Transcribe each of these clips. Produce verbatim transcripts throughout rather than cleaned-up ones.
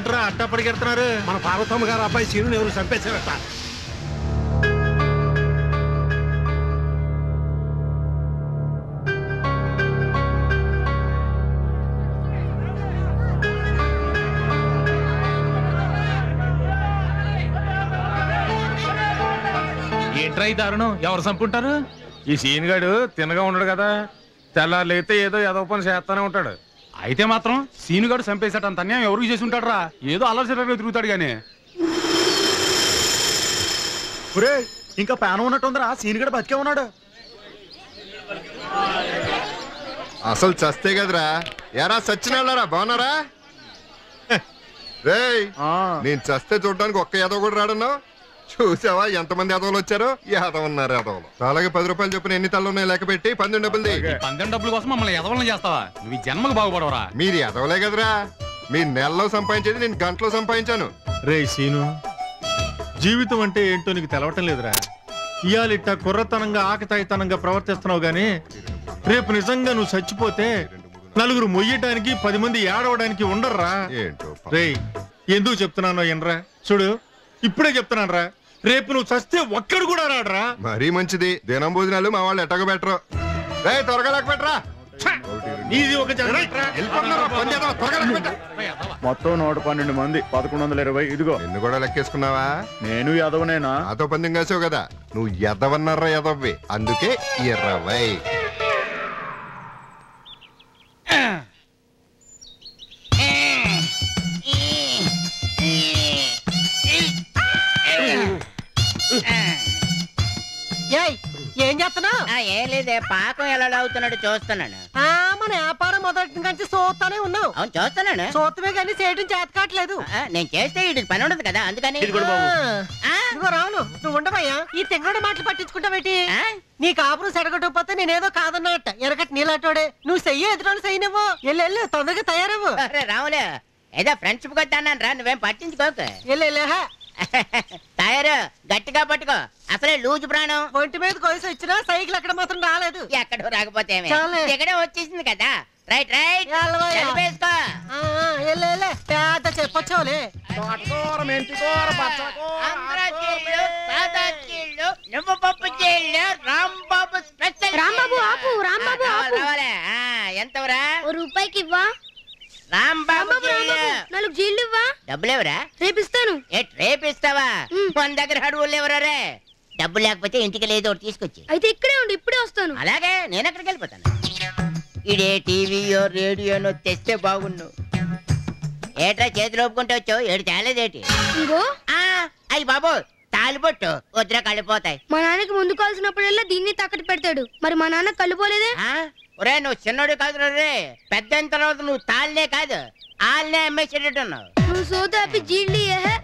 ఏంట్రా అట్టా పడికెడుతున్నారు? మన పార్వతమ్మ గారు అబ్బాయి సీనుని ఎవరు చంపేశారట. ఏంట్రా ఈ దారుణం? ఎవరు చంపుంటారు? ఈ సీన్ గాడు తినగా ఉండడు కదా, తెల్లారైతే ఏదో ఏదో పని చేస్తానే ఉంటాడు. అయితే మాత్రం సీనుగాడు చంపేశాడు అంత అన్యాయం ఎవరికి చేసి ఉంటాడు రా? ఏదో అల్లరి తిరుగుతాడు గానీ. ఇంకా ప్యాన్ ఉన్నట్టుందిరా, సీన్ గడ బతికే ఉన్నాడు. అసలు చస్తే కదరా. ఎరా సచ్చినాళ్ళరా, బాగున్నారా? రేయ్, నేను చస్తే చూడడానికి ఒక్క యాదవ్ కూడా రాడన్నావు. చూసావా ఎంతమంది యాదవులు వచ్చారో? యాదవ్ ఉన్నారు యాదవులు. అలాగే పది రూపాయలు చొప్పున ఎన్ని తల్లు ఉన్నాయి లెక్క పెట్టి పందెం డబ్బులు. పందెం డబ్బుల కోసం మమ్మల్ని ఎదవలను చేస్తావా? నువ్వు ఈ జన్మకు బాగుపడవరా? మీరు యాదవులే కదరా. మీ నెలలో సంపాదించేది నేను గంటలో సంపాదించాను. రే సీను, జీవితం అంటే ఏంటో నీకు తెలవటం లేదురా. ఇయాలిట్ట కుర్రతనంగా ఆకతాయితనంగా ప్రవర్తిస్తున్నావు గానీ రేపు నిజంగా నువ్వు చచ్చిపోతే నలుగురు మొయ్యటానికి పది మంది ఏడవడానికి ఉండర్రా. రే ఎందుకు చెప్తున్నానో ఎనరా, చూడు ఇప్పుడే చెప్తున్నాను రా, రేపు నువ్వు చస్తే ఒక్కడు కూడా రాడరా. మరీ మంచిది. దినం భోజనాలు మా వాళ్ళు ఎట్టగా పెట్టరు. రే త్వరగా లెక్క పెట్టరా. ఇది ఒక మొత్తం నూట పన్నెండు మంది, పదకొండు వందల ఇరవై. ఇదిగో నిన్ను కూడా లెక్కేసుకున్నావా? నేను యాదవనేనా? నాతో పందెం కాసావు కదా, నువ్వు ఎదవన్నారా ఎదవ్వి, అందుకే ఇరవై. ఏం చేస్తున్నా? ఏం లేదే, పాకం ఎలా అవుతున్నాడు చూస్తున్నాను. మన వ్యాపారం మొదటి నుంచి చూస్తానే ఉన్నావు. అవును చూస్తున్నాను. చూస్తమే కానీ చేయడం చేత కావట్లేదు. నేను చేస్తే వీడికి పని ఉండదు కదా, అందుకని. రావును నువ్వు ఉండవయ్యా, ఈ తెంగడు మాటలు పట్టించుకుంటావేటి? నీ కాపురం సెడగొట్టకపోతే నేనేదో కాదన్నట్ట. ఎరగట్ నీలాటోడే నువ్వు చెయ్యి, ఎదురు చెయ్యి. నువ్వు వెళ్ళు తొందరగా తయారవు. రావులే, ఏదో ఫ్రెండ్షిప్ కొట్టాను రా, నువ్వేం పట్టించుకోక. వెళ్ళా తయారు గట్టిగా పట్టుకో, అసలే లూజు ప్రాణం. ఒంటి మీద కొలిసి వచ్చినా సైకిల్ అక్కడ మాత్రం రాలేదు. ఎక్కడో రాకపోతే ఎక్కడే వచ్చేసింది కదా. రైట్ రైట్ వేసుకో. పెద్ద చెప్పొచ్చావులే. నువ్వు పప్పు చేయాలి. రాంబాబు స్పెషల్. రాంబాబు ఆపు, రాంబాబు రావాలే. ఎంతవరా? రూపాయికి ఇవ్వా. రాంబాబు నాలుగు జీళ్ళు ఇవ్వా. డబ్బులేవరా? రేపిస్తాను. రేపిస్తావా? మన దగ్గర అడుగులు ఎవరే? డబ్బు లేకపోతే ఇంటికి లేదు, ఒకటి తీసుకొచ్చి. అయితే ఇక్కడే ఉండి ఇప్పుడే వస్తాను. అలాగే, నేను ఎక్కడికి వెళ్ళిపోతాను. ఇడే టీవీయో రేడియోనో తెస్తే బాగుండు. ఏట్రా చేతులు ఒప్పుకుంటే వచ్చావు, ఏడు తేలేదేటి? ఇంకో అయ్యి బాబు తాలిపొట్టు వద్దురా, కళ్ళిపోతాయి. మా నాన్నకి ముందు కాల్సినప్పుడల్లా దీన్ని తాకట్టు పెడతాడు. మరి మా నాన్న కళ్ళు పోలేదే? ఒరే నువ్వు చిన్నోడు కాదు రే, పెద్ద అయిన తర్వాత నువ్వు తాళ్ళనే కాదు ఆళ్ళనే అమ్మేసేటట్టున్నావు. నువ్వు సోదాపి జీళ్ళి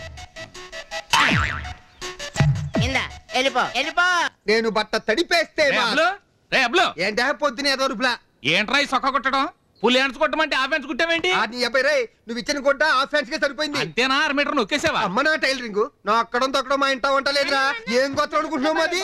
ఇందా వెళ్ళిపో వెళ్ళిపో. నేను బట్ట తడిపేస్తే ఏంటా పొద్దున ఏదో రూపులా ఏంట్రా ఈ సొక్క కొట్టడం? పులి హ్యాండ్స్ కొట్టమంటే ఆ ఫ్యాన్స్ కుట్టావేంటి? నువ్వు ఇచ్చిన కొట్ట ఆ ఫ్యాన్స్ కే సరిపోయింది. అంతేనా? అర మీటర్ నొక్కేసావా? అమ్మ నా టైలరింగ్ నా అక్కడం తొక్కడం మా ఇంట వంట లేదురా. ఏం కొత్త అనుకుంటున్నావు? అది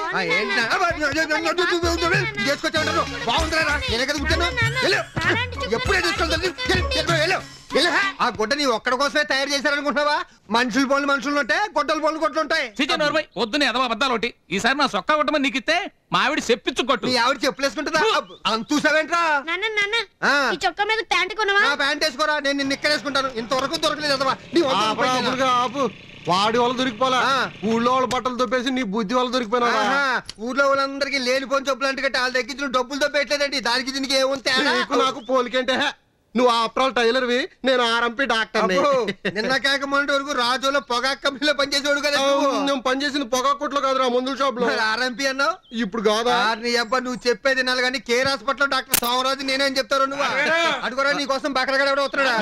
చేసుకొచ్చాను బాగుందిరా, నేనే కదా కుట్టాను. ఎప్పుడే తీసుకెళ్తాను. ఆ గుడ్డ నీ ఒక్కడ కోసమే తయారు చేశారనుకుంటున్నావా? మనుషులు పనులు మనుషులు ఉంటే గొడ్డల పనులు గొడ్డలు ఉంటాయి. పొద్దున ఎదవ అబద్ధాలు ఒకటి. ఈసారి నా సొక్క కొట్టమని నీకు ఇస్తే మా ఆవిడ చెప్పించు కొట్టు. నీ ఆవిడ చెప్పులేసుకుంటుందా? అంత చూసావేంట్రా? ఈ చొక్కా మీద ప్యాంట్ కొనవా? ప్యాంట్ వేసుకోరా, నేను నిన్ను ఇక్కడ వేసుకుంటాను. ఇంతవరకు దొరకలేదు అదవా. వాడి వాళ్ళు దొరికిపోలా, ఊళ్ళో వాళ్ళ బట్టలు దొప్పేసి నీ బుద్ధి వాళ్ళు దొరికిపోయినా. ఊర్లో వాళ్ళందరికీ లేనిపోని చెప్పులు అంటే కట్టి వాళ్ళ దగ్గర డబ్బులు దొబ్బేయట్లేదండి. దానికి దీనికి ఏముంటే నాకు పోలికంటే నువ్వు ఆఫ్టర్ టైలర్వి, నేను ఆర్ఎంపీ డాక్టర్. నిన్న కాక మొన్నటి వరకు రాజులో పొగాకు కంపెనీలో పనిచేసేవాడు కదా. నేను పనిచేసిన పొగాకు కొట్లో కాదురా, మందుల షాప్ లో. ఆర్ఎంపీ అన్నావు ఇప్పుడు కాదా? నీ అబ్బా నువ్వు చెప్పేది వినాలి కానీ కేర్ హాస్పిటల్ డాక్టర్ సోమరాజు నేనేం చెప్తారు నువ్వు అడుగురా. నీ కోసం బక్కడగడ ఎవడో వస్తున్నాడా?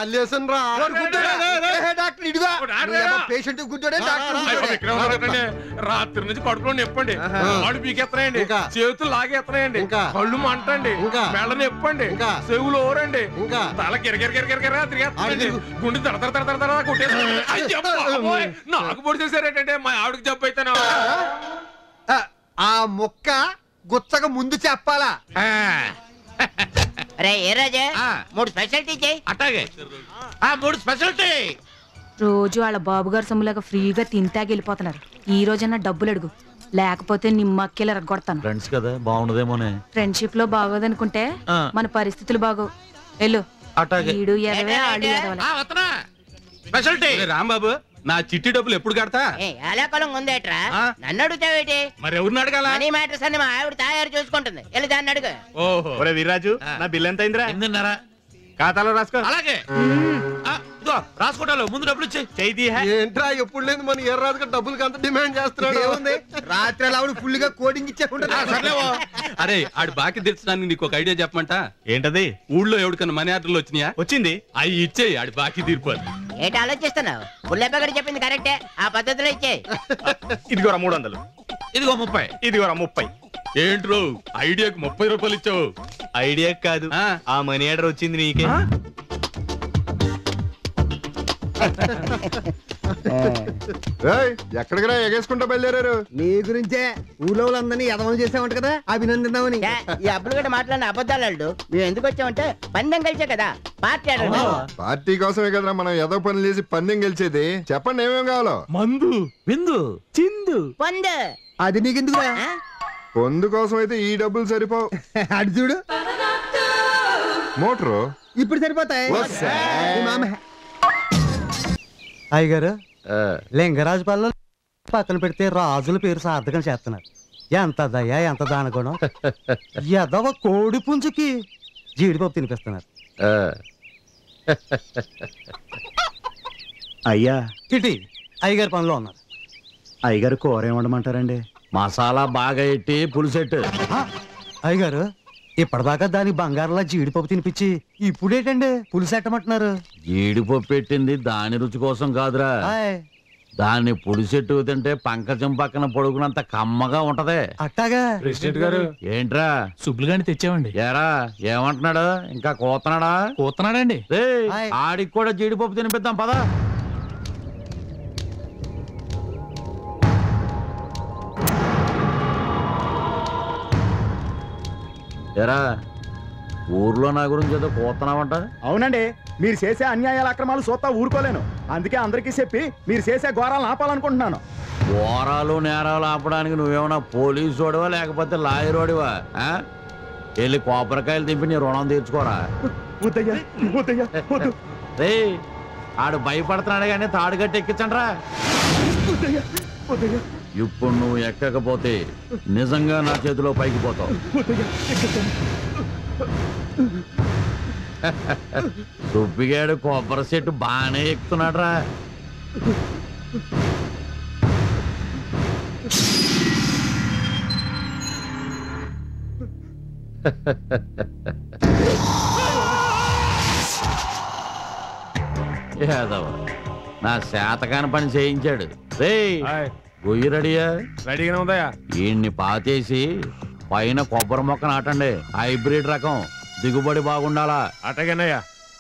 డాక్టర్ ఇడుగా పేషెంట్ గుడ్డోడే డాక్టర్. రాత్రి నుంచి కడుపులో నొప్పండి, ఆడు పీకెత్తనాయండి, చేతులు లాగేస్తున్నాయండి, కళ్ళు మంటండి, మెళ్ళ నొప్పండి, చెవులు ఓరండి, తల కిరకిరకిరకిరకిరా తిరిగేస్తానండి, గుండె తడ తడ తడ తడ కొట్టేస్తాను. నాకు పొడి చేశారేంటంటే మా ఆవిడకి జబ్బు అయితేనా? ఆ మొక్క గుచ్చగా ముందు చెప్పాలా? రే ఏ రాజా, మూడు స్పెషాలిటీ చేయి. అట్టాగే ఆ మూడు స్పెషాలిటీ. రోజు వాళ్ళ బాబుగారు సొమ్ములాగా ఫ్రీగా తింటాకి వెళ్ళిపోతున్నారు. ఈ రోజన్నా డబ్బులు అడుగు, లేకపోతే నిమ్మక్కేలు రగ్గొడతాను. ఫ్రెండ్స్ కదా బాగుండదేమోనే. ఫ్రెండ్షిప్ లో బాగోదనుకుంటే మన పరిస్థితులు బాగో. వెళ్ళు. ఈడు ఎదవే ఆడు ఎదవలే. రాంబాబు, నా చిట్టి డబ్బులు ఎప్పుడు కడతా? ఎలాకొలం ఉందేట్రా? నన్ను అడుగుతావేటి? మరి ఎవరిని అడగాల? మనీ మ్యాటర్స్ అన్ని మా ఆవిడ తయారు చూసుకుంటుంది. వెళ్ళి దాన్ని అడుగు. ఓహో వీర్రాజు, నా బిల్ ఎంత అయిందిరా? ఎనిమిదిన్నర. ఖాతాలో రాసుకో. అలాగే రాసుకోటాలు. ముందు డబ్బులు ఇచ్చి. ఏంట్రా ఎప్పుడు లేదు మన ఎర్రాజుగా డబ్బులకి అంత డిమాండ్ చేస్తున్నాడు. ఏముంది, రాత్రి ఆవిడ ఫుల్ గా కోడింగ్ ఇచ్చే అరే ఆడు బాకీ తీర్చడానికి నీకు ఒక ఐడియా చెప్పమంట. ఏంటది? ఊళ్ళో ఎవరికన్నా మనీ ఆర్డర్లు వచ్చినాయా? వచ్చింది. అవి ఇచ్చేయి, ఆడి బాకీ తీరిపోదు. ఏంటి ఆలోచిస్తున్నావు? పుల్లెప్పగడి చెప్పింది కరెక్టే, ఆ పద్ధతిలో ఇచ్చే. ఇదిగోరా మూడు వందలు. ఇదిగో ముప్పై. ఇదిగోరా ముప్పై. ఏంట్రో ఐడియాకి ముప్పై రూపాయలు ఇచ్చావు? ఐడియా కాదు, ఆ మనీ ఆర్డర్ వచ్చింది నీకే. ఎక్కడికరా ఎగేసుకుంటా బయలుదేరారు? నీ గురించే ఊళ్ళో వాళ్ళందరినీ ఎదవలు చేసామంట కదా, అభినందిద్దామని. ఈ అబ్బులు గడ్డ మాట్లాడిన అబద్ధాలు మేము ఎందుకు వచ్చామంటే పందెం గెలిచే కదా, పార్టీ ఆడాలి. పార్టీ కోసమే కదరా మనం ఏదో పనులు చేసి పందెం గెలిచేది. చెప్పండి ఏమేం కావాలో? మందు, విందు, చిందు, పొందు. అది నీకెందుకురా? పొందు కోసం అయితే ఈ డబ్బులు సరిపోవు. అడు చూడు, మోటరు ఇప్పుడు సరిపోతాయి. అయ్యగారు, లింగరాజు పల్లె పక్కన పెడితే రాజుల పేరు సార్థకం చేస్తున్నారు. ఎంత దయ, ఎంత దానగుణం. ఎదవ కోడి పుంజుకి జీడిపప్పు తినిపిస్తున్నారు. అయ్యా, ఇటీ అయ్యగారు పనిలో ఉన్నారు. అయ్యగారు కూర ఏమండమంటారండి? మసాలా బాగా ఎట్టి పులుసెట్టు. అయ్యగారు, ఇప్పటిదాకా దానికి బంగారంలా జీడిపప్పు తినిపించి ఇప్పుడేటండి పులుసెట్టమంటున్నారు? జీడిపప్పు పెట్టింది దాని రుచి కోసం కాదురా, దాన్ని పులిసెట్టు తింటే పంకజం పక్కన పొడుగునంత కమ్మగా ఉంటది. అట్టాగా? ప్రెసిడెంట్ గారు ఏంట్రా సుబ్బులు గాని తెచ్చామండి. ఏరా ఏమంటున్నాడు? ఇంకా కూతున్నాడా? కూతున్నాడండి. ఆడికి కూడా జీడిపప్పు తినిపిద్దాం పదా. ఎరా ఊర్లో నా గురించి ఏదో కోతున్నావంట? అవునండి, మీరు చేసే అన్యాయాల అక్రమాలు చూస్తా ఊరుకోలేను. అందుకే అందరికీ చెప్పి మీరు చేసే ఘోరాలను ఆపాలనుకుంటున్నాను. ఘోరాలు నేరాలు ఆపడానికి నువ్వేమన్నా పోలీసు వాడివా లేకపోతే లాయర్ వాడివా? వెళ్ళి కొబ్బరికాయలు తింపి నీ రుణం తీర్చుకోరా. రే ఆడు భయపడుతున్నాడు కానీ తాడు గట్టి ఎక్కించండ్రా. ఇప్పుడు నువ్వు ఎక్కకపోతే నిజంగా నా చేతిలో పైకి పోతావు. సుబ్బిగాడు కొబ్బరి చెట్టు బాగానే ఎక్కుతున్నాడు రా. యాదవ నా శాతకాని పని చేయించాడు. రే గొయ్యి రెడీయా? రెడీగానే ఉందయ్యా. ఈయన్ని పాతేసి పైన కొబ్బరి మొక్క నాటండి. హైబ్రిడ్ రకం, దిగుబడి బాగుండాలా. అటగనయ్యా.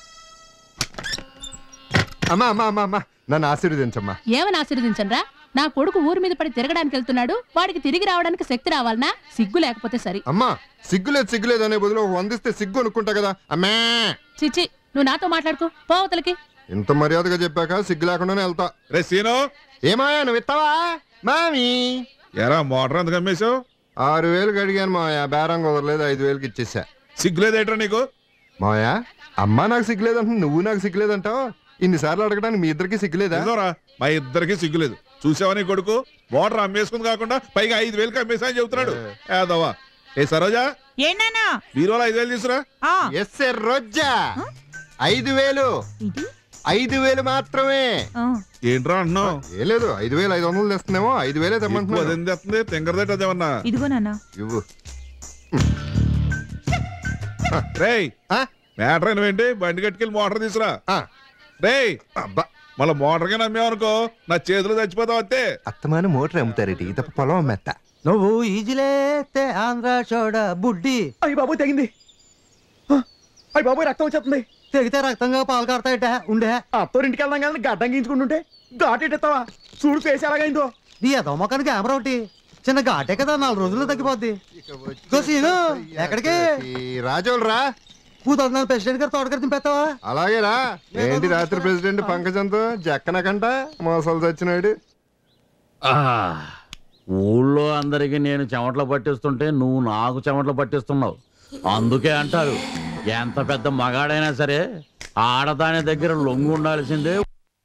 అమ్మా అమ్మా అమ్మా అమ్మా నన్ను ఆశీర్వదించమ్మా. ఏమని ఆశీర్వదించండ్రా? నా కొడుకు ఊరి మీద పడి తిరగడానికి వెళ్తున్నాడు, వాడికి తిరిగి రావడానికి శక్తి రావాలనా? సిగ్గు లేకపోతే సరి. అమ్మా సిగ్గులేదు సిగ్గులేదు అనే బదులు వందిస్తే సిగ్గు అనుకుంటా కదా. అమ్మా చిచ్చి, నువ్వు నాతో మాట్లాడుకో, పోవతలకి. ఇంత మర్యాదగా చెప్పాక సిగ్గు లేకుండానే వెళ్తా. రే సీను, ఏమాయా నువ్వు ఇస్తావా? మామి ఎరా మోటార్ ఎందుకు అమ్మేశావు? ఆరు వేలు అడిగాను మాయా, బేరం కుదరలేదు, ఐదు వేలకి ఇచ్చేసా. సిగ్గులేదేట్రా నీకు? మాయా అమ్మా నాకు సిగ్గులేదంట, నువ్వు నాకు సిగ్గులేదంటావు. ఇన్నిసార్లు అడగడానికి మీ ఇద్దరికి సిగ్గులేదా? మా ఇద్దరికి సిగ్గులేదు. చూసావా నీ కొడుకు మోటార్ అమ్మేసుకుంది కాకుండా పైగా ఐదు వేలకి అమ్మేసా అని చెబుతున్నాడు. ఏదవా ఏ సరోజా, ఏనా బీరోలో ఐదు వేలు తీసురా. ఎస్ రోజా ఐదు వేలు ఐదు వేలు మాత్రమే. ఏంట్రా అంటున్నావు? ఏ లేదు, ఐదు వేలు ఐదు వందలు తెస్తుందేమో, ఐదు వేలే తెమ్మంటుంది. తెంగరదేట అదేమన్నా ఇదిగో నాన్న ఇవ్వు. రేయ్ మ్యాటర్ ఏంటి? బండి కట్టుకెళ్ళి మోటార్ తీసురా. రేయ్ అబ్బా మళ్ళీ మోటార్ గా నమ్మేవనుకో నా చేతులు చచ్చిపోతావు. అంతే అత్తమాను మోటార్ అమ్ముతారేటి, తప్ప పొలం అమ్మేత్త. నువ్వు ఈజిలేతే ఆంధ్ర చోడ బుడ్డి. అయ్యి బాబు తెగింది. అయ్యి బాబు రక్తం వచ్చేస్తుంది. తెగితే రక్తంగా పాలు కారుతాయట. ఉండే అత్తోరింటికి వెళ్దాం కానీ గడ్డం గీయించుకుంటుంటే ఘాటెట్టేస్తావా? చూడు ఫేస్ ఎలాగైందో. నీ అదో మొక్కని కెమెరా ఒకటి చిన్న ఘాటే కదా, నాలుగు రోజుల్లో తగ్గిపోద్ది. ఎక్కడికి రాజోలు రా. కూతురు ప్రెసిడెంట్ గారు తోటగారు దింపేస్తావా? అలాగేరా. ఏంటి రాత్రి ప్రెసిడెంట్ పంకజంతో జక్కనకంట మోసాలు చచ్చినాడు. ఊళ్ళో అందరికి నేను చెమటలు పట్టిస్తుంటే నువ్వు నాకు చెమటలు పట్టిస్తున్నావు. అందుకే అంటారు ఎంత పెద్ద మగాడైనా సరే ఆడదాని దగ్గర లొంగు ఉండాల్సిందే.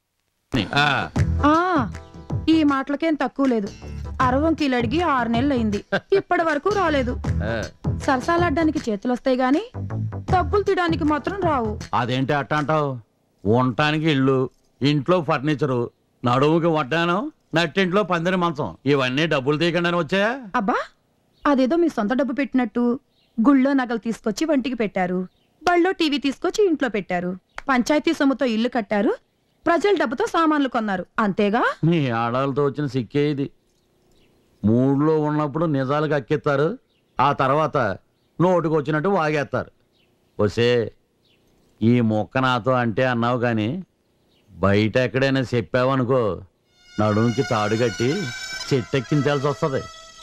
ఈ మాటలకేం తక్కువ లేదు. అరవంకీలు అడిగి ఆరు నెలలు అయింది, ఇప్పటి వరకు రాలేదు. సరసాలాడ్డానికి చేతులు వస్తాయి గాని డబ్బులు తీయడానికి మాత్రం రావు. అదేంటి అట్ట అంటావు? ఉండటానికి ఇల్లు, ఇంట్లో ఫర్నిచరు, నడుముకి వడ్డానం, నట్టింట్లో పందిరి మంచం, ఇవన్నీ డబ్బులు తీయకుండానే వచ్చాయా? అబ్బా, అదేదో మీ సొంత డబ్బు పెట్టినట్టు గుళ్ళో నగలు తీసుకొచ్చి వంటికి పెట్టారు, బళ్ళో టీవీ తీసుకొచ్చి ఇంట్లో పెట్టారు, పంచాయతీ సొమ్ముతో ఇల్లు కట్టారు, ప్రజల డబ్బుతో సామాన్లు కొన్నారు, అంతేగా? నీ ఆడాలతో వచ్చిన సిక్కే ఇది. మూడులో ఉన్నప్పుడు నిజాలకు అక్కెత్తారు, ఆ తర్వాత నోటుకు వచ్చినట్టు వాగేస్తారు. వసే, ఈ మొక్క నాతో అంటే అన్నావు కానీ బయట ఎక్కడైనా చెప్పావనుకో నడుముకి తాడు కట్టి చెట్టెక్కించాల్సి వస్తుంది.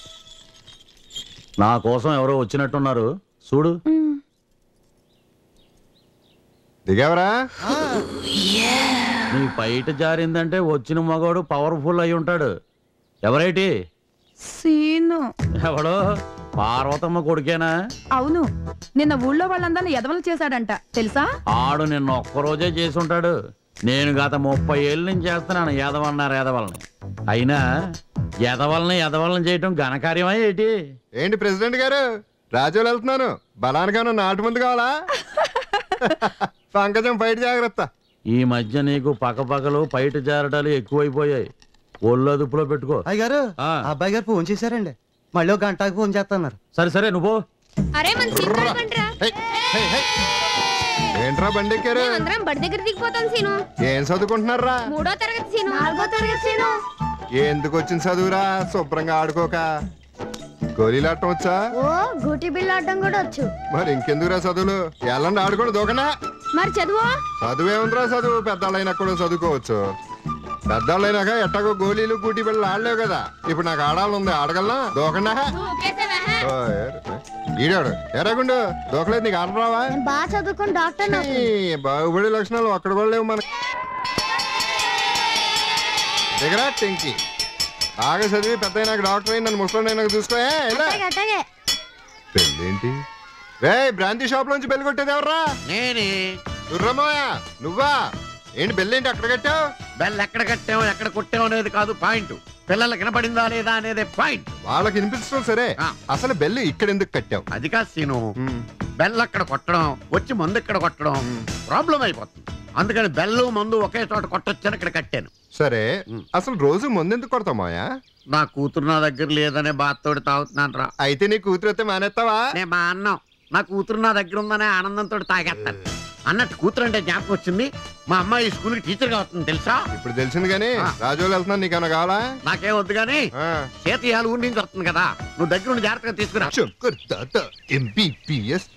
నా కోసం ఎవరో వచ్చినట్టున్నారు చూడు. దిగావరా? నీ బయట జారిందంటే వచ్చిన మగవాడు పవర్ఫుల్ అయి ఉంటాడు. ఎవరైటి? సీను. ఎవడో? పార్వతమ్మ కొడుకేనా? అవును, నిన్న ఊళ్ళో వాళ్ళందరినీ ఎదవలు చేశాడంట, తెలుసా? ఆడు నిన్న ఒక్కరోజే చేసి ఉంటాడు. నేను గత ముప్పై ఏళ్ళ నుంచి చేస్తున్నాను ఎదవన్నారు ఎదవల్ని. అయినా ఎదవల్ని ఎదవల్ని చేయటం ఘనకార్యమా ఏంటి? ఏంటి ప్రెసిడెంట్ గారు, రాజోలు వెళ్తున్నాను, బలానిగాను నాటు ముందు కావాలా? పంకజం బయట జాగ్రత్త. ఈ మధ్య నీకు పక్కపక్కలు బయట జారటాలు ఎక్కువైపోయాయి, ఒళ్ళు అదుపులో పెట్టుకో. అయ్యగారు, అబ్బాయి గారు ఫోన్ చేశారండి, మళ్ళీ ఒక గంటకు ఫోన్ చేస్తున్నారు. సరే సరే నువ్వు. ఏంట్రా బండి ఎక్కారు? బడి దగ్గర దిగిపోతాను సీను. ఏం చదువుకుంటున్నారా? మూడో తరగతి సీను. నాలుగో తరగతి సీను. ఎందుకు వచ్చిన చదువురా? శుభ్రంగా ఆడుకోక. గోళీలాటం వచ్చా? ఓ, గూటి బిళ్ళ ఆడడం కూడా వచ్చు. మరి ఇంకెందుకురా చదువులు? ఎల్లండి ఆడుకోండి దూకనా. మరి చదువు? చదువే ఉందిరా, చదువు పెద్దవాళ్ళైనా కూడా చదువుకోవచ్చు. పెద్దవాళ్ళైనాక ఎట్టాగో గోళీలు కూటి బిళ్ళలు ఆడలేవు కదా. ఇప్పుడు నాకు ఆడాలని ఉంది, ఆడగలనా? దూకనా? ఈడాడు ఎరాగుండు దూకలేదు, నీకు ఆడరావా? బాగా చదువుకుని డాక్టర్. బాగుపడే లక్షణాలు అక్కడ కూడా లేవు మనకి. దగ్గర టెంకి బాగా చదివి పెద్ద నాకు డాక్టర్ అయి నన్ను ముసలి నాకు చూసుకోయా. పెళ్ళేంటి రే? బ్రాంతి షాప్ లోంచి బెల్లి కొట్టేది ఎవర్రా? నేనే. దుర్రమ్మయ్య నువ్వా? ఏంటి బెల్లేంటి అక్కడ కట్టావు? బెల్ ఎక్కడ కట్టావు ఎక్కడ కొట్టావు అనేది కాదు పాయింట్, పిల్లలకి వినపడిందా లేదా అనేది పాయింట్. వాళ్ళకి వినిపించడం సరే, అసలు బెల్లు ఇక్కడ ఎందుకు కట్టావు? అది కాదు సీను, బెల్ అక్కడ కొట్టడం వచ్చి మందు ఇక్కడ కొట్టడం ప్రాబ్లం అయిపోతుంది. అందుకని బెల్లు మందు ఒకే చోట కొట్టొచ్చని ఇక్కడ కట్టాను. సరే, అసలు రోజు మందు ఎందుకు కొడతావు మాయా? నా కూతురు నా దగ్గర లేదనే బాధతోటి తాగుతున్నాను రా. అయితే నీ కూతురు అయితే మానేస్తావా? నేను మా అన్నం, నా కూతురు నా దగ్గర ఉందనే ఆనందంతో తాగేస్తాను. అన్నట్టు కూతురు అంటే జ్ఞాపకం వచ్చింది, మా అమ్మాయి స్కూల్ కి టీచర్ గా వస్తుంది తెలుసా? ఇప్పుడు తెలిసింది కానీ రాజోలు వెళ్తున్నాను, నీకేమైనా కావాలా? నాకేం వద్దు కానీ చేతియాలు ఊరి నుంచి వస్తుంది కదా, నువ్వు దగ్గర ఉండి జాగ్రత్తగా తీసుకురా. ఎంబీబీఎస్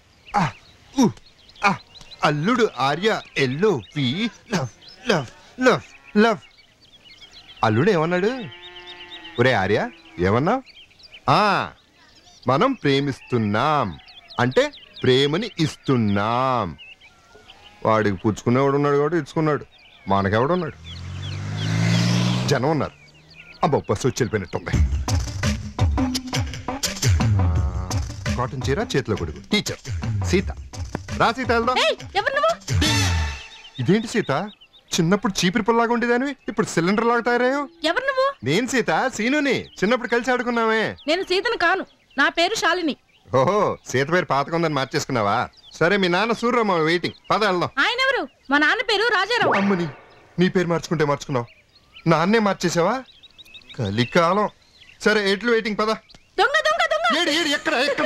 అల్లుడు ఆర్య ఎల్లో పి లవ్ లవ్ లవ్ లవ్. అల్లుడు ఏమన్నాడు? ఒరే ఆర్య ఏమన్నావు? మనం ప్రేమిస్తున్నాం అంటే ప్రేమని ఇస్తున్నాం. వాడికి పుచ్చుకునేవాడు ఉన్నాడు కాబట్టి ఇచ్చుకున్నాడు, మనకెవడున్నాడు? జనం ఉన్నారు. అబ్బా బస్సు వచ్చి వెళ్ళిపోయినట్టుంది. కాటన్ చీర చేతిలో కొడుకు టీచర్ సీత. రా సీత వెళ్దాం. ఇదేంటి సీత, చిన్నప్పుడు చీపిరి పుల్లాగా ఉండేదానివి ఇప్పుడు సిలిండర్ లాగా తయారయ్యావు. ఎవరు నువ్వు? నేను సీత, సీనుని. చిన్నప్పుడు కలిసి ఆడుకున్నామే. నేను సీతను కాను, నా పేరు శాలిని. ఓహో, సీత పేరు పాతకుందని మార్చేసుకున్నావా? సరే, మీ నాన్న సూర్యమ్మ వెయిటింగ్, పద వెళ్దాం. ఆయన ఎవరు? మా నాన్న పేరు రాజారావు. అమ్మని, నీ పేరు మార్చుకుంటే మార్చుకున్నావు, నాన్నే మార్చేసావా? కలికాలం. సరే, ఎట్లు వెయిటింగ్, పద. దొంగ దొంగ దొంగ. ఏడు ఏడు ఎక్కడ ఎక్కడ?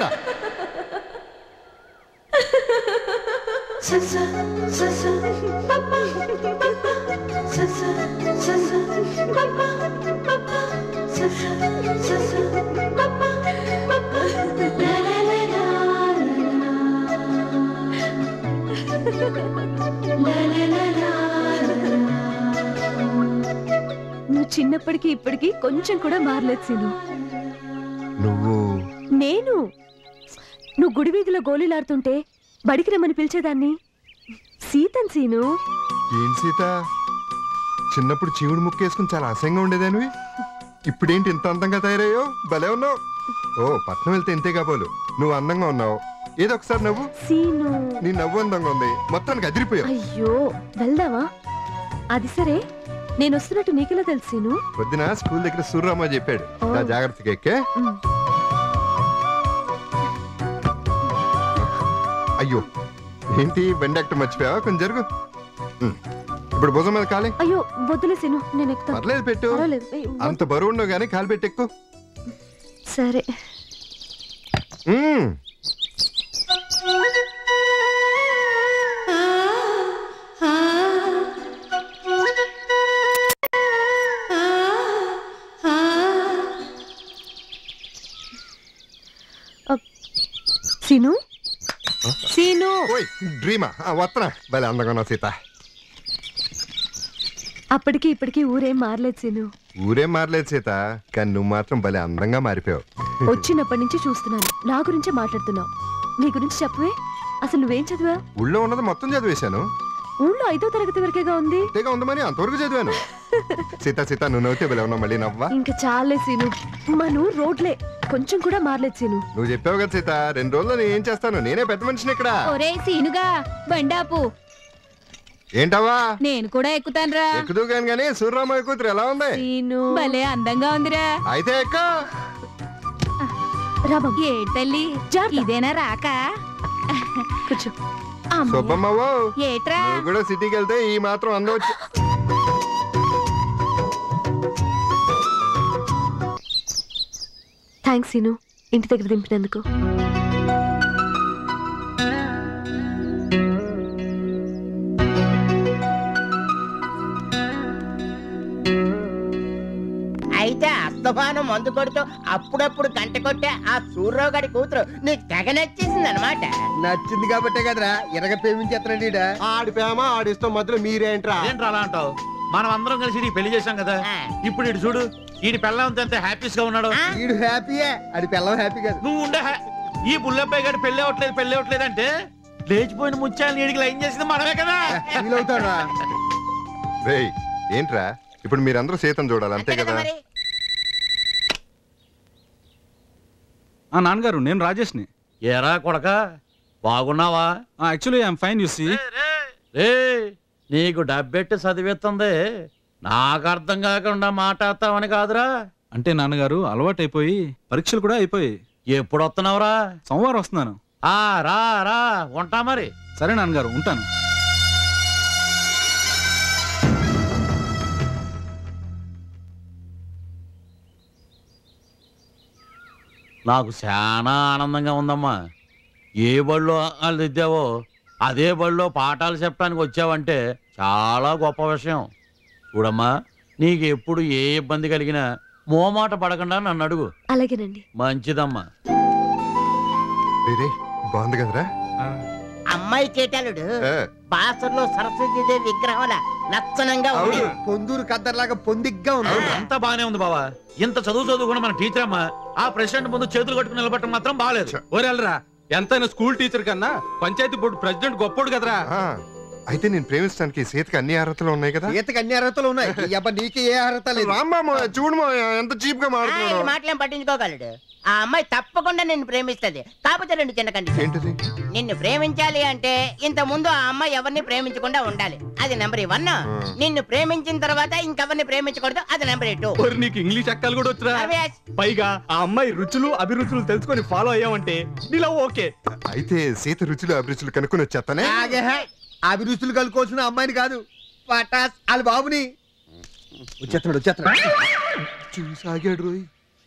నువ్వు చిన్నప్పటికి ఇప్పటికి కొంచెం కూడా మారలేదు సీను. నువ్వు? నేను. నువ్వు గుడి వీధిలో గోళీలాడుతుంటే బడికి రమ్మని పిలిచేదాన్ని. సీతన్ సీను. ఏం సీత, చిన్నప్పుడు చీవుడు ముక్కేసుకుని చాలా అసహ్యంగా ఉండేదానివి, ఇప్పుడేంటి ఇంత అందంగా తయారయ్యో? భలే ఉన్నావు. ఓ పట్నం వెళ్తే ఇంతే కాబోలు, నువ్వు అందంగా ఉన్నావు. ఏదో ఒకసారి నవ్వు. సీను, నీ నవ్వు అందంగా ఉంది, మొత్తానికి అదిరిపోయావు. అయ్యో వెళ్దామా? అది సరే, నేను వస్తున్నట్టు నీకెలా తెలుసు సీను? పొద్దున స్కూల్ దగ్గర సూర్యరామ చెప్పాడు. నా జాగ్రత్తగా ఎక్కే. అయ్యో ఏంటి బండి ఎక్కడ మర్చిపోయావా? కొంచెం జరుగు. ఇప్పుడు భుజం మీద కాలే. అయ్యో వద్దులే సీను, నేను ఎక్కుతాను. పర్లేదు పెట్టు. పర్వాలేదు. ఏయ్, వద్దు. అంత బరువు ఉండవు కానీ కాలు పెట్టి ఎక్కు. సరే. మ్మ్. సీను సీను ఓయ్ డ్రీమా, వస్తున్నా. భలే అందంగా ఉన్నావు సీత. అప్పటికి ఇప్పటికి ఊరేం మారలేదు సీను. ఊరేం మారలేదు సీత, కానీ నువ్వు మాత్రం భలే అందంగా మారిపోయావు. వచ్చినప్పటి నుంచి చూస్తున్నాను, నా గురించే మాట్లాడుతున్నావు. నీ గురించి చెప్పవే, అసలు నువ్వేం చదివా? ఊళ్ళో ఉన్నది మొత్తం చదివేశాను. ఊళ్ళో ఐదో తరగతి వరకేగా ఉంది. అంతేగా ఉంది, మరి అంతవరకు చదివాను. సీత సీత నువ్వు నవ్వుతే భలే ఉన్నావు. మళ్ళీ నవ్వా? ఇంకా చాలే సీను, మన ఊరు రోడ్లే కొంచెం కూడా మారలేదు సీను. నువ్వు చెప్పావు కదా సీత, రెండు రోజుల్లో నేను ఏం చేస్తాను, నేనే పెద్ద మనిషిని ఇక్కడ. ఒరే సీనుగా బండాపు. ఏంటవా? నేను కూడా ఎక్కుతానురా. ఎక్కుదు కాని గానీ సూర్యరామ కూతురు ఎలా ఉంది? సీను భలే అందంగా ఉందిరా. అయితే ఎక్క. ఏ తల్లి ఇదేనా రాక? కూర్చో. సుబ్బమ్మవో, ఏట్రా నువ్వు కూడా సిటీకి వెళ్తే ఈ మాత్రం అందవచ్చు. థ్యాంక్స్ సీను, ఇంటి దగ్గర దింపినందుకు. అయితే అస్తమానం మందు కొడుతూ అప్పుడప్పుడు గంట కొట్టే ఆ సూర్యరావు గారి కూతురు నీకు తెగ నచ్చేసింది అనమాట. నచ్చింది కాబట్టే కదరా ఇరగ ప్రేమించేస్తున్నాడు. ఆడి ప్రేమ ఆడిస్తాం మధ్యలో మీరేంట్రా? ఏంట్రా అలా అంటావు? మనం అందరం కలిసి నీకు పెళ్లి చేశాం కదా, ఇప్పుడు ఇటు చూడు, ఈడి పెళ్ళంతా ఎంత హ్యాపీస్ గా ఉన్నాడు. ఈడు హ్యాపీయే, అది పిల్లలు హ్యాపీ కాదు. నువ్వు ఉండే ఈ బుల్లబ్బాయి గారు పెళ్లి అవ్వట్లేదు పెళ్లి అవ్వట్లేదు అంటే లేచిపోయిన ముత్యాలు నీడికి లైన్ చేసింది మనమే కదా. రేయ్ ఏంట్రా, ఇప్పుడు మీరందరూ సీతను చూడాలి అంతే కదా? ఆ నాన్నగారు, నేను రాజేష్ని. ఏరా కొడక, బాగున్నావా? Actually I'm fine you see. రే నీకు డబ్బెట్టి చదివేస్తుంది, నాకు అర్థం కాకుండా మాట్లాడతావని కాదురా. అంటే నాన్నగారు అలవాటైపోయి పరీక్షలు కూడా అయిపోయి. ఎప్పుడు వస్తున్నావురా? సోమవారం వస్తున్నాను. ఆ రా రా, ఉంటా మరి. సరే నాన్నగారు, ఉంటాను. నాకు చాలా ఆనందంగా ఉందమ్మా. ఏ బడిలో వాళ్ళు దిద్దావో అదే బడిలో పాఠాలు చెప్పడానికి వచ్చావంటే చాలా గొప్ప విషయం. చూడమ్మా, నీకు ఎప్పుడు ఏ ఇబ్బంది కలిగినా మోమాట పడకుండా నన్ను అడుగు. అలాగేనండి. మంచిదమ్మా. బాగుంది కదరా అమ్మాయి కేటాలుడు బాసర్లో సరస్వతీదేవి విగ్రహం లక్షణంగా ఉంది. పొందూరు కద్దర్లాగా పొందిగ్గా ఉంది. అంతా బానే ఉంది బావా. ఇంత చదువు చదువుకున్న మన టీచర్ అమ్మా ఆ ప్రెసిడెంట్ ముందు చేతులు కట్టుకుని నిలబట్టడం మాత్రం బాగాలేదు. ఓరెళ్ళరా, ఎంతైనా స్కూల్ టీచర్ కన్నా పంచాయతీ బోర్డు ప్రెసిడెంట్ గొప్పోడు కదరా. అయితే నేను ప్రేమించడానికి సీతకి అన్ని అర్హతలు ఉన్నాయి కదా? సీతకి అన్ని అర్హతలు ఉన్నాయి, నీకు ఏ అర్హత లేదు. రామ్మ చూడు ఎంత చీప్ గా మాట్లాడుతున్నాడు. మాటలేం పట్టించుకోగలడు. ఆ అమ్మాయి తప్పకుండా నిన్ను ప్రేమిస్తుంది. కాకపోతే రెండు చిన్న కండిషన్. నిన్ను ప్రేమించాలి అంటే ఇంత ముందు ఆ అమ్మాయి ఎవరిని ప్రేమించకుండా ఉండాలి, అది నెంబర్ వన్. నిన్ను ప్రేమించిన తర్వాత ఇంకెవరిని ప్రేమించకూడదు, అది నెంబర్ టూ. నీకు ఇంగ్లీష్ అక్కలు కూడా వచ్చురా. పైగా ఆ అమ్మాయి రుచులు అభిరుచులు తెలుసుకొని ఫాలో అయ్యావంటే నీలో ఓకే. అయితే సీత రుచులు అభిరుచులు కనుక్కొని వచ్చేస్తానే. అభిరుచులు కలుకోవాల్సిన అమ్మాయిని కాదు, పటాస్ వాళ్ళ బాబుని. వచ్చేస్తున్నాడు వచ్చేస్తున్నాడు చూసాగాడు రోయ్.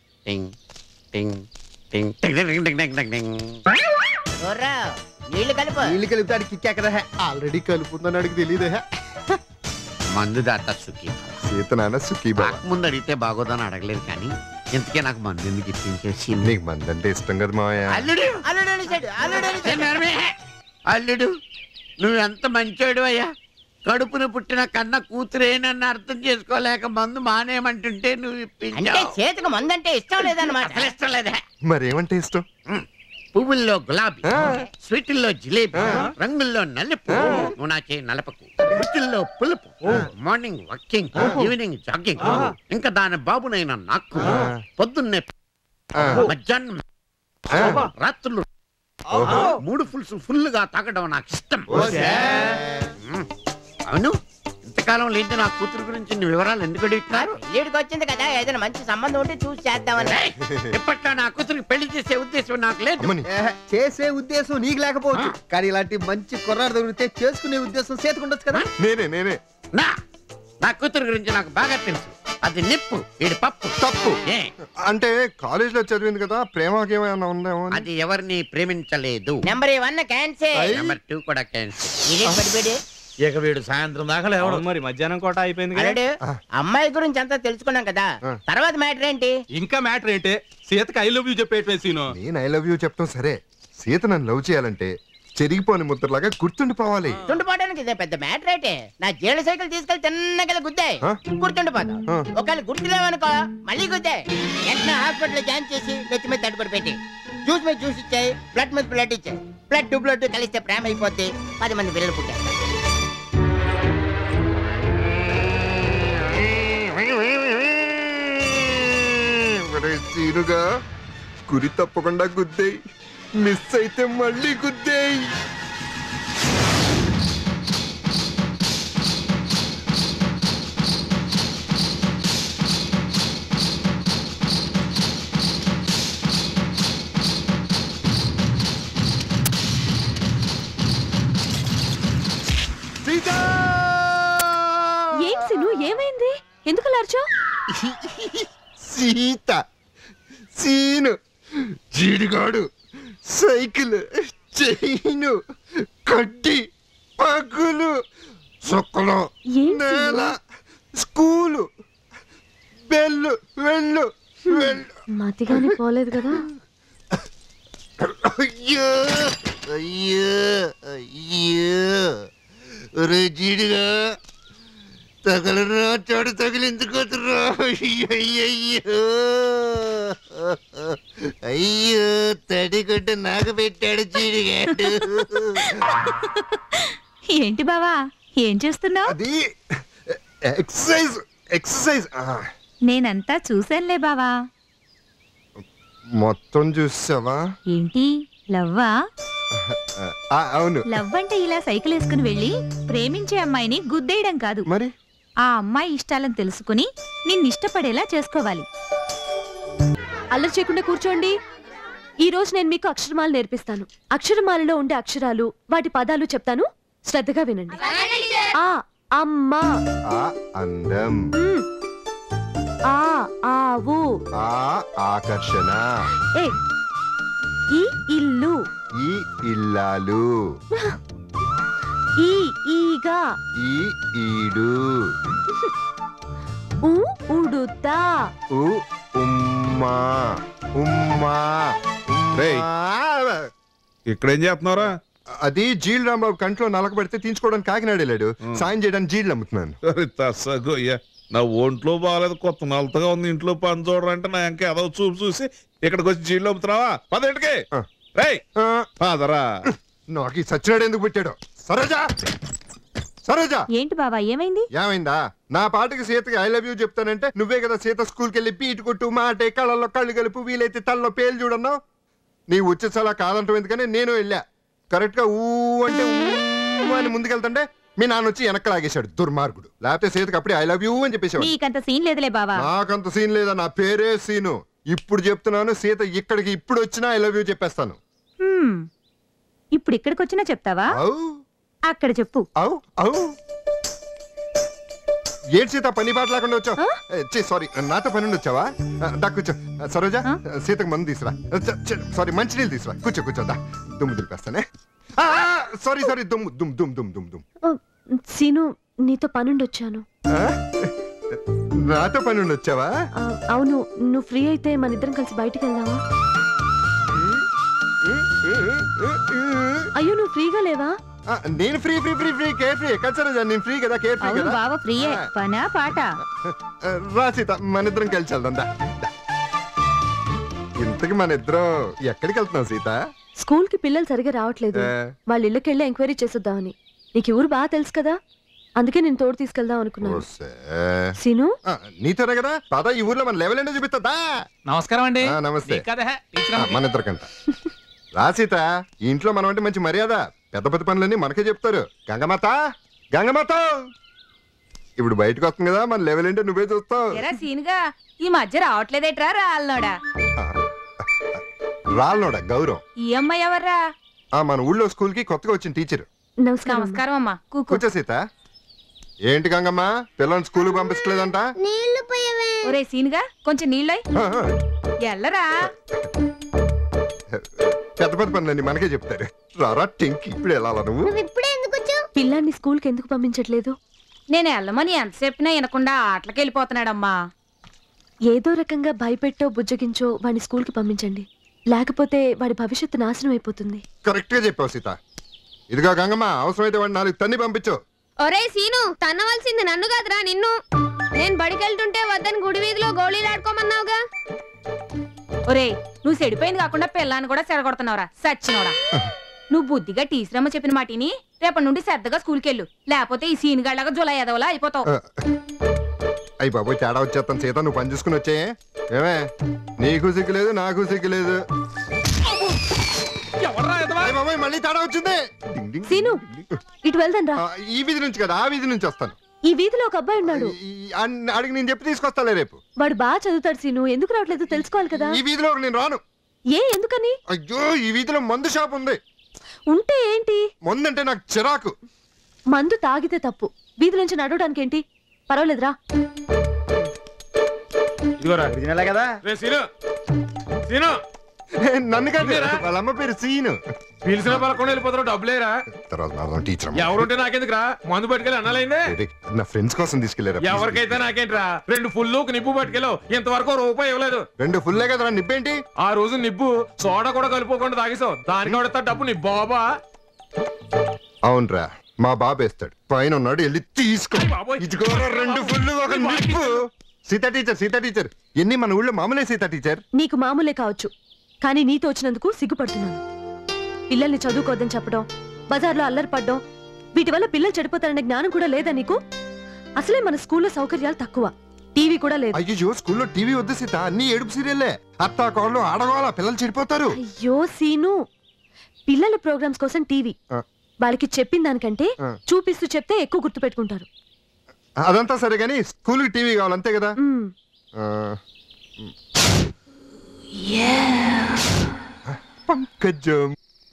నీళ్లు కలుపు. నీళ్లు కలిపితే కిక్కా కదా. ఆల్రెడీ కలుపుందని అడిగి తెలియదే. మందు దాట సుఖీ సీత నాన్న సుఖీ బాబా. ముందు అడిగితే బాగోదని అడగలేదు, కానీ ఇంతకే నాకు మందు ఎందుకు ఇప్పించేసి. నీకు మంది అంటే ఇష్టం కదా మావయ్య. అల్లుడు అల్లుడు అలిసాడు, అల్లుడు అలిసాడు. అల్లుడు నువ్వు ఎంత మంచోడు అయ్యా. కడుపున పుట్టిన కన్న కూతురేనన్న అర్థం చేసుకోలేక మందు మానేయమంటుంటే నువ్వు అంటే చేతికి మందు అంటే ఇష్టం లేదన్నమాట. ఇష్టం లేదా? మరేమంటే ఇష్టం? పువ్వుల్లో గులాబీ, స్వీటుల్లో జిలేబీ, రంగుల్లో నలుపు, నువ్వు నాకే నలపకు, రుచుల్లో పులుపు, మార్నింగ్ వాకింగ్, ఈవినింగ్ జాగింగ్, ఇంకా దాని బాబునైనా నాకు పొద్దున్నే మధ్యాహ్నం రాత్రులు మూడు ఫుల్స్ ఫుల్ గా తాగడం నాకు ఇష్టం. అవును, ఇంతకాలం లేని నా కూతురు గురించి నీ వివరాలు ఎందుకు అడుగుతున్నారు? లేడికి వచ్చింది కదా, ఏదైనా మంచి సంబంధం ఉంటే చూసి చేద్దామని. ఎప్పట్లో నా కూతురికి పెళ్లి చేసే ఉద్దేశం నాకు లేదు. చేసే ఉద్దేశం నీకు లేకపోవచ్చు, కానీ ఇలాంటి మంచి కుర్రాడు దొరికితే చేసుకునే ఉద్దేశం చేతుకుండొచ్చు కదా. నేనే నేనే నా నా కూతురు గురించి నాకు బాగా తెలుసు. అది నిప్పు, వీడి పప్పు. తప్పు అంటే కాలేజ్ లో చదివింది కదా, ప్రేమకి ఏమైనా ఉందేమో. అది ఎవరిని ప్రేమించలేదు. Number one cancer, number two కూడా క్యాన్సర్. ఇక వీడు సాయంత్రం దాకా లేవడం. మరి మధ్యాహ్నం కోట అయిపోయింది. అల్లుడు, అమ్మాయి గురించి అంతా తెలుసుకున్నాం కదా, తర్వాత మ్యాటర్ ఏంటి? ఇంకా మ్యాటర్ ఏంటి? సీతకి ఐ లవ్ యూ చెప్పేట సీను. నేను ఐ లవ్ యూ చెప్తాం సరే, సీత నన్ను లవ్ చేయాలంటే చెరిగిపోని ముద్రలాగా గుర్తుండిపోవాలి. గుర్తుండిపోవడానికి ఇదే పెద్ద మ్యాటర్ అయితే. నా జీళ్ళ సైకిల్ తీసుకెళ్లి తిన్నగా గుద్దాయి, గుర్తుండిపోతాం. ఒకవేళ గుర్తులేవనుకో మళ్ళీ గుద్దాయి, వెంటనే హాస్పిటల్ జాయిన్ చేసి నెత్తి మీద తడుపుడు పెట్టి జ్యూస్ మీద జ్యూస్ ఇచ్చాయి, బ్లడ్ మీద బ్లడ్ ఇచ్చాయి. బ్లడ్ టు బ్లడ్ కలిస్తే ప్రేమ అయిపోతే పది మంది పిల్లలు పుట్టారు. సీనుగా గురి తప్పకుండా గుద్దేయి, మిస్ అయితే మళ్ళీ గుద్దేయి. ఏం సిను, ఏమైంది? ఎందుకు లార్చో? సీత, సీను, జీడిగాడు, సైకిల్, చైను, కడ్డి, పగులు, చొక్కలు, నేల, స్కూలు, బెల్లు, వెళ్ళు వెళ్ళు. మతిగాని పోలేదు కదా? అయ్యో అయ్యో అయ్యో, రే జీడిగా తగలరా, చాడు తగిలిందుకోతురా. అయ్యో అయ్యో, తడిగడ్డ నాకు పెట్టాడు జీడిగాడు. ఏంటి బావా, ఏం చేస్తున్నావు? అది ఎక్సర్సైజ్ ఎక్సర్సైజ్. నేనంతా చూశానులే బావా. మొత్తం చూసావా? ఏంటి లవ్వా? అవును. లవ్ అంటే ఇలా సైకిల్ వేసుకుని వెళ్ళి ప్రేమించే అమ్మాయిని గుద్దేయడం కాదు. మరి ఆ అమ్మాయి ఇష్టాలను తెలుసుకుని నిన్ను ఇష్టపడేలా చేసుకోవాలి. అల్లరి చేయకుండా కూర్చోండి. ఈ రోజు నేను మీకు అక్షరమాల నేర్పిస్తాను. అక్షరమాలలో ఉండే అక్షరాలు, వాటి పదాలు చెప్తాను, శ్రద్ధగా వినండి. ఆ అమ్మ, ఆ అందం, ఆ ఆవు, ఆ ఆకర్షణ, ఏ ఈ ఇల్లు, ఈ ఇల్లాలు, ఈ ఈగ, ఈ ఈడు, ఉ ఉడుతా, ఉ ఉమ్మా, ఉమ్మా. ఇక్కడేం చేస్తున్నారా? అది జీల్ రాంబాబు కంట్లో నలక పెడితే తీయించుకోవడానికి కాకినాడ వెళ్ళాడు, సాయం చేయడానికి జీళ్ళు అమ్ముతున్నాను. తస్సగోయ్యా, నా ఒంట్లో బాగాలేదు, కొత్త నలతగా ఉంది, ఇంట్లో పని చూడరంటే నా ఇంకా ఏదో చూపు చూసి ఇక్కడికి వచ్చి జీళ్ళు అమ్ముతున్నావా? పదేంటికి పదరా. నాకు సచ్చినాడు ఎందుకు పెట్టాడు? సరోజా, సరోజా. ఏంటి బావా, ఏమైంది? ఏమైందా? నా పాటకి సీతకి ఐ లవ్ యూ చెప్తానంటే నువ్వే కదా సీత స్కూల్కి వెళ్ళి పీటు కొట్టు, మాటే, కళ్ళల్లో కళ్ళు కలుపు, వీలైతే తల్లో పేలు చూడన్నావు. నీ వచ్చేసలా కాదంటావు ఎందుకని నేను వెళ్ళా. కరెక్ట్ గా ఊ అంటే ఊ అని ముందుకెళ్తుంటే మీ నాన్న వచ్చి వెనక్కి లాగేశాడు, దుర్మార్గుడు. లేకపోతే సీతకి అప్పుడే ఐ లవ్ యూ అని చెప్పేశాడు. నీకంత సీన్ లేదులే బావా. నాకంత సీన్ లేదా, నా పేరే సీను. ఇప్పుడు చెప్తున్నాను, సీత ఇక్కడికి ఇప్పుడు వచ్చినా ఐ లవ్ యూ చెప్పేస్తాను. హ్మ్. ఇప్పుడు ఇక్కడికి వచ్చినా చెప్తావా? అక్కడ చెప్పు. అవు అవు ఏడు సీత పని పాట లేకుండా వచ్చావు. సారీ, నాతో పని వచ్చావా? దా కూర్చో. సరోజా, సీతకు మందు తీసురా. సారీ, మంచినీళ్ళు తీసురా. కూర్చో కూర్చో. దా దుమ్ము దులిపేస్తానే. సారీ సారీ, దుమ్ము దుమ్ దుమ్ దుమ్ దుమ్ దుమ్. సీను, నీతో పనుండి వచ్చాను. నాతో పని వచ్చావా? అవును, నువ్వు ఫ్రీ అయితే మన ఇద్దరం కలిసి బయటికి వెళ్దామా? అయ్యో, నువ్వు ఫ్రీగా లేవా? నేను free free free free carefree. ఎక్కడ సరోజా, నేను ఫ్రీ కదా, కేర్ ఫ్రీ కదా. బావ ఫ్రీయే, పనా పాట. రా సీత, మన ఇద్దరం కలిసి వెళ్దాం. దా ఇంతకి మన ఇద్దరు ఎక్కడికి వెళ్తున్నాం సీత? స్కూల్ కి పిల్లలు సరిగా రావట్లేదు, వాళ్ళ ఇళ్ళకి వెళ్ళి ఎంక్వైరీ చేసొద్దామని. నీకు ఊరు బాగా తెలుసు కదా, అందుకే నేను తోడు తీసుకెళ్దాం అనుకున్నాను. సీను నీతోనే కదా పద, ఈ ఊర్లో మన లెవెల్ ఏంటో చూపిస్తా. నమస్కారం అండి. నమస్తే. మన ఇద్దరికంట రా సీత. ఈ ఇంట్లో మనం అంటే మంచి మర్యాద, పెద్ద పెద్ద పనులన్నీ మనకే చెప్తారు. గంగమాత గంగమాత ఇప్పుడు బయటకు వస్తుంది కదా, మన లెవెల్ ఏంటో నువ్వే చూస్తావు. సీనుగా ఈ మధ్య రావట్లేదేట్రా రాళ్ళోడా? రాళ్ళోడా గౌరవం. ఈ అమ్మాయి ఎవర్రా? మన ఊళ్ళో స్కూల్ కి కొత్తగా వచ్చిన టీచర్. నమస్కారం అమ్మా. కూర్చో సీత. ఏంటి గంగమ్మ, పిల్లల్ని స్కూల్ పంపించలేదంట? ఒరే సీనుగా కొంచెం నీళ్ళు ఎల్లరా. పెద్ద పెద్ద పనులన్నీ మనకే చెప్తారు. రారా టెంకి, ఇప్పుడు వెళ్ళాలా నువ్వు? పిల్లాన్ని స్కూల్ కి ఎందుకు పంపించట్లేదు? నేను వెళ్ళమని ఎంత చెప్పినా వినకుండా ఆటలకి వెళ్ళిపోతున్నాడమ్మా. ఏదో రకంగా భయపెట్టో బుజ్జగించో వాడిని స్కూల్ కి పంపించండి, లేకపోతే వాడి భవిష్యత్తు నాశనం అయిపోతుంది. కరెక్ట్ గా చెప్పావు సీత. ఇదిగో గంగమ్మ, అవసరమైతే వాడిని నాలుగు తన్ని పంపించు. ఒరే సీను, తన్నవలసింది నన్ను కాదురా నిన్ను. నేను బడికెళ్తుంటే వద్దని గుడి వీధిలో గోళీలు ఆడుకోమన్నావుగా. ఒరే నువ్వు చెడిపోయింది కాకుండా పిల్లాన్ని కూడా చెడగొడుతున్నావురా సచ్చినోడా. నువ్వు బుద్ధిగా టీచరమ్మ చెప్పిన మాటిని రేపటి నుండి శ్రద్ధగా స్కూల్కి వెళ్ళు, లేకపోతే ఈ సీన్ గళ్ళగా జులై ఎదవలా అయిపోతావు. అయ్యి బాబు తేడా వచ్చేస్తాను సీత, నువ్వు పని చూసుకుని వచ్చాయే. ఏమే నీకు సిగ్గులేదు నాకు సిగ్గులేదు. మళ్ళీ తేడా వచ్చింది. సీను ఇటు వెళ్దాం రా. ఈ వీధి నుంచి కదా, ఆ వీధి నుంచి వస్తాను. ఈ వీధిలో ఒక అబ్బాయి ఉన్నాడు, అడిగి నేను చెప్పి తీసుకొస్తాలే రేపు. వాడు బాగా చదువుతాడు సీను, ఎందుకు రావట్లేదు తెలుసుకోవాలి కదా. ఈ వీధిలో నేను రాను. ఏ ఎందుకని? అయ్యో ఈ వీధిలో మందు షాప్ ఉంది. ఉంటే ఏంటి? మందు అంటే నాకు చిరాకు. మందు తాగితే తప్పు, వీధి నుంచి నడవడానికి ఏంటి? పర్వాలేదురా. కదా నన్ను కాదు, వాళ్ళ అమ్మ పేరు సీను. పిలిచిన పలకుండా వెళ్ళిపోతారు, డబ్బులేరా? తర్వాత టీచర్ ఎవరుంటే నాకెందుకురా, మందు పట్టుకెళ్ళి అన్నాలైందే. నా ఫ్రెండ్స్ కోసం తీసుకెళ్లారు. ఎవరికైతే నాకేంట్రా, రెండు ఫుల్ నిప్పు పట్టుకెళ్ళావు, ఇంతవరకు రూపాయి ఇవ్వలేదు. రెండు ఫుల్లే కదా నిప్పేంటి? ఆ రోజు నిప్పు సోడా కూడా కలుపుకోకుండా తాగేసావు, దానికి వాడతా డబ్బు నీ బాబా. అవునరా, మా బాబు వేస్తాడు, పైన ఉన్నాడు, వెళ్ళి తీసుకో. ఇదిగోరా రెండు ఫుల్ ఒక నిప్పు. సీతా టీచర్ సీతా టీచర్ ఎన్ని మన ఊళ్ళో మామూలే సీతా టీచర్. నీకు మామూలే కావచ్చు, కానీ నీతో వచ్చినందుకు సిగ్గుపడుతున్నాను. పిల్లల్ని చదువుకోవద్దని చెప్పడం, బజార్లో అల్లరి పడ్డం, వీటి వల్ల పిల్లలు చెడిపోతారనే జ్ఞానం కూడా లేదా నీకు? అసలే మన స్కూల్లో సౌకర్యాలు తక్కువ, టీవీ కూడా లేదు. అయ్యో స్కూల్లో టీవీ వద్దు సీత, అన్ని ఏడుపు సీరియల్లే. అత్తా కోళ్ళు ఆడవాళ్ళ పిల్లలు చెడిపోతారు. అయ్యో సీను, పిల్లల ప్రోగ్రామ్స్ కోసం టీవీ, వాళ్ళకి చెప్పిన దానికంటే చూపిస్తూ చెప్తే ఎక్కువ గుర్తు పెట్టుకుంటారు. అదంతా సరే గానీ స్కూల్కి టీవీ కావాలంతే కదా. పంకజం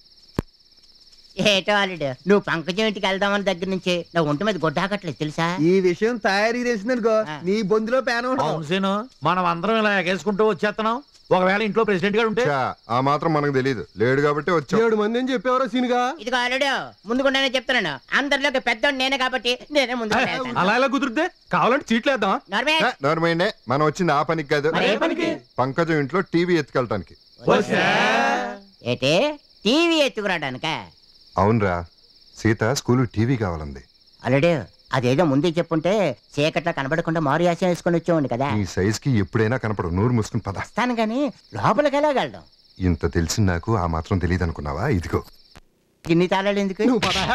ఏటో అల్లుడు, నువ్వు పంకజం ఇంటికి వెళ్దామని దగ్గర నుంచి నా ఒంటి మీద గొడ్డాకట్లేదు తెలుసా. ఈ విషయం తయారీ తెలిసిందనుకో నీ బొందులో పేన ఉండదు. మనం అందరం ఇలా ఎగేసుకుంటూ వచ్చేస్తున్నాం, ఒకవేళ ఇంట్లో ప్రెసిడెంట్ గారు ఉంటే ఆ మాత్రం మనకు తెలియదు, లేడు కాబట్టి వచ్చా. ఏడు మంది అని చెప్పేవారో సీనుగా. ఇదిగో అల్లుడు, ముందుకుండానే చెప్తున్నాను, అందరిలోకి పెద్దోడు నేనే కాబట్టి నేనే ముందు. అలా ఎలా కుదిరితే కావాలంటే చీట్లు వేద్దాం. నోర్మైండే, మనం వచ్చింది ఆ పనికి కాదు, పంకజం ఇంట్లో టీవీ ఎత్తుకెళ్ళటానికి. ఏటే టీవీ ఎత్తుకురాడానిక? అవునరా, సీత స్కూల్ టీవీ కావాలంది. అల్లుడు అదేదో ముందే చెప్పుంటే చీకట్లా కనబడకుండా మారు యాసం వేసుకొని వచ్చేవాడిని కదా. ఈ సైజ్ కి ఎప్పుడైనా కనపడు, నోరు మూసుకుని పద. వస్తాను గానీ లోపలికి వెళ్ళగలడం. ఇంత తెలిసి నాకు ఆ మాత్రం తెలియదు అనుకున్నావా? ఇదిగో ఇన్ని తాళాలు ఎందుకు? నువ్వు పద.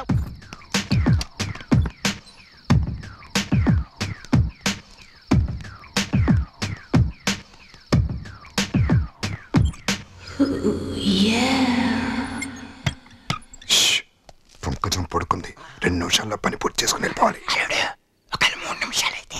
పంకజం పడుకుంది, రెండు నిమిషాల్లో పని పూర్తి చేసుకుని వెళ్ళిపోవాలి. ఒక మూడు నిమిషాలు అయితే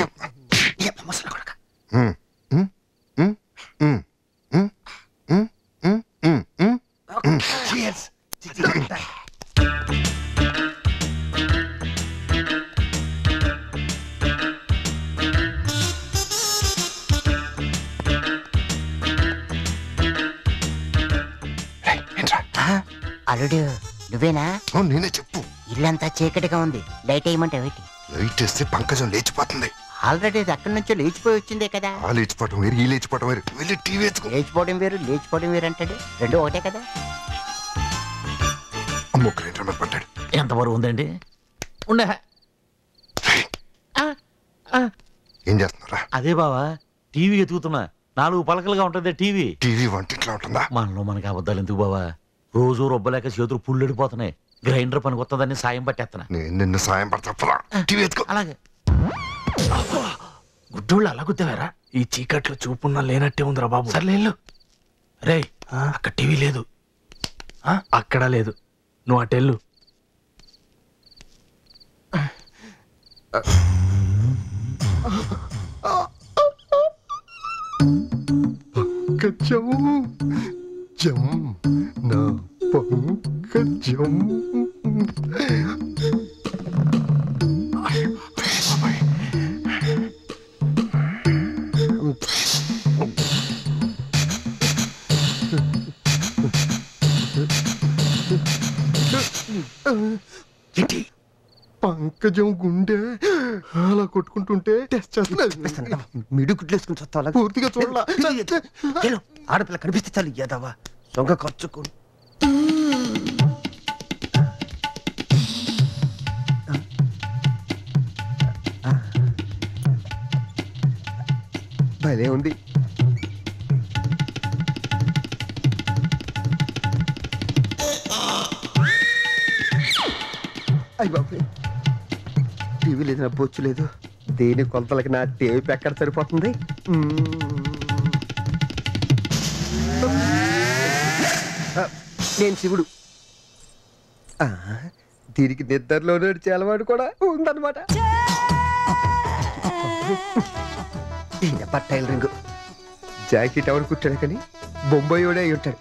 అల్లుడు నువ్వేనా? నేనే చెప్పు. ఇల్లంతా చీకటిగా ఉంది, లైట్ వేయమంటే వేటి? లైట్ వేస్తే పంకజం లేచిపోతుంది. ఆల్రెడీ అక్కడి నుంచి లేచిపోయి వచ్చిందే కదా. ఆ లేచిపోవటం వేరు, ఈ లేచిపోవటం వేరు. వెళ్ళి టీవీ ఎత్తుకో. లేచిపోవడం వేరు లేచిపోవడం వేరు అంటాడు, రెండు ఒకటే కదా. అమ్మో గ్రైండర్ మీద పడ్డాడు. ఎంత బరువు ఉందండి? ఉండే ఏం చేస్తున్నారా? అదే బావా, టీవీ ఎత్తుకుతున్నా, నాలుగు పలకలుగా ఉంటది టీవీ. టీవీ వంటింట్లో ఉంటుందా? మనలో మనకి అబద్ధాలు ఎందుకు బావా? రోజు రొబ్బలేక చేతులు పుల్లెడిపోతున్నాయి. గ్రైండర్ పనికి వస్తుందని సాయం పట్టేస్తున్నా. నేను నిన్ను సాయం పడతా. టీవీ ఎత్తుకో. అలాగే. గుడ్డోళ్ళు అలా గుద్దావారా? ఈ చీకట్లో చూపున్నా లేనట్టే ఉందిరా బాబు. సర్లేళ్ళు. రే అక్కడ టీవీ లేదు. అక్కడ లేదు. నువ్వు అటెళ్ళు. పంకజం జం నా పంకజం. పంకజం గుండె అలా కొట్టుకుంటుంటే టెస్ట్ చేస్తున్నా. మిడు గుడ్లేసుకుని చస్తావా? పూర్తిగా చూడాల. ఆడపిల్ల కనిపిస్తే చాలు ఏదవా దొంగ ఖర్చుకు. భలే ఉంది. అయ్య బాబు, టీవీ లేదు, నా బొచ్చు లేదు. దేని కొలతలకి నా టేప్ ఎక్కడ సరిపోతుంది? నేను శివుడు. దీనికి నిద్రలో నడిచే అలవాటు కూడా ఉందన్నమాట. టైలరింగ్ జాకెట్ ఎవరు కుట్టాడు కానీ బొంబాయిడే అయి ఉంటాడు.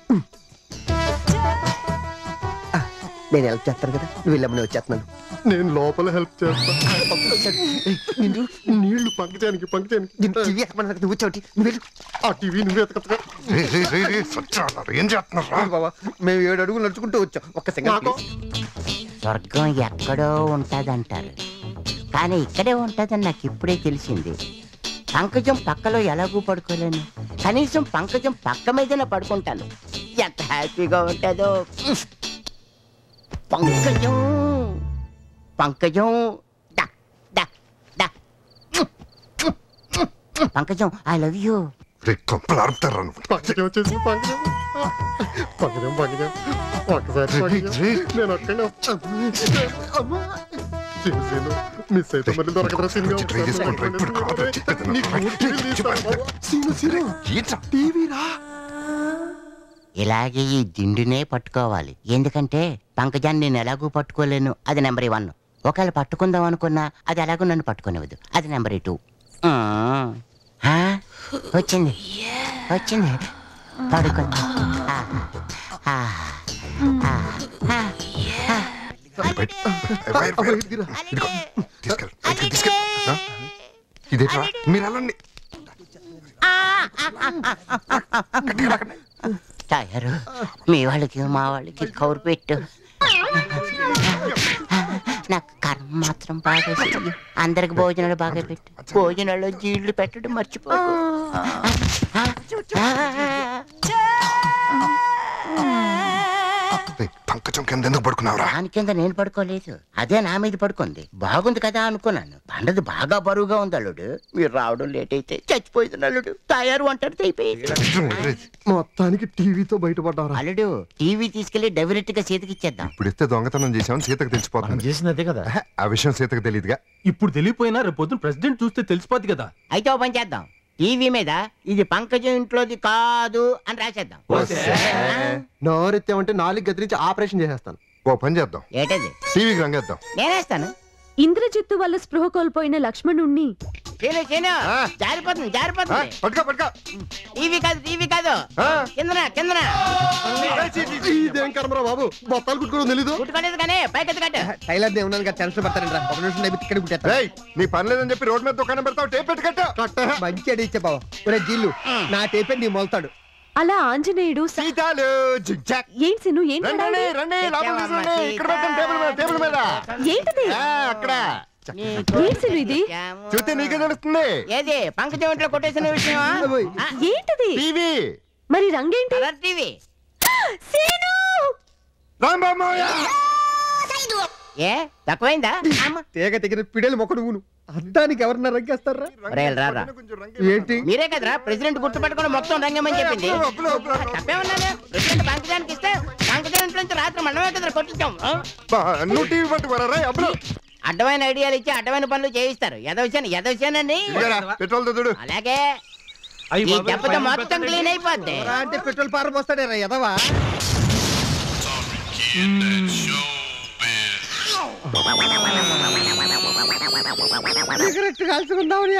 నేను హెల్ప్ చేస్తాను కదా, నువ్వు వెళ్ళమని వచ్చేస్తున్నాను. నేను లోపల హెల్ప్ చేస్తాను. నీళ్లు పంకజానికి పంకజానికి నువ్వు చోటి నువ్వు ఆ టీవీ నువ్వు ఎతకగా. ఏం చేస్తున్నారు బాబా? మేము ఏడు అడుగులు నడుచుకుంటూ వచ్చాం. ఒక్క సెకండ్. స్వర్గం ఎక్కడో ఉంటదంటారు, కానీ ఇక్కడే ఉంటదని నాకు ఇప్పుడే తెలిసింది. పంకజం పక్కలో ఎలాగూ పడుకోలేను, కనీసం పంకజం పక్క మీదనే పడుకుంటాను. ఎంత హ్యాపీగా ఉంటుందో. పంకజం పంకజం డా డా డా Pankajam I love you. Pankajam వచ్చేసి పంకజం పంకజం పంకజం ఒక్కసారి నేను ఒక్కడే మిస్ అయితే మళ్ళీ దొరకదా? ఇలాగే ఈ దిండునే పట్టుకోవాలి, ఎందుకంటే పంకజాన్ని నేను ఎలాగూ పట్టుకోలేను. అది నెంబర్ వన్. ఒకవేళ పట్టుకుందాం అనుకున్నా అది ఎలాగో నన్ను పట్టుకునేవద్దు. అది నెంబర్ టూ. వచ్చింది వచ్చింది పడుకుంది. ఇదేట్రా మీరు వెళ్ళండి. తయారు మీ వాళ్ళకి మా వాళ్ళకి కౌరు పెట్టు. నాకు కర్మ మాత్రం బాగా చెయ్యి. అందరికి భోజనాలు బాగా పెట్టు. భోజనాల్లో జీళ్ళు పెట్టడం మర్చిపోకు. పంకజం కింద ఎందుకు పడుకున్నావురా? దాని కింద నేను పడుకోలేదు, అదే నా మీద పడుకుంది. బాగుంది కదా అనుకున్నాను. బండది బాగా బరువుగా ఉంది అల్లుడు. మీరు రావడం లేట్ అయితే చచ్చిపోయింది అల్లుడు. తయారు అంటారు అయిపోయింది. మొత్తానికి టీవీతో బయటపడ్డారా? అల్లుడు టీవీ తీసుకెళ్లి డైరెక్ట్ గా సీతకి ఇచ్చేద్దాం. ఇప్పుడు ఇస్తే దొంగతనం చేసామని సీతకు తెలిసిపోతుంది. చేసినదే కదా ఆ విషయం సీతకు తెలియదుగా. ఇప్పుడు తెలియపోయినా రేపు పొద్దున ప్రెసిడెంట్ చూస్తే తెలిసిపోద్ది కదా. అయితే ఓ పని చేద్దాం, టీవీ మీద ఇది పంకజం ఇంట్లోది కాదు అని రాసేద్దాం. నోరెత్తామంటే నాలుగు గదిరించి ఆపరేషన్ చేసేస్తాను. ఓ పని చేద్దాం, ఏంటది? టీవీకి రంగేద్దాం. నేనేస్తాను. ఇంద్రజిత్తు వల్ల స్పృహ కోల్పోయిన లక్ష్మణుణ్ణి జారిపోతుంది జారిపోతుంది. పట్టుకో పట్టుకో. టీవీ కాదు టీవీ కాదు, కిందన కిందన. ఇదేం కర్మరా బాబు, బొత్తాలు కుట్టుకోవడం తెలీదు. కుట్టుకోలేదు కానీ పైకి కట్టు. టైలర్ దే ఉన్నాను కదా, టెన్షన్ పడతారండి. ఒక నిమిషం లేకపోతే ఇక్కడ కుట్టేస్తా. నీ పని లేదని చెప్పి రోడ్ మీద దుకాణం పెడతావు, టేప్ పెట్టి కట్ట. మంచి అడి ఇచ్చే బావ. ఒరే జీళ్ళు, నా టేపే నీ మొలుతాడు. అలా ఆంజనేయుడు సీతాలు ఏంటి సిను ఏంటి ఏంటిది అక్కడ ఏంటి సిను ఇది? చూస్తే నీకే తెలుస్తుంది. ఏది పంకజం ఇంట్లో కొట్టేసిన విషయం? ఏంటిది టీవీ. మరి రంగేంటి? టీవీ. ఏ తక్కువైందా? తీగ తెగిన పిడేలు మొక్క నువ్వు. అద్దానికి ఎవరన్నా రంగేస్తారా? ఒరేయ్ రారా. ఏంటి? మీరే కదరా ప్రెసిడెంట్ గుర్తుపెట్టుకుని మొత్తం రంగమని చెప్పింది. తప్పేమన్నాను? ప్రెసిడెంట్ పంకజానికి ఇస్తే పంకజాన్ నుంచి రాత్రి మనమే కదా కొట్టించాం. నువ్వు టీవీ పట్టుకోరా అప్పుడు అడ్డమైన ఐడియాలు ఇచ్చి అడ్డమైన పనులు చేయిస్తారు. ఎదవశాను ఎదవశానండి. పెట్రోల్ దుడు. అలాగే ఈ దెబ్బతో మొత్తం క్లీన్ అయిపోద్ది. అంటే పెట్రోల్ పార పోస్తాడే రా ఎదవా. సిగరెట్ కాల్చుకుందామని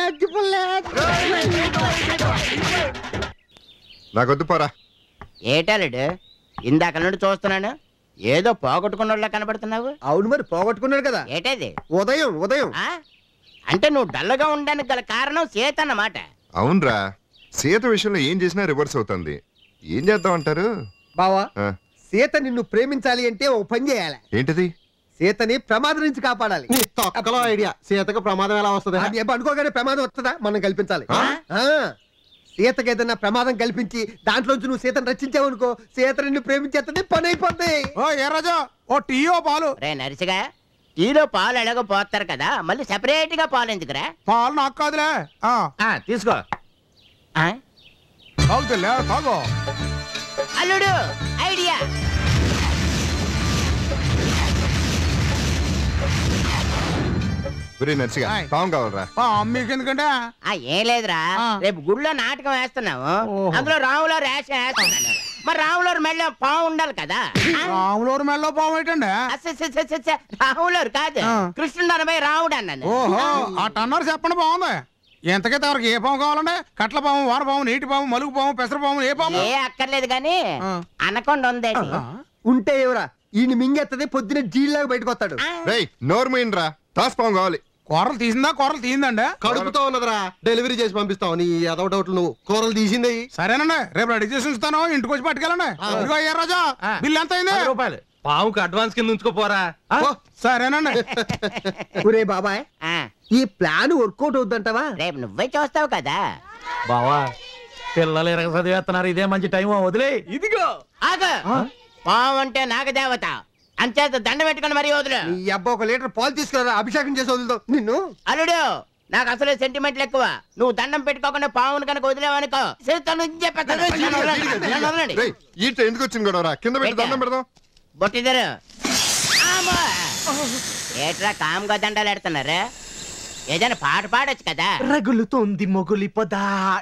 నాకొద్దు పోరా. ఏటాలేడు ఇందాక నుండి చూస్తున్నాను ఏదో పోగొట్టుకున్న కనబడుతున్నావు. అవును మరి పోగొట్టుకున్నాడు కదా. ఏటది? ఉదయం ఉదయం. అంటే నువ్వు డల్లగా ఉండడానికి గల కారణం సీత అన్నమాట. అవునరా, సీత విషయంలో ఏం చేసినా రివర్స్ అవుతుంది. ఏం చేద్దాం అంటారు బావా? సీత నిన్ను ప్రేమించాలి అంటే ఓ పని చేయాలి. ఏంటిది? సీతని ప్రమాదం నుంచి కాపాడాలి. ఐడియా. సీతకు ప్రమాదం ఎలా వస్తుంది? అది అనుకోగానే ప్రమాదం వస్తుందా? మనం కల్పించాలి. సీతకి ఏదైనా ప్రమాదం కల్పించి దాంట్లోంచి నువ్వు సీతను రక్షించావు అనుకో, సీత నిన్ను ప్రేమించేస్తుంది, పని అయిపోద్ది. ఓ ఏ రాజా, ఓ టీ ఓ పాలు. రే నరిసిగా, టీలో పాలు ఎలాగో పోస్తారు కదా, మళ్ళీ సెపరేట్ గా పాలు ఎందుకురా? పాలు నాకు కాదులే. తీసుకో. తాగుతులే తాగు. అల్లుడు ఐడియా. నర్సిగా పాము కావాలరా? మీకు ఎందుకంటే ఏం లేదురా, రేపు గుడిలో నాటకం వేస్తున్నాము, అందులో రాములో రేషన్ వేస్తున్నాను. మరి రాములూరు మెళ్ళో పాము ఉండాలి కదా. రాములూరు మెళ్ళో పాము ఏంటండి? రాములూరు కాదు, కృష్ణుడు అనబోయి రాముడు అన్నాను. ఓహో అట్ అన్నారు, చెప్పండి. బాగుంది. ఎంతకైతే ఎవరికి ఏ పాము కావాలండి? కట్ల పాము, వార పాము, నీటి పాము, మలుగు పాము, పెసర పాము, ఏ పాము? ఏ అక్కర్లేదు గాని అనకొండ ఉంది. ఉంటే ఎవరా ఈయన మింగెత్తది, పొద్దున జీల్లాగా బయటకు వస్తాడు. నోరు మీనరా, తాస్ పాము కావాలి. కూరలు తీసిందా? కూరలు తీసిందండి. కడుపుతో ఉన్నదిరా, డెలివరీ చేసి పంపిస్తావు. నీ ఏదో డౌట్లు నువ్వు కూరలు తీసింది. సరేనండి, రేపు రెడీ చేసి ఉంచుతాను, ఇంటికి వచ్చి పట్టుకెళ్ళండి. ఇదిగో అయ్యా రాజా, బిల్ ఎంత అయింది? రూపాయలు. పావుకి అడ్వాన్స్ కింద ఉంచుకోపోరా. సరేనండి. ఒరే బాబాయ్, ఈ ప్లాన్ వర్కౌట్ అవుద్దంటావా? రేపు నువ్వే చూస్తావు కదా. బావా, పిల్లలు ఎరగ చదివేస్తున్నారు, ఇదే మంచి టైం. వదిలే. ఇదిగో ఆగు. పావు అంటే నాగదేవత, అంచేత దండ పెట్టుకుని మరీ వదులు. ఈ అబ్బా ఒక లీటర్ పాలు తీసుకురా, అభిషేకం చేసి వదులుతావు నిన్ను. అల్లుడు, నాకు అసలు సెంటిమెంట్లు ఎక్కువ. నువ్వు దండం పెట్టుకోకుండా పావును కనుక వదిలేవనుకో, ఎందుకు వచ్చింది కూడా? కింద పెట్టి దండం పెడదాం. బొట్టిదరు ఏట్రా కామ్గా దండాలు ఎడుతున్నారు? ఏదైనా పాట పాడొచ్చు కదా. రగులుతోంది మొగులి పొదా.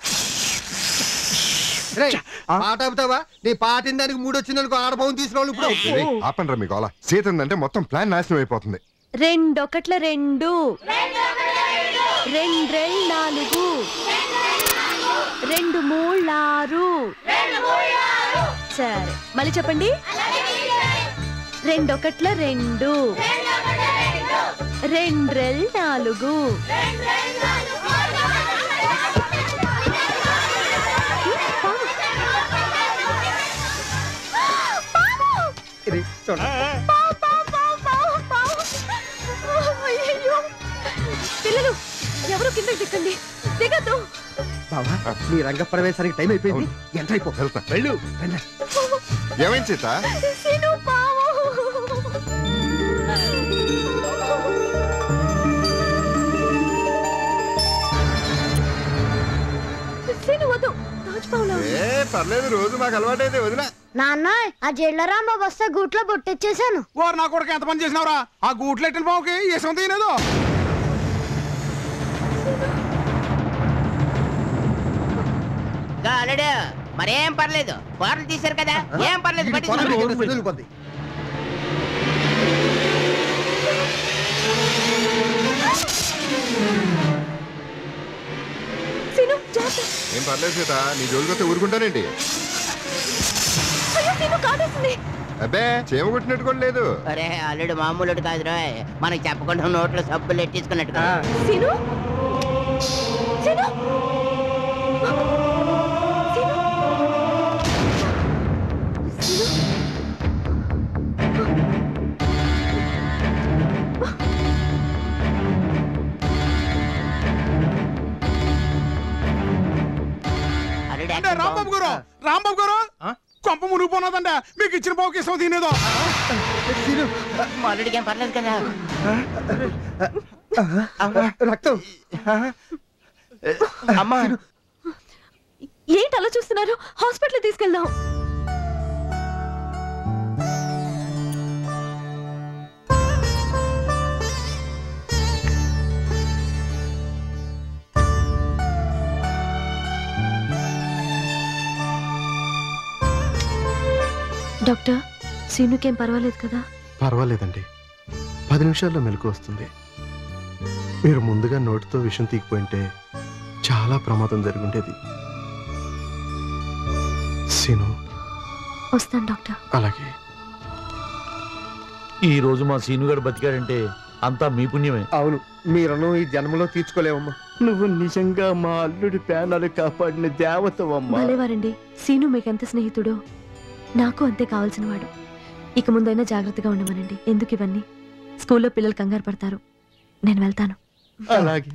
పాట ఆపుతావా? నీ పాటిన దానికి మూడు వచ్చిందనుకో, ఆడబోన్ తీసుకురావాలి. ఇప్పుడు ఆపండి మీకు అలా. సీత ఉందంటే మొత్తం ప్లాన్ నాశనం అయిపోతుంది. రెండొకట్ల రెండు, రెండు నాలుగు, రెండు మూడు ఆరు. సరే మళ్ళీ చెప్పండి. రెండొకట్ల రెండు, రెండ్రెల్ నాలుగు. పిల్లలు ఎవరు కింద దిక్కండి, దిగద్దు. బావా, నీ రంగ ప్రవేశానికి టైం అయిపోయింది. ఎంత అయిపో వెళ్ళు. ఏమైంది సీత? పర్లేదు, రోజు మాకు అలవాటైతే వదినా. నాన్న, ఆ జైల్లో రాంబాబు వస్తే గూట్లో బొట్టెచ్చేసాను. వారు నా కొడుకు ఎంత పని చేసినావురా? ఆ గూట్లో ఎట్టిన బావుకి ఏసం తీయలేదు. అల్లుడు మరేం పర్లేదు, కూరలు తీశారు కదా, ఏం పర్లేదు. ఏం పర్లేదు సీత, నీ జోలికొస్తే ఊరుకుంటానండి. అబ్బే, చేమ కొట్టినట్టు కూడా లేదు. అరే అల్లుడు మామూలుడు కాదురా, మనకి చెప్పకుండా నోట్లో సబ్బులు ఎట్టించుకున్నట్టు. రాంబాబు గారు, రాంబాబు గారు, కొంప మునిగిపోన్నదంట. మీకు ఇచ్చిన బావుకి ఇష్టం తినేదో. మా అల్లుడికి ఏం పర్లేదు కదా. రక్తం. అమ్మా ఏంటి అలా చూస్తున్నారు? హాస్పిటల్ తీసుకెళ్దాం. డాక్టర్, సీనుకేం పర్వాలేదు కదా? పర్వాలేదండి, పది నిమిషాల్లో మెలకు వస్తుంది. మీరు ముందుగా నోటితో విషం తీగిపోయింటే చాలా ప్రమాదం జరుగుండేది. సీను వస్తాను డాక్టర్. అలాగే. ఈ రోజు మా సీనుగాడు బతికాడంటే అంతా మీ పుణ్యమే. అవును, మీ రుణం ఈ జన్మలో తీర్చుకోలేవమ్మా. నువ్వు నిజంగా మా అల్లుడి ప్రాణాలు కాపాడిన దేవతవమ్మా. భలేవారండి. సీను మీకెంత స్నేహితుడో నాకు అంతే కావాల్సిన వాడు. ఇక ముందైనా జాగ్రత్తగా ఉండమనండి. ఎందుకు ఇవన్నీ? స్కూల్లో పిల్లలు కంగారు పడతారు. నేను వెళ్తాను. అలాగే.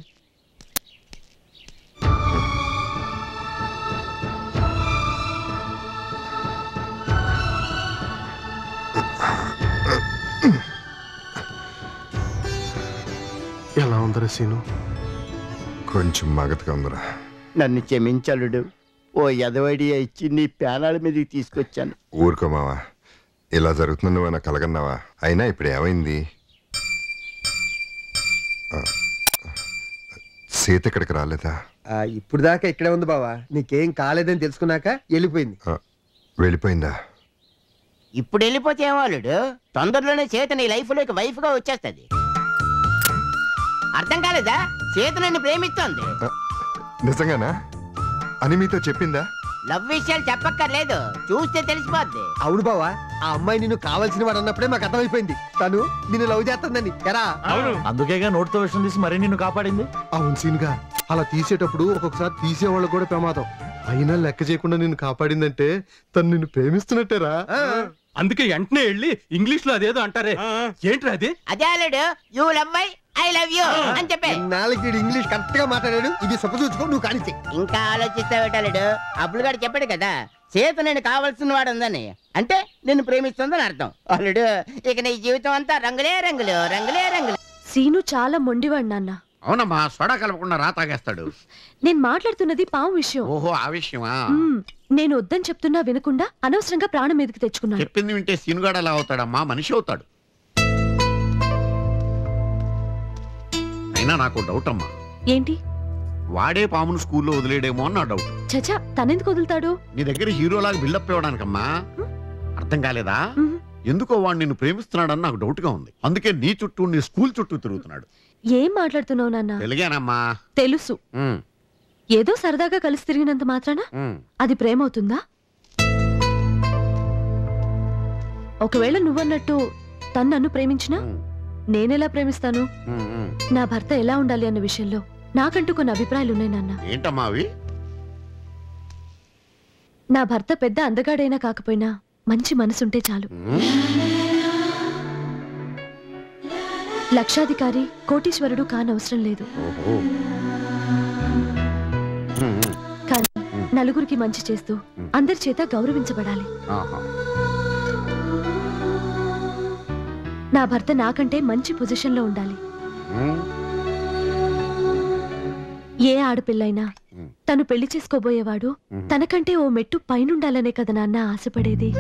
ఎలా ఉందరా సీను? కొంచెం మగతగా ఉందిరా. నన్ను క్షమించలుడు. ఓ ఎదవడియా ఇచ్చి నీ ప్రాణాల మీదకి తీసుకొచ్చాను. ఊరుకో మావా, ఇలా జరుగుతుంది నువ్వు కలగన్నావా? అయినా ఇప్పుడు ఏమైంది? సీత ఇక్కడికి రాలేదా? ఇప్పుడు దాకా ఇక్కడే ఉంది బావా. నీకేం కాలేదని తెలుసుకున్నాక వెళ్ళిపోయింది. వెళ్ళిపోయిందా? ఇప్పుడు వెళ్ళిపోతే ఏమాలుడు, తొందరలోనే చేత నీ లైఫ్ లోకి వైఫ్ గా వచ్చేస్తుంది. అర్థం కాలేదా? చేత నిన్ను ప్రేమిస్తోంది. నిజంగానా అని మీతో చెప్పిందా? లవ్ విషయాలు చెప్పక్కర్లేదు, చూస్తే తెలిసిపోద్ది. అవును బావా, ఆ అమ్మాయి నిన్ను కావాల్సిన వాడు అన్నప్పుడే మాకు అర్థమైపోయింది తను నిన్ను లవ్ చేస్తుందని. ఎరా? అందుకేగా నోటితో విషయం తీసి మరీ నిన్ను కాపాడింది. అవును సీనుగా, అలా తీసేటప్పుడు ఒక్కొక్కసారి తీసేవాళ్ళు కూడా ప్రమాదం. అయినా లెక్క చేయకుండా నిన్ను కాపాడిందంటే తను నిన్ను ప్రేమిస్తున్నట్టేరా. అందుకే వెంటనే వెళ్ళి ఇంగ్లీష్ లో అదేదో అంటారే, ఏంట్రా అది? అదే అల్లుడు, you love I I love you అని చెప్పే. నాలుగు ఇంగ్లీష్ కరెక్ట్ గా మాట్లాడాడు. ఇది సొప్పచూచుకో, నువ్వు కానిచ్చే. ఇంకా ఆలోచిస్తావేటాలుడు, అప్పులు గారు చెప్పాడు కదా చేత నేను కావాల్సిన వాడు ఉందని, అంటే నిన్ను ప్రేమిస్తుందని అర్థం. అల్లుడు, ఇక నీ జీవితం అంతా రంగులే రంగులు రంగులే రంగులు. సీను చాలా మొండివాడు నాన్న. అవునమ్మా, సోడా కలపకుండా రా తాగేస్తాడు. నేను మాట్లాడుతున్నది పాము విషయం. ఓహో, ఆ విషయమా? మ్మ్. నేను వద్దని చెప్తున్నా వినకుండా అనవసరంగా ప్రాణం మీదకి తెచ్చుకున్నాను. చెప్పింది వింటే సీనుగాడు ఎలా అవుతాడమ్మా? మనిషి అవుతాడు. అయినా నాకు డౌట్ అమ్మా. ఏంటి? వాడే పామును స్కూల్లో వదిలేడేమో అని నా డౌట్. చచా, తనెందుకు వదులుతాడు? నీ దగ్గర హీరోలాగా బిల్డప్ ఇవ్వడానికమ్మా. అర్థం కాలేదా? ఎందుకో వాడు నిన్ను ప్రేమిస్తున్నాడని నాకు డౌట్ గా ఉంది. అందుకే నీ చుట్టూ నీ స్కూల్ చుట్టూ తిరుగుతున్నాడు. ఏం మాట్లాడుతున్నావు నాన్న? తెలుగేనమ్మా? తెలుసు. ఏదో సరదాగా కలిసి తిరిగినంత మాత్రాన అది ప్రేమ అవుతుందా? ఒకవేళ నువ్వన్నట్టు తను నన్ను ప్రేమించినా నేనెలా ప్రేమిస్తాను? నా భర్త ఎలా ఉండాలి అన్న విషయంలో నాకంటూ కొన్ని అభిప్రాయాలు ఉన్నాయి నాన్న. ఏంటమ్మా అవి? నా భర్త పెద్ద అందగాడైనా కాకపోయినా మంచి మనసుంటే చాలు. లక్షాధికారి కోటీశ్వరుడు కానవసరం లేదు. కానీ నలుగురికి మంచి చేస్తూ అందరి చేత గౌరవించబడాలి. నా భర్త నాకంటే మంచి పొజిషన్ లో ఉండాలి. ఏ ఆడపిల్లైనా తను పెళ్లి చేసుకోబోయేవాడు తనకంటే ఓ మెట్టు పైనుండాలనే కదా నాన్న ఆశపడేది.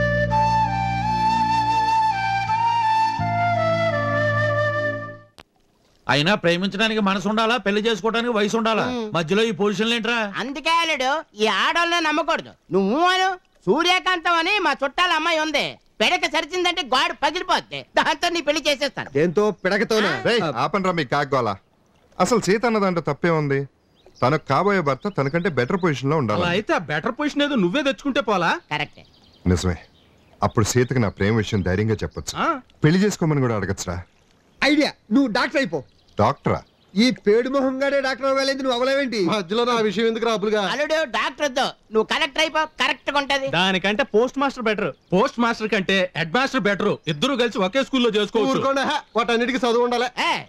అయినా ప్రేమించడానికి మనసు ఉండాలా, పెళ్లి చేసుకోవడానికి వయసు ఉండాలా? మధ్యలో ఈ పొజిషన్ ఏంట్రా? అందుకే అల్లుడు, ఈ ఆడోళ్ళని నమ్మకూడదు. నువ్వు అను సూర్యకాంతం అని మా చుట్టాల అమ్మాయి ఉంది. పెడక సరిచిందంటే గాడు పగిలిపోద్ది. దాంతో నీ పెళ్లి చేసేస్తాను. దేంతో? పెడకతోనా? ఆపండ్రా మీ కాగ్గోలా. అసలు సీత అన్నదంటే తప్పే ఉంది. తనకు కాబోయే భర్త తనకంటే బెటర్ పొజిషన్ లో ఉండాలి. అయితే ఆ బెటర్ పొజిషన్ ఏదో నువ్వే తెచ్చుకుంటే పోలా? కరెక్ట్. నిజమే. అప్పుడు సీతకి నా ప్రేమ విషయం ధైర్యంగా చెప్పొచ్చు. పెళ్లి చేసుకోమని కూడా అడగచ్చురా. ఐడియా. నువ్వు డాక్టర్ అయిపో. డాక్టరా? ఈ పేడు మొహంగానే డాక్టర్ అవ్వాలేదు, నువ్వు అవ్వలేవేంటి? మధ్యలో నా విషయం ఎందుకు రాబులుగా? అల్లుడు, డాక్టర్ వద్దు, నువ్వు కలెక్టర్ అయిపో, కరెక్ట్ గా ఉంటది. దానికంటే postmaster better. Postmaster కంటే హెడ్ మాస్టర్ బెటర్. ఇద్దరు కలిసి ఒకే స్కూల్లో చేసుకోవచ్చు. వాటన్నిటికీ చదువు ఉండాలి.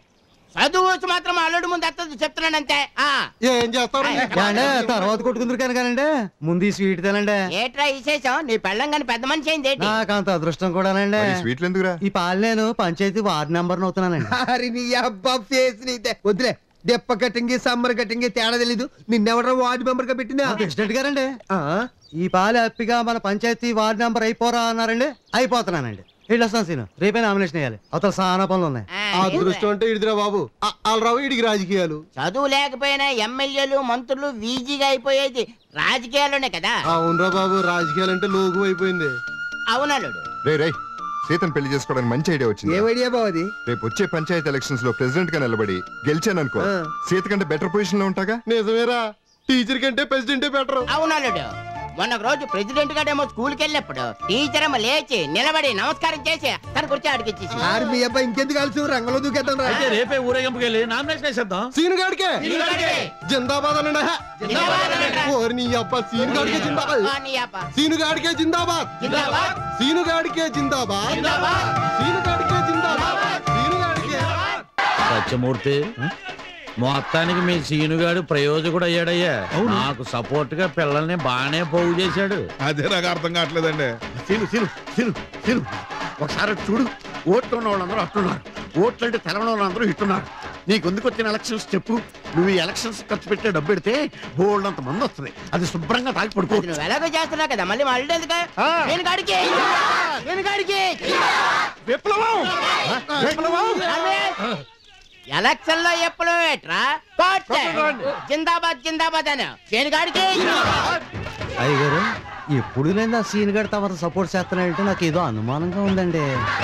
చదువు వచ్చి మాత్రం అల్లుడు ముందు ఎత్తదు చెప్తున్నానంతే. ఏం చేస్తారు తర్వాత కొట్టుకుందరు కనుకనండి ముందు ఈ స్వీట్ తినండి. ఏట్రా విశేషం? నీ పెళ్ళం కానీ పెద్ద మనిషి అయింది ఏంటి? నాకు అంత అదృష్టం కూడానండి. స్వీట్లు ఎందుకురా? ఈ పాలు నేను పంచాయతీ వార్డు నెంబర్ అవుతున్నానండి. అరే నీ అబ్బా ఫేస్ నీదే వదిలే. దెప్ప కటింగ్ సమ్మర్ కటింగ్ తేడా తెలీదు. నిన్నెవడో వార్డు మెంబర్ గా పెట్టినా ప్రెసిడెంట్ గారండి. ఈ పాలు హ్యాపీగా మన పంచాయతీ వార్డు నెంబర్ అయిపోరా అన్నారండి. అయిపోతున్నానండి. ఇట్లా వస్తాను సీను. రేపే నామినేషన్ వేయాలి. అవతల చాలా పనులు ఉన్నాయి. అదృష్టం అంటే ఇడిదిరా బాబు. రావు ఇడికి రాజకీయాలు. చదువు లేకపోయినా ఎమ్మెల్యేలు మంత్రులు వీజీగా అయిపోయేది రాజకీయాల్లోనే కదా. అవునరా బాబు, రాజకీయాలు అంటే లోగు అయిపోయింది. అవునల్లుడు. రే రే సీతను పెళ్లి చేసుకోవడానికి మంచి ఐడియా వచ్చింది. ఏం ఐడియా బాబు అది? రేపు వచ్చే పంచాయతీ ఎలక్షన్స్ లో ప్రెసిడెంట్ గా నిలబడి గెలిచాను అనుకో, సీత కంటే బెటర్ పొజిషన్ లో ఉంటాగా. నిజమేరా, టీచర్ కంటే ప్రెసిడెంటే బెటర్. అవునల్లుడు. మొన్న రోజు ప్రెసిడెంట్ గారేమో స్కూల్కి వెళ్ళినప్పుడు టీచర్ ఏమో లేచి నిలబడి నమస్కారం చేసి తన గురించి అడిగిచ్చేసి మీ అబ్బాయి ఇంకెందుకు కలిసి రంగంలో దూకేద్దాం రా. రేపే ఊరేగింపుకి వెళ్ళి నామినేషన్ వేసేద్దాం. సీను గాడికే జిందాబాద్ అనండి. నీ అబ్బా సీను గాడికే జిందాబాద్. సీను గాడికే జిందాబాద్. సీను గాడికే జిందాబాద్. సీను గాడికే జిందాబాద్. సీను గాడికే. సత్యమూర్తి, మొత్తానికి మీ సీనుగాడు ప్రయోజకుడు అయ్యాడయ్యా. నాకు సపోర్ట్ గా పిల్లల్ని బాగానే పోగు చేశాడు. అదే నాకు అర్థం కావట్లేదండి. సీను సీను సీను సీను ఒకసారి చూడు. ఓట్లు ఉన్న వాళ్ళందరూ అట్టున్నారు, ఓట్లు అంటే తెలవని వాళ్ళందరూ ఇట్టున్నారు. నీకు ఎందుకు వచ్చిన ఎలక్షన్స్ చెప్పు. నువ్వు ఈ ఎలక్షన్స్ ఖర్చు పెట్టే డబ్బు పెడితే బోల్డ్ అంత మంది వస్తుంది. అది శుభ్రంగా తాగి పడుకో. నువ్వు ఎలాగో చేస్తున్నావు కదా, మళ్ళీ మళ్ళీ ఎందుకు? నేను గాడికి నేను గాడికి విప్లవం విప్లవం ఎలక్షన్ లో ఎప్పుడు ఏట్రా జిందాబాద్ జిందాబాద్ అని చేనుగాడికి. అయ్యగారు, ఎప్పుడు నేను ఆ సీన్ గడి తమ సపోర్ట్ చేస్తున్నానంటే నాకు ఏదో అనుమానంగా ఉందండి.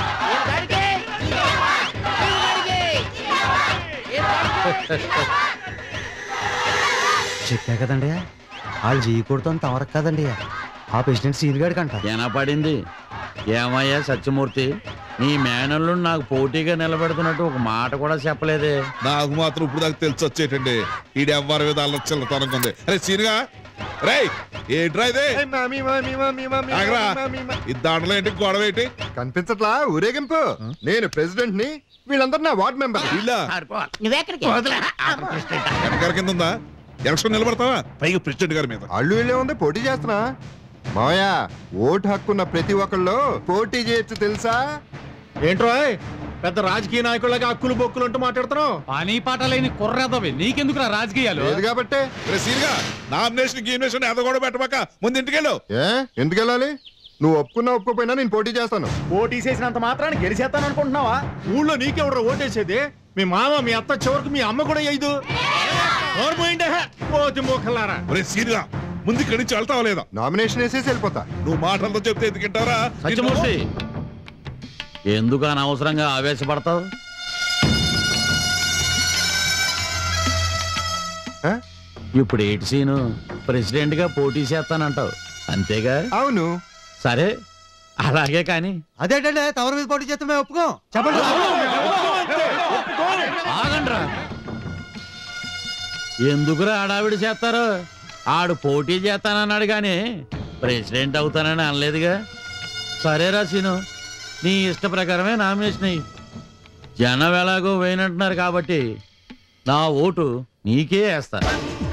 చెప్పా కదండి, వాళ్ళు చేయకూడదు అని తవరకు కదండి. ఆ ప్రెసిడెంట్ సీన్ గడికి అంట పడింది. ఏమయ్యా సత్యమూర్తి, నీ మేనల్లు నాకు పోటీగా నిలబెడుతున్నట్టు ఒక మాట కూడా చెప్పలేదే. నాకు మాత్రం ఇప్పుడు దాకా తెలిసి వచ్చేటండి ఈ ఎవ్వరి విధాలు చిల్లతనంగా. అరే సీనుగా రే ఏంట్రా ఇదే ఈ దాంట్లో ఏంటి గొడవ ఏంటి కనిపించట్లా? ఊరేగింపు. నేను ప్రెసిడెంట్ ని, వీళ్ళందరూ నా వార్డ్ మెంబర్. వెనకాల కింద ఉందా? ఎలక్షన్ నిలబడతావా? పైగా ప్రెసిడెంట్ గారి మీద అల్లు వెళ్ళే ఉంది. పోటీ చేస్తున్నా మావయ్య. ఓటు హక్కున్న ప్రతి ఒక్కళ్ళు పోటీ చేయొచ్చు తెలుసా? ఏంట్రో పెద్ద రాజకీయ నాయకులగా హక్కులు బొక్కులు అంటూ మాట్లాడుతున్నావు. పని పాట లేని కుర్రదవి నీకెందుకు రాజకీయాలు? లేదు కాబట్టి నామినేషన్ గీమినేషన్ ఏదో కూడా పెట్టబాక ముందు ఇంటికెళ్ళు. ఏ ఎందుకు వెళ్ళాలి? నువ్వు ఒప్పుకున్నా ఒప్పుకోపోయినా నేను పోటీ చేస్తాను. పోటీ చేసినంత మాత్రాన్ని గెలిచేస్తాను అనుకుంటున్నావా? ఊళ్ళో నీకెవడో ఓటేసేది? మీ మామ మీ అత్త చివరికి మీ అమ్మ కూడా అయ్యదు. ముందు ఇక్కడి నుంచి వెళ్తావా లేదా? నామినేషన్ వేసేసి వెళ్ళిపోతా. నువ్వు మాటలతో చెప్తే ఎందుకంటారా? సత్యమూర్తి, ఎందుకు అనవసరంగా ఆవేశపడతావు? ఇప్పుడు ఏటి సీను ప్రెసిడెంట్ గా పోటీ చేస్తానంటావు అంతేగా? అవును. సరే అలాగే కానీ. అదేంటంటే తవర మీద పోటీ చేస్తే మేము ఒప్పుకోం. చెప్పండి. ఆగండ్రా, ఎందుకురా హడావిడి చేస్తారు? ఆడు పోటీ చేస్తానన్నాడు కానీ ప్రెసిడెంట్ అవుతానని అనలేదుగా. సరేరా సీను, నీ ఇష్ట ప్రకారమే నామినేషన్ అయ్యి. జనం ఎలాగో వేయనంటున్నారు కాబట్టి నా ఓటు నీకే వేస్తాను.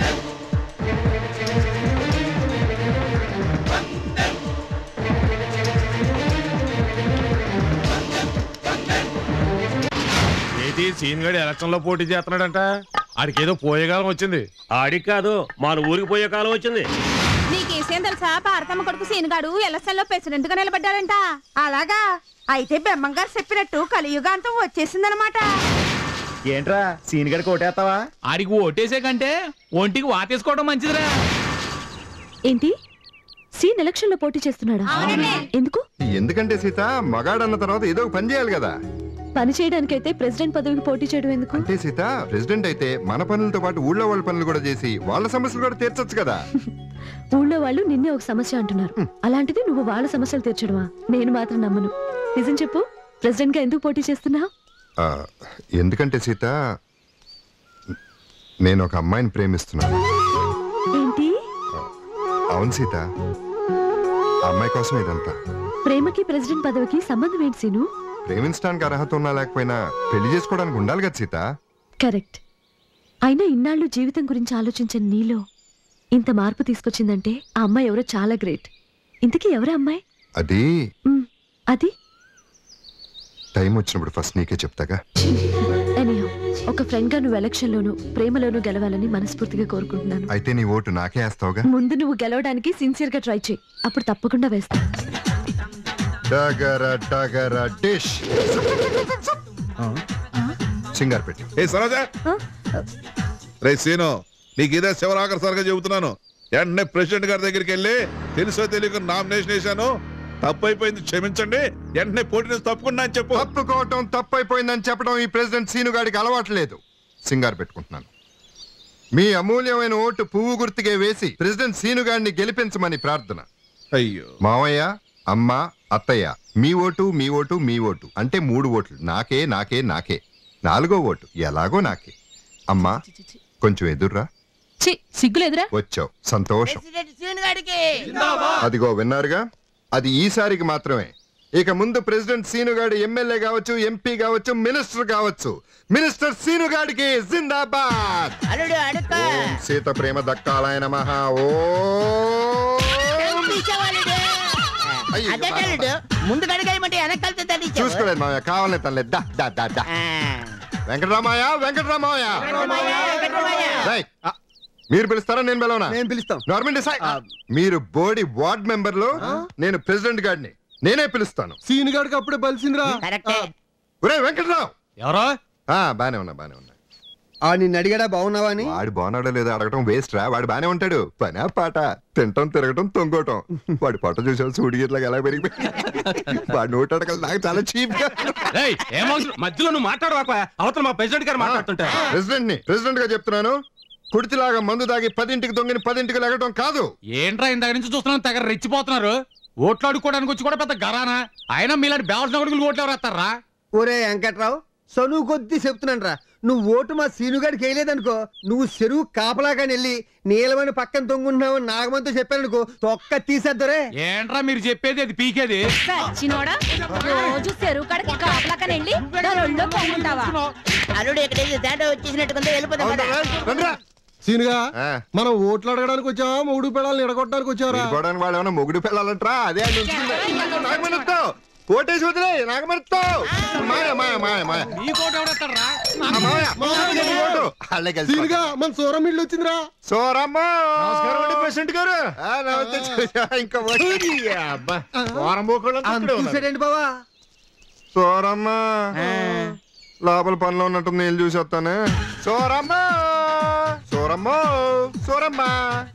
ఏంటి సీన్ గడి ఎలక్షన్ లో పోటీ చేస్తున్నాడంట? ఆడికి ఏదో పోయే కాలం వచ్చింది. ఆడికి కాదు, మన ఊరికి పోయే కాలం వచ్చింది. నీకేసేం తెలుసా? పార్తమ్మ కొడుకు సీనుగాడు ఎలక్షన్ లో ప్రెసిడెంట్ గా నిలబడ్డాడంట. అలాగా? అయితే బెమ్మంగారు చెప్పినట్టు కలియుగాంతం వచ్చేసిందనమాట. ఏంట్రా సీన్ గడికి ఓటేస్తావా? ఆడికి ఓటేసే కంటే ఒంటికి వాటేసుకోవడం మంచిదిరా. ఏంటి సీన్ ఎలక్షన్ లో పోటీ చేస్తున్నాడా? ఎందుకు? ఎందుకంటే సీత మగాడన్న తర్వాత ఏదో పని చేయాలి కదా. పని చేయడానికైతే ప్రెసిడెంట్ పదవికి పోటీ చేయడం ఎందుకు? అంటే సీత ప్రెసిడెంట్ అయితే మన పనులతో పాటు ఊళ్ళో వాళ్ళ పనులు కూడా చేసి వాళ్ళ సమస్యలు కూడా తీర్చొచ్చు కదా. ఊళ్ళో వాళ్ళు నిన్నే ఒక సమస్య అంటున్నారు, అలాంటిది నువ్వు వాళ్ళ సమస్యలు తీర్చడమా? నేను మాత్రం నమ్మను. నిజం చెప్పు, ప్రెసిడెంట్ గా ఎందుకు పోటీ చేస్తున్నావు? ఎందుకంటే సీత నేను ఒక అమ్మాయిని ప్రేమిస్తున్నాను. ఏంటి? అవును సీత, అమ్మాయి కోసం ఇదంతా. ప్రేమకి ప్రెసిడెంట్ పదవికి సంబంధం ఏంటి సీను? ప్రేమించడానికి అర్హత ఉన్నా లేకపోయినా పెళ్లి చేసుకోవడానికి ఉండాలి కదా సీత. కరెక్ట్. అయినా ఇన్నాళ్ళు జీవితం గురించి ఆలోచించే నీలో ఇంత మార్పు తీసుకొచ్చిందంటే ఆ అమ్మాయి ఎవరో చాలా గ్రేట్. ఇంతకీ ఎవరా అమ్మాయి? అది మ్, అది టైం వచ్చినప్పుడు ఫస్ట్ నీకే చెప్తాగా. ఎనీహౌ, ఒక ఫ్రెండ్ గా నువ్వు ఎలక్షన్ లోను ప్రేమలోను గెలవాలని మనస్ఫూర్తిగా కోరుకుంటున్నాను. అయితే నీ ఓటు నాకే వేస్తావుగా. ముందు నువ్వు గెలవడానికి సిన్సియర్ గా ట్రై చేయి, అప్పుడు తప్పకుండా వేస్తా. డగర డగర డిష్ సింగార్ పెట్టి. ఏ సరోజా, రే సీను, నీకు ఇదే శివరాకర్సారిగా చెబుతున్నాను. వెంటనే ప్రెసిడెంట్ గారి దగ్గరికి వెళ్ళి తెలుసో తెలియక నామినేషన్ వేశాను, తప్పు అయిపోయింది, క్షమించండి, వెంటనే పోటీ నుంచి తప్పుకున్నా అని చెప్పు. తప్పుకోవటం తప్పు అయిపోయిందని చెప్పడం ఈ ప్రెసిడెంట్ సీను గారికి అలవాట్లేదు. సింగార్ పెట్టుకుంటున్నాను. మీ అమూల్యమైన ఓటు పువ్వు గుర్తుకే వేసి ప్రెసిడెంట్ సీను గారిని గెలిపించమని ప్రార్థన. అయ్యో మావయ్య, అమ్మ, అత్తయ్య, మీ ఓటు మీ ఓటు మీ ఓటు అంటే మూడు ఓట్లు నాకే నాకే నాకే. నాలుగో ఓటు ఎలాగో నాకే. అమ్మా కొంచెం ఎదుర్రా. సిగ్గులేదురా? వచ్చావు, సంతోషం. అదిగో విన్నారుగా, అది ఈసారికి మాత్రమే. ఇక ముందు ప్రెసిడెంట్ సీనుగాడి ఎమ్మెల్యే కావచ్చు, ఎంపీ కావచ్చు, మినిస్టర్ కావచ్చు. మినిస్టర్ సీనుగాడికి జిందాబాద్. ఓం సీత ప్రేమ దక్కాలయన మహా. ఓ ముందు కడిగేయమంటే వెనకాలతో తల్లి చూసుకోలేదు మామయ్య, కావాలే తల్లి. దా దా దా దా. వెంకటరామయ్య, వెంకటరామయ్య, రేయ్, మీరు పిలుస్తారా నేను పిలవనా? నేను పిలుస్తాం. Government decide. మీరు బోర్డు వార్డ్ మెంబర్లు, నేను ప్రెసిడెంట్ గారిని, నేనే పిలుస్తాను. సీన్ గారికి అప్పుడే బలిసిందిరా. ఒరే వెంకటరావు. ఎవరో బానే ఉన్నా బానే ఉన్నా. ఆ నిన్ను అడిగాడా బాగున్నావా అని? వాడు బాగున్నాడో లేదో అడగటం వేస్ట్ రా. వాడు బానే ఉంటాడు. పనా పాట, తింటం తిరగటం తొంగోటం. వాడి పొట్ట చూసావు సూడిగిట్లాగా ఎలా పెరిగిపోయి. వాడు నోట్ అడగలు నాకు చాలా చీప్ గా. మధ్యలో నువ్వు మాట్లాడవాక, అవతల మా ప్రెసిడెంట్ గారు మాట్లాడుతుంటా. ప్రెసిడెంట్ ని ప్రెసిడెంట్ గా చెప్తున్నాను. కుడితిలాగా మందు దాగి పదింటికి దొంగని పదింటికి లెగటం కాదు. ఏంట్రా ఇందాక నుంచి చూస్తున్నాను, తెగ రెచ్చిపోతున్నారు. ఓట్లు అడుక్కోవడానికి వచ్చి కూడా పెద్ద గరానా. అయినా మీలాంటి బేవసిన కొడుకులు ఓట్లు ఎవరు వేస్తారా? ఒరే వెంకట్రావు, సనువు కొద్ది చెప్తున్నాను రా. నువ్వు ఓటు మా సీనుగాడికి వేయలేదనుకో, నువ్వు చెరువు కాపలాగాని వెళ్ళి నీలమని పక్కన తొంగుంటున్నావు నాగమంతో చెప్పానుకో, తొక్క తీసేద్దరే. ఏంట్రా మీరు చెప్పేది? అది పీకేది. రోజు చెరువు కాడికి కాపలాకని వెళ్ళి ఒళ్ళో పొంగుంటావా? అల్లుడు ఎక్కడైతే తేడా వచ్చేసినట్టుకుందో వెళ్ళిపోతాం. సీనుగా మనం ఓట్లు అడగడానికి వచ్చావా, మూడు పిల్లల్ని ఎడగొట్టడానికి వచ్చావరా? వాళ్ళు ఏమన్నా మొగుడు పిల్లలంటరా? అదే ఓటేసి వదిలే నాగమరితో. మాయ మాయ మాయ మాయ సీనుగా మన సూరం ఇల్లు వచ్చిందిరా. సోరమ్మ ప్రెసిడెంట్ గారు. ఇంకా చూసాడండి బావా. సోరమ్మ లోపల పనిలో ఉన్నట్టు నేను చూసేస్తాను. సోరమ్మ సోరమ్మ సోరమ్మ.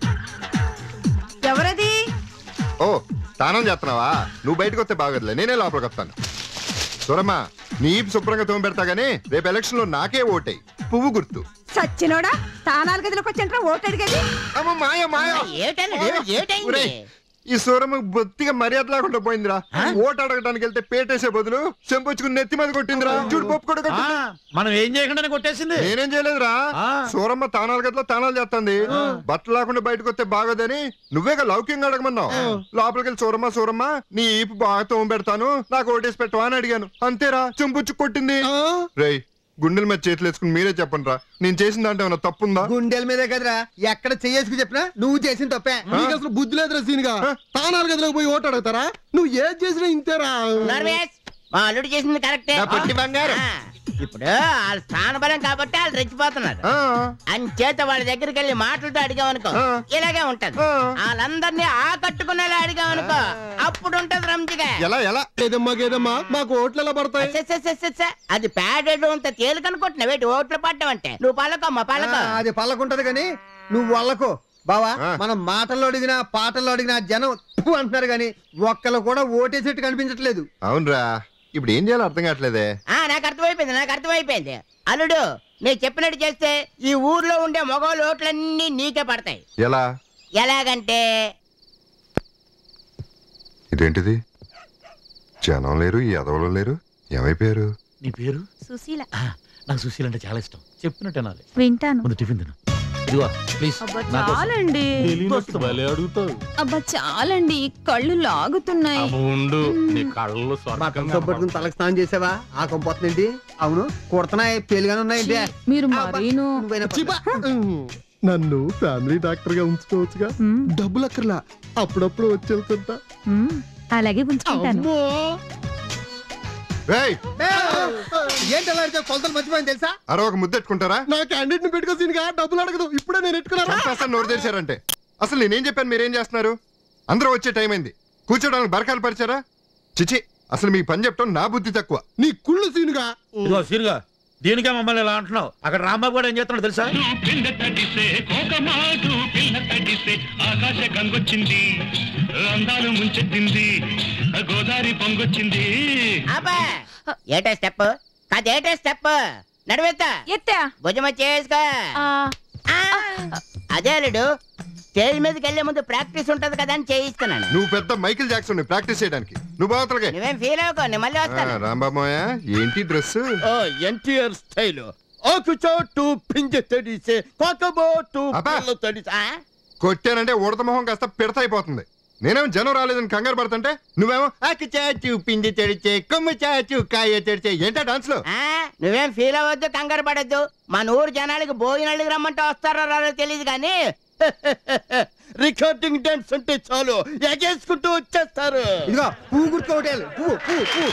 ఎవరది? ఓ స్నానం చేస్తున్నావా? నువ్వు బయటకు వస్తే బాగోదులే, నేనే లోపలికి వస్తాను. సూరమ్మ, నీ శుభ్రంగా తోమి పెడతా గానీ రేపు ఎలక్షన్ లో నాకే ఓటై పువ్వు గుర్తు. సచ్చినోడా, తానాలు గదిలోకి వచ్చి ఓటు అడిగేది. అమ్మ మాయ మాయ. ఈ సూరమ్మ బొత్తిగా మర్యాద లేకుండా పోయిందిరా. ఓటు అడగడానికి వెళ్తే పేటేసే బదులు చెంపొచ్చుకుని నెత్తి మీద కొట్టిందిరా. చూడు పప్పు కూడా మనం ఏం చేయకుండా కొట్టేసింది. నేనేం చేయలేదురా. సూరమ్మ తానాలు గదిలో తానాలు చేస్తుంది. బట్టలు లేకుండా బయటకు వస్తే బాగోదని నువ్వేగా లౌక్యంగా అడగమన్నావు. లోపలికి వెళ్ళి సూరమ్మ సూరమ్మ నీ ఈపు బాగా తోమ పెడతాను, నాకు ఓటేసి పెట్టవా అని అడిగాను. అంతేరా, చెంపొచ్చు కొట్టింది. రేయ్, గుండెల మీద చేతులు వేసుకుని మీరే చెప్పండి రా, నేను చేసిన దాంట్లో ఏమన్నా తప్పుందా? గుండెల మీదే కదరా, ఎక్కడ చెయ్యేసుకు చెప్పినా నువ్వు చేసిన తప్పే. నీకు అసలు బుద్ధి లేదురా సీనుగా. తానాలు గదిలోకి పోయి ఓటు అడుగుతారా? నువ్వు ఏది చేసినా ఇంతేరా. మా అల్లుడు చేసింది కరెక్టే. ఇప్పుడు వాళ్ళ స్థానబలం కాబట్టి వాళ్ళు రెచ్చిపోతున్నారు. అంచేత వాళ్ళ దగ్గరికి వెళ్ళి మాటలతో అడిగామనుకో ఇలాగే ఉంటది. వాళ్ళందరినీ ఆకట్టుకునేలా అడిగామనుకో అప్పుడు ఉంటది రంజిగా. ఎలా ఎలా ఏదమ్మా ఏదమ్మా మాకు ఓట్లు ఎలా పడతాయి? అది ప్యాడెడ్ అంత తేలికనుకుంటున్నావు ఏంటి ఓట్లు పడ్డం అంటే? నువ్వు పలకమ్మా పలక. అది పల్లకుంటది కానీ నువ్వు వాళ్ళకు బావా. మనం మాటల్లో అడిగినా పాటల్లో అడిగినా జనం అంటున్నారు కానీ ఒక్కళ్ళు కూడా ఓటేసేట్టు కనిపించట్లేదు. అవునరా, ఇప్పుడు ఏం చేయాలో అర్థం కావట్లేదే. నాకు అర్థమైపోయింది నాకు అర్థమైపోయింది అల్లుడు, నేను చెప్పినట్టు చేస్తే ఈ ఊర్లో ఉండే మగవాళ్ళ ఓట్లన్నీ నీకే పడతాయి. ఎలా? ఎలాగంటే ఇదేంటిది, జనం లేరు, ఈ ఎదవలు లేరు, ఏమైపోయారు? నీ పేరు? సుశీల. నాకు సుశీల అంటే చాలా ఇష్టం. చెప్పినట్టు వింటాను. ముందు టిఫిన్ తిను. ఇదిగో ప్లీజ్ అబ్బా చాలండి అడుగుతావు అబ్బా చాలండి కళ్ళు లాగుతున్నాయి ఉండు నీ కళ్ళు పట్టుకుని తలకు స్నానం చేసావా ఆ కొంపోతుందేంటి అవును కుడుతున్నాయి పేలుగానే ఉన్నాయండి మీరు మరీను నన్ను ఫ్యామిలీ డాక్టర్ గా ఉంచుకోవచ్చుగా డబ్బులు అక్కర్లా అప్పుడప్పుడు వచ్చి వెళ్తుంటా అలాగే ఉంచుకుంటాను. ఏంటి అలా అడిగితే కొలతలు మర్చిపోయింది తెలుసా? అరే ఒక ముద్దెట్టుకుంటారా? నా క్యాండిడేట్ ని పెట్టుకోసీనుగా డబ్బులు అడగదు ఇప్పుడే నేను ఎట్టుకున్నాను. నోరు తెరిచారంటే అసలు నేనేం చెప్పాను మీరేం చేస్తున్నారు? అందరూ వచ్చే టైం అయింది, కూర్చోడానికి బరకాలు పరిచారా? చిచి, అసలు మీ పని చెప్పడం నా బుద్ధి తక్కువ. నీ కుళ్ళు సీనుగా ఇదిగో సీనుగా దీనికే మమ్మల్ని ఇలా అంటున్నావు. అక్కడ రాంబాబు కూడా ఏం చేస్తున్నాడు తెలుసా? ఆకాశ గంగొచ్చింది, అందాలు ముంచెత్తింది, గోదావరి పొంగొచ్చింది. ఏటా స్టెప్ కాదు, ఏటా స్టెప్ నడువెత్తా ఎత్తా భుజమ చేసుకో. అదే అల్లుడు స్టేజ్ మీదకి వెళ్లే ముందు ప్రాక్టీస్ ఉంటది కదా అని చేయిస్తున్నాను. నువ్వు పెద్ద మైకిల్ జాక్సన్ ప్రాక్టీస్ చేయడానికి. నువ్వు బావతలకే. నువ్వేం ఫీల్ అవ్వకో, నేను మళ్ళీ వస్తాను. రాంబాబోయ ఏంటి డ్రెస్? ఎన్టీఆర్ స్టైల్ ఆకు చోటు పింజ తడిసే కోకబోటు పిల్ల తడిసే. కొట్టానంటే ఉడత మొహం కాస్త పిడత అయిపోతుంది. నేనేమో జనం రాలేదని కంగారు పడుతుంటే నువ్వేమో ఆకు చాచు పిండి తెడిచే కొమ్మ చాచు కాయ తెడిచే ఏంటా డాన్స్ లో? నువ్వేం ఫీల్ అవ్వద్దు, కంగారు పడద్దు. మన ఊరు జనాలకి భోజనాలకి రమ్మంటే వస్తారో రారో తెలియదు కానీ రికార్డింగ్ డాన్స్ అంటే చాలు ఎగేసుకుంటూ వచ్చేస్తారు. ఇదిగో పువ్వు గుర్తు హోటల్ పువ్వు పువ్వు పువ్వు.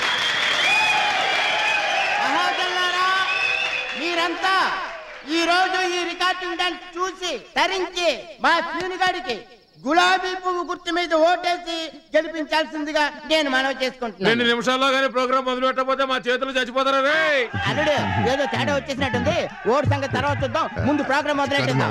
మహాజనులారా, మీరంతా ఈ రోజు ఈ రికార్డింగ్ డాన్స్ చూసి తరించి మా ప్యూనిగాడికి గులాబీ పువ్వు గుర్తు మీద ఓటేసి గెలిపించాల్సిందిగా నేను మనవి చేసుకుంటున్నాను. రెండు నిమిషాల్లో కానీ ప్రోగ్రామ్ మొదలు పెట్టకపోతే మా చేతులు చచ్చిపోతారా రే? అల్లుడు ఏదో తేడా వచ్చేసినట్టుంది. ఓటు సంగతి తర్వాత చూద్దాం, ముందు ప్రోగ్రామ్ మొదలెట్టిద్దాం.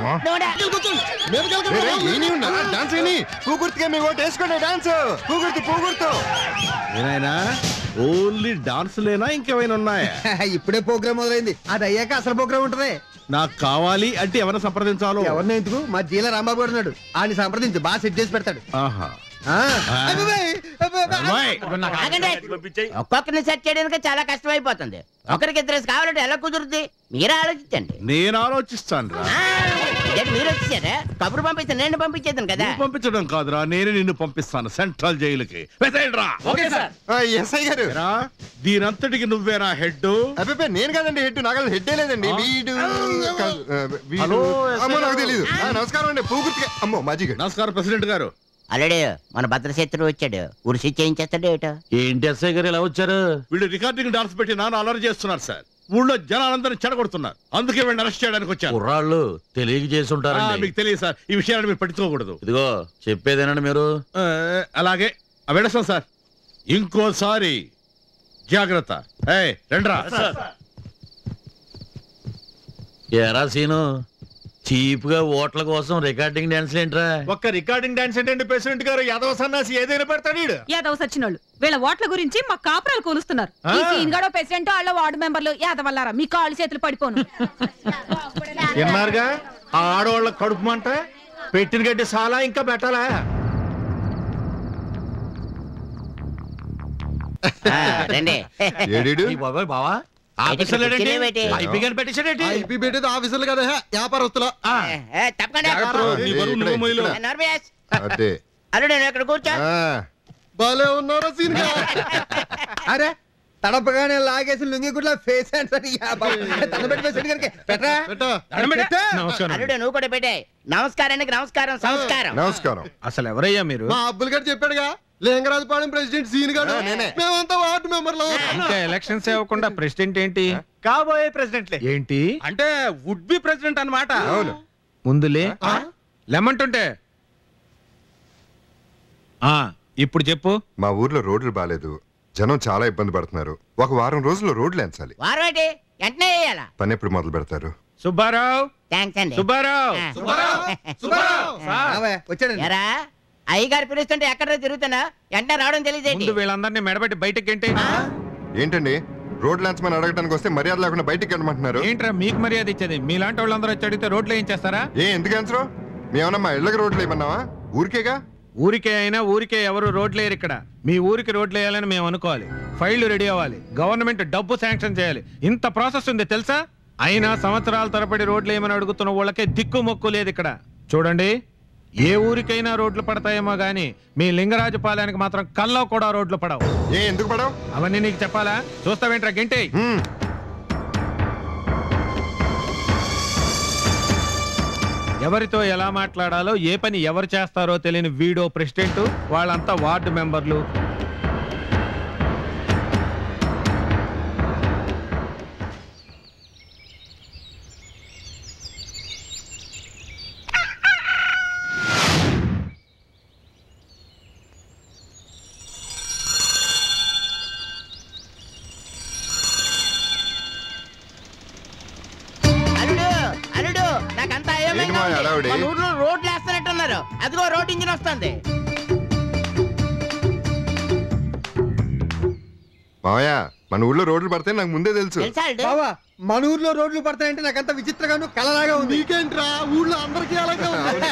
ఓన్లీ డాన్స్ లేనా ఇంకేమైనా ఉన్నాయా? ఇప్పుడే ప్రోగ్రామ్ మొదలైంది, అది అయ్యాక అసలు ప్రోగ్రామ్ ఉంటది. నాకు కావాలి అంటే ఎవరిని సంప్రదించాలో? ఎవరిని ఎందుకు, మా జీల రాంబాబు గారు ఉన్నాడు, ఆయన సంప్రదించు, బాగా సెట్ చేసి పెడతాడు. ఆహా, ఒక్కొక్కరిని సెట్ చేయడానికి చాలా కష్టం అయిపోతుంది. ఒకరికి ఇద్దరు కావాలంటే ఎలా కుదురుద్ది? మీరే ఆలోచించండి. నేను ఆలోచిస్తాను రా. మీరు వచ్చారా? కబురు పంపిస్తే నేను పంపించేద్దాను కదా. పంపించడం కాదురా, నేను నిన్ను పంపిస్తాను సెంట్రల్ జైలుకి. ఎస్ఐ గారు, దీనంతటికి నువ్వేనా హెడ్? అబ్బే నేను కదండి హెడ్, నాకు హెడ్ లేదండి. వీడు హలో, అమ్మో నాకు తెలీదు. నమస్కారం అండి, పూగుర్తిగా. అమ్మో మాజీ గారు. నమస్కారం ప్రెసిడెంట్ గారు. అల్లుడు మన భద్రశత్రువు వచ్చాడు, ఉరిసి చేయించేస్తాడు. ఏటో ఏంటి ఎస్ఐ గారు ఇలా వచ్చారు? వీళ్ళు రికార్డింగ్ డాన్స్ పెట్టి నాన్న అలర్ చేస్తున్నారు సార్. ఊళ్ళో జనాలందరూ చెడగొడుతున్నారు, అందుకే వీళ్ళని అరెస్ట్ చేయడానికి వచ్చారు. కుర్రాళ్ళు తెలియక చేసుంటారండి. మీకు తెలియదు సార్, ఈ విషయాన్ని మీరు పట్టించుకోకూడదు. ఇదిగో చెప్పేదేనండి మీరు. అలాగే వెళస్తాం సార్, ఇంకోసారి జాగ్రత్త. రండ్రా. ఏరా సీను, చీప్ గా ఓట్ల కోసం రికార్డింగ్ డాన్స్ ఏంట్రా? ఒక్క రికార్డింగ్ డాన్స్ ఏంటండి ప్రెసిడెంట్ గారు? యాదవ సన్నాసి ఏదైనా పెడతాడు. యాదవ సచ్చినోళ్ళు వీళ్ళ ఓట్ల గురించి మా కాపురాలు కూలుస్తున్నారు. ఈ సీన్గాడో ప్రెసిడెంట్ వాళ్ళ వార్డు మెంబర్లు యాదవల్లారా మీ కాళ్ళు చేతులు పడిపోను. విన్నారుగా, ఆ ఆడవాళ్ళ కడుపు మంట, పెట్టిన గడ్డి సాలా ఇంకా పెట్టాలా? బావా ఆఫీసర్లు కదా వ్యాపారస్తుల. అల్లుడు కూర్చో. బాలే ఉన్నారా సీన్? అరే తడపగానే లాగేసి లుంగి గుడ్ల ఫేస్ అల్లుడు నువ్వు కూడా పెట్టే. నమస్కారానికి నమస్కారం, సంస్కారం. నమస్కారం. అసలు ఎవరయ్యా మీరు? మా అబ్బుల్ గారు చెప్పాడుగా, లేంగరాజపాలెం ప్రెసిడెంట్ సీన్ గారు. మేమంతా వార్డు మెంబర్లు. ఇంకా ఎలక్షన్స్ ఇవ్వకుండా ప్రెసిడెంట్ ఏంటి? కాబోయే ప్రెసిడెంట్లే. ఏంటి అంటే వుడ్ బి ప్రెసిడెంట్ అన్నమాట. అవును. ముందులే లెమంటుంటే ఆ ఇప్పుడు చెప్పు. మా ఊర్లో రోడ్లు బాలేదు, జనం చాలా ఇబ్బంది పడుతున్నారు. ఒక వారం రోజుల్లో రోడ్లు ఎంచాలి. పని ఎప్పుడు మొదలు పెడతారు? సుబ్బారావు. థ్యాంక్స్ అండి. సుబ్బారావు. అయ్యగారు పిలుస్తుంటే ఎక్కడ తిరుగుతున్నా ఎంట రావడం తెలియదు. వీళ్ళందరినీ మెడబెట్టి బయటకి ఏంటి? ఏంటండి రోడ్లు ఎంచమని అడగడానికి వస్తే మర్యాద లేకుండా బయటకి వెళ్ళమంటున్నారు? ఏంట్రా మీకు మర్యాద ఇచ్చేది? మీలాంటి వాళ్ళందరూ వచ్చి అడిగితే రోడ్లు ఏం చేస్తారా? ఏ ఎందుకు ఎంచరు? మేమన్నా మా ఇళ్ళకి రోడ్లు వేయమన్నావా? ఊరికేగా. ఊరికే అయినా ఊరికే ఎవరు రోడ్లు వేయరు ఇక్కడ. మీ ఊరికి రోడ్లు వేయాలని మేము అనుకోవాలి, ఫైళ్లు రెడీ అవ్వాలి, గవర్నమెంట్ డబ్బు శాంక్షన్ చేయాలి. ఇంత ప్రాసెస్ ఉంది తెలుసా? అయినా సంవత్సరాల తరబడి రోడ్లు ఏమని అడుగుతున్న వాళ్ళకే దిక్కు మొక్కు లేదు ఇక్కడ. చూడండి, ఏ ఊరికైనా రోడ్లు పడతాయేమో గానీ మీ లింగరాజపాలయానికి మాత్రం కల్లో కూడా రోడ్లు పడవు. ఏ ఎందుకు పడవు? అవన్నీ నీకు చెప్పాలా? చూస్తావేంట్రా గింటే? ఎవరితో ఎలా మాట్లాడాలో, ఏ పని ఎవరు చేస్తారో తెలియని వీడో ప్రెసిడెంట్, వాళ్ళంతా వార్డు మెంబర్లు. రోడ్లు వేస్తున్నట్టున్నారు. అదిగో రోడ్ ఇంజిన్ వస్తుంది. మావయ్య, మన ఊళ్ళో రోడ్లు పడితే నాకు ముందే తెలుసు. బావా, మన ఊర్లో రోడ్లు పడతాయంటే నాకంత విచిత్రంగాను కలలాగా ఉంది. నీకేంట్రా, ఊళ్ళో అందరికీ అలాగే ఉంది.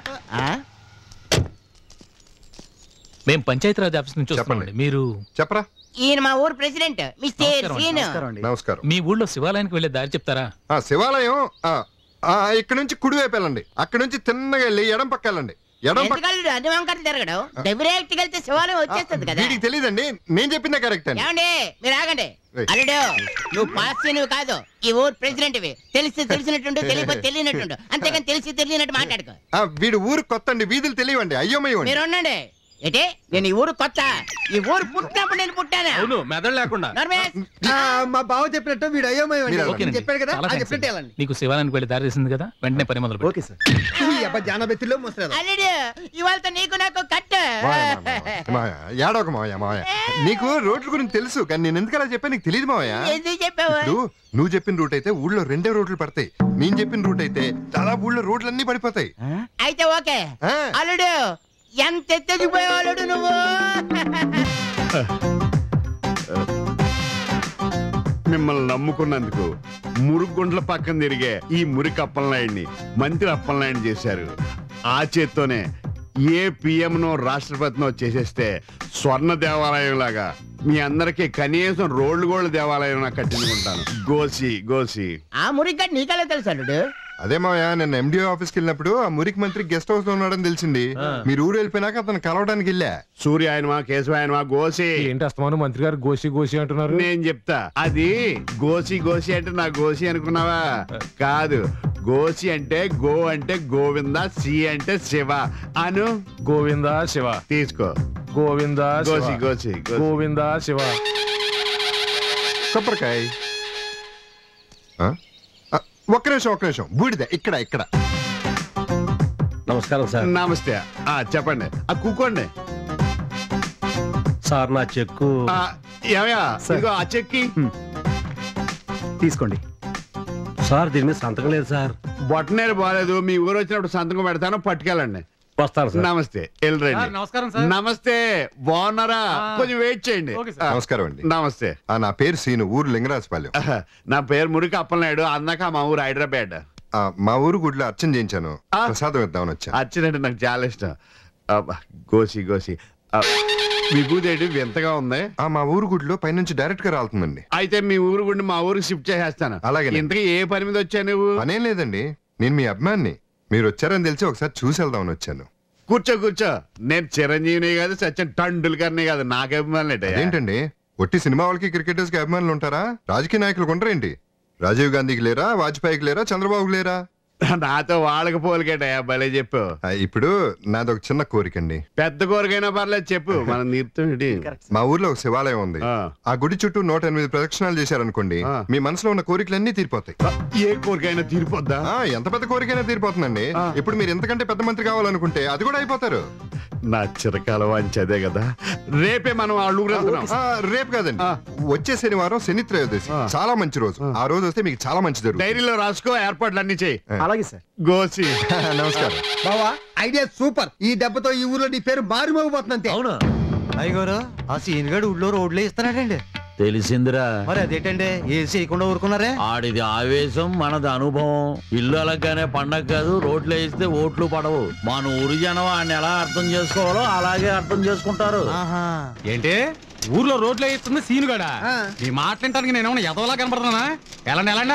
మేము పంచాయతీరాజ్ ఆఫీస్ నుంచి వస్తున్నామండి. మీరు చెప్పరా? ఈయన మా ఊరు ప్రెసిడెంట్ మిస్టర్ సీన్. నమస్కారం. మీ ఊళ్ళో శివాలయానికి వెళ్ళే దారి చెప్తారా? ఆ శివాలయం ఇక్కడ నుంచి కుడివైపు వెళ్ళండి. అక్కడ నుంచి తిన్నగా వెళ్ళి ఎడం పక్క వెళ్ళండి. ఎడం పక్క తిరగడం డైరెక్ట్ వెళ్తే శివాలయం వచ్చేస్తుంది కదా. వీడికి తెలియదండి, నేను చెప్పిందే కరెక్ట్ అండి. ఏమండి మీరు ఆగండి. అల్లుడు, నువ్వు పాస్ నువ్వు కాదు, ఈ ఊరు ప్రెసిడెంట్. తెలిసి తెలిసినట్టుండు, తెలియకపోతే తెలియనట్టుండు. అంతేగాని తెలిసి తెలియనట్టు మాట్లాడుకో. వీడు ఊరు కొత్త అండి, వీధులు తెలియవండి. అయ్యోమయ్య మీరు ఉండండి. ఏంటి, నేను ఈ ఊరు కొత్త. ఈ ఊరు పుట్టినప్పుడు నేను పుట్టాను. అవును, మెదడు లేకుండా. మా బావ చెప్పినట్టు వీడు అయ్యోమయ్య చెప్పాడు కదా, చెప్పినట్టు వెళ్ళండి. నీకు శివాలయానికి వెళ్ళి దారి చేసింది కదా, వెంటనే పని మొదలు. Okay sir. జానబెత్తిలో మోసలేదు. అల్లుడు, ఇవాళ నీకు నాకు కట్. ఏడోక మావయ్య. మావయ్య, నీకు రోడ్ల గురించి తెలుసు, కానీ నేను ఎందుకు అలా చెప్పా నీకు తెలియదు మావయ్య. చెప్పావు? నువ్వు చెప్పిన రూట్ అయితే ఊళ్ళో రెండే రోడ్లు పడతాయి. నేను చెప్పిన రూట్ అయితే చాలా ఊళ్ళో రోడ్లు అన్ని పడిపోతాయి. అయితే ఓకే అల్లుడు. ఎంత ఎత్తదిపోయేవాళ్ళు నువ్వు. మిమ్మల్ని నమ్ముకున్నందుకు మురుగుండ్ల పక్కన తిరిగే ఈ మురికి అప్పలనాయుడిని మంత్రి అప్పలనాయుడు చేశారు. ఆ చేత్తోనే ఏ పిఎంనో రాష్ట్రపతినో చేసేస్తే స్వర్ణ దేవాలయం లాగా మీ అందరికి కనీసం రోడ్లు గోళ్ళ దేవాలయం కట్టించుకుంటాను. గోసి గోసి ఆ మురికి నీకెలా తెలుసు అల్లుడు? అదే మావయ్య, నేను ఎండిఓ ఆఫీస్కి వెళ్ళినప్పుడు ఆ మురికి మంత్రి గెస్ట్ హౌస్ లో ఉన్నాడని తెలిసింది. మీరు ఊరు వెళ్ళిపోయినాక అతను కలవడానికి వెళ్ళా. సూర్య ఆయనమా కేశవ ఆయనమా గోసి. ఏంటి అస్తమాను మంత్రి గారు గోసి గోసి అంటున్నారు? నేను చెప్తా. అది గోసి గోసి అంటే నా గోసి అనుకున్నావా? కాదు, గోసి అంటే గో అంటే గోవింద, సి అంటే శివ అను. గోవింద శివ తీసుకో. గోవింద గోసి గోసి గోవింద శివ. కొబ్బరికాయ. ఒక్క నిమిషం ఒక్క నిమిషం బూడిద ఇక్కడ ఇక్కడ. నమస్కారం సార్. నమస్తే. ఆ చెప్పండి. ఆ కూకోండి సార్. నా చెక్కు ఏమయ్యా, ఆ చెక్కి తీసుకోండి సార్. దీని మీద సంతకం లేదు సార్. బొట్టనేరు బాగాలేదు. మీ ఊరు వచ్చినప్పుడు సంతకం పెడతాను, పట్టుకెళ్ళండి. వస్తాను సార్. నమస్తే. వెళ్ళరండి. నమస్కారం సార్. నమస్తే. బాగున్నారా? కొంచెం వెయిట్ చేయండి. నమస్కారం అండి. నమస్తే. నా పేరు సీను, ఊరు లింగరాజపాలెం. నా పేరు మురికి అప్పలనాయుడు. అందాక మా ఊరు హైదరాబాద్. మా ఊరు గుడిలో అర్చన చేయించాను, ప్రసాదం ఇద్దామని వచ్చా. అర్చన అంటే నాకు చాలా ఇష్టం. గోసి గోసి విభూదేటి వింతగా ఉంది. మా ఊరు గుడిలో పైనుంచి డైరెక్ట్ గా రాలుతుందండి. అయితే మీ ఊరు గుడిని మా ఊరికి షిఫ్ట్ చేసేస్తాను. అలాగే. ఇంతకీ ఏ పని మీద వచ్చా నువ్వు? పనేం లేదండి, నేను మీ అభిమాన్ని. మీరు వచ్చారని తెలిసి ఒకసారి చూసి వెళ్దామని వచ్చాను. కూర్చో కూర్చో. నేను చిరంజీవిని కాదు, సచిన్ టండూల్కర్ని కాదు, నాకు అభిమానులు. ఏంటండి, ఒట్టి సినిమా వాళ్ళకి క్రికెటర్స్ కి అభిమానులు ఉంటారా? రాజకీయ నాయకులు ఉంటారేంటి? రాజీవ్ గాంధీకి లేరా, వాజ్పేయికి లేరా, చంద్రబాబుకి లేరా? నాతో వాళ్ళకి పోలికేటయా, భలే చెప్పు. ఇప్పుడు నాది ఒక చిన్న కోరికండి. పెద్ద కోరికైనా పర్లేదు చెప్పు, మనం నీరుతుంది. మా ఊర్లో ఒక శివాలయం ఉంది. ఆ గుడి చుట్టూ నూట ఎనిమిది ప్రదక్షిణాలు చేశారనుకోండి, మీ మనసులో ఉన్న కోరికలన్నీ తీరిపోతాయి. ఏ కోరికైనా తీరిపోద్దా? ఎంత పెద్ద కోరికైనా తీరిపోతుందండి. ఇప్పుడు మీరు ఎంతకంటే పెద్ద మంత్రి కావాలనుకుంటే అది కూడా అయిపోతారు. నా చిరకాల వాంచి అదే కదా. రేపే మనం రేపు కాదండి, వచ్చే శనివారం శని త్రయోదశి, చాలా మంచి రోజు. ఆ రోజు వస్తే మీకు చాలా మంచి జరుగుతుంది. డైరీలో రాసుకో, ఏర్పాట్లు అన్ని చేయి. అలాగే సార్. గోసి. నమస్కారం బావా. Idea super. ఈ దెబ్బతో ఈ ఊర్లో నీ పేరు మారుమోగిపోతుంది అంతే. అవునా అయ్యగారు? ఆ సీన్ గడు ఊళ్ళో రోడ్లు ఇస్తున్నాడండి. తెలిసిందిరా. మరి అదేంటండి, ఏం చేయకుండా ఊరుకున్నారే? ఆడిది ఆవేశం, మనది అనుభవం. ఇల్లు అలాగానే పండగ కాదు, రోడ్లు వేస్తే ఓట్లు పడవు. మన ఊరి జనం ఆయన ఎలా అర్థం చేసుకోవాలో అలాగే అర్థం చేసుకుంటారు. ఏంటి ఊర్లో రోడ్లు వేస్తుంది సీనుగాడా? ఈ మాట్లాడటానికి నేను ఎదవలా కనపడుతున్నా? ఎలాండి ఎలాండి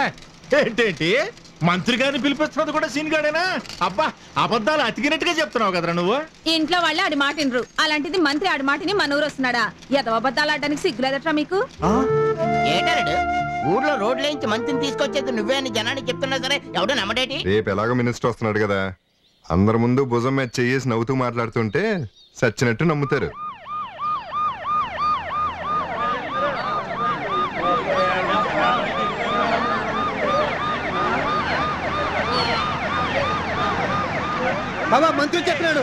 ఏంటేంటి మంత్రి గారిని పిలిపిస్తున్నది కూడా సీన్ గాడేనా? అబ్బా అబద్ధాలు అతికినట్టుగా చెప్తున్నావు కదరా నువ్వు. ఇంట్లో వాళ్ళే ఆడి మాట వినరు, అలాంటిది మంత్రి ఆడి మాటని మన ఊరు వస్తున్నాడా? ఎదవ అబద్ధాలు ఆడడానికి సిగ్గులేదట్రా మీకు? ఏటాడు ఊర్లో రోడ్లేంచి మంత్రిని తీసుకొచ్చేది నువ్వే అని జనానికి చెప్తున్నా సరే ఎవడు నమ్మడేటి? రేపు ఎలాగో మినిస్టర్ వస్తున్నాడు కదా, అందరి ముందు భుజం మీద చెయ్యేసి నవ్వుతూ మాట్లాడుతుంటే సచ్చినట్టు నమ్ముతారు. బాబా మంత్రి చెప్పినాడు.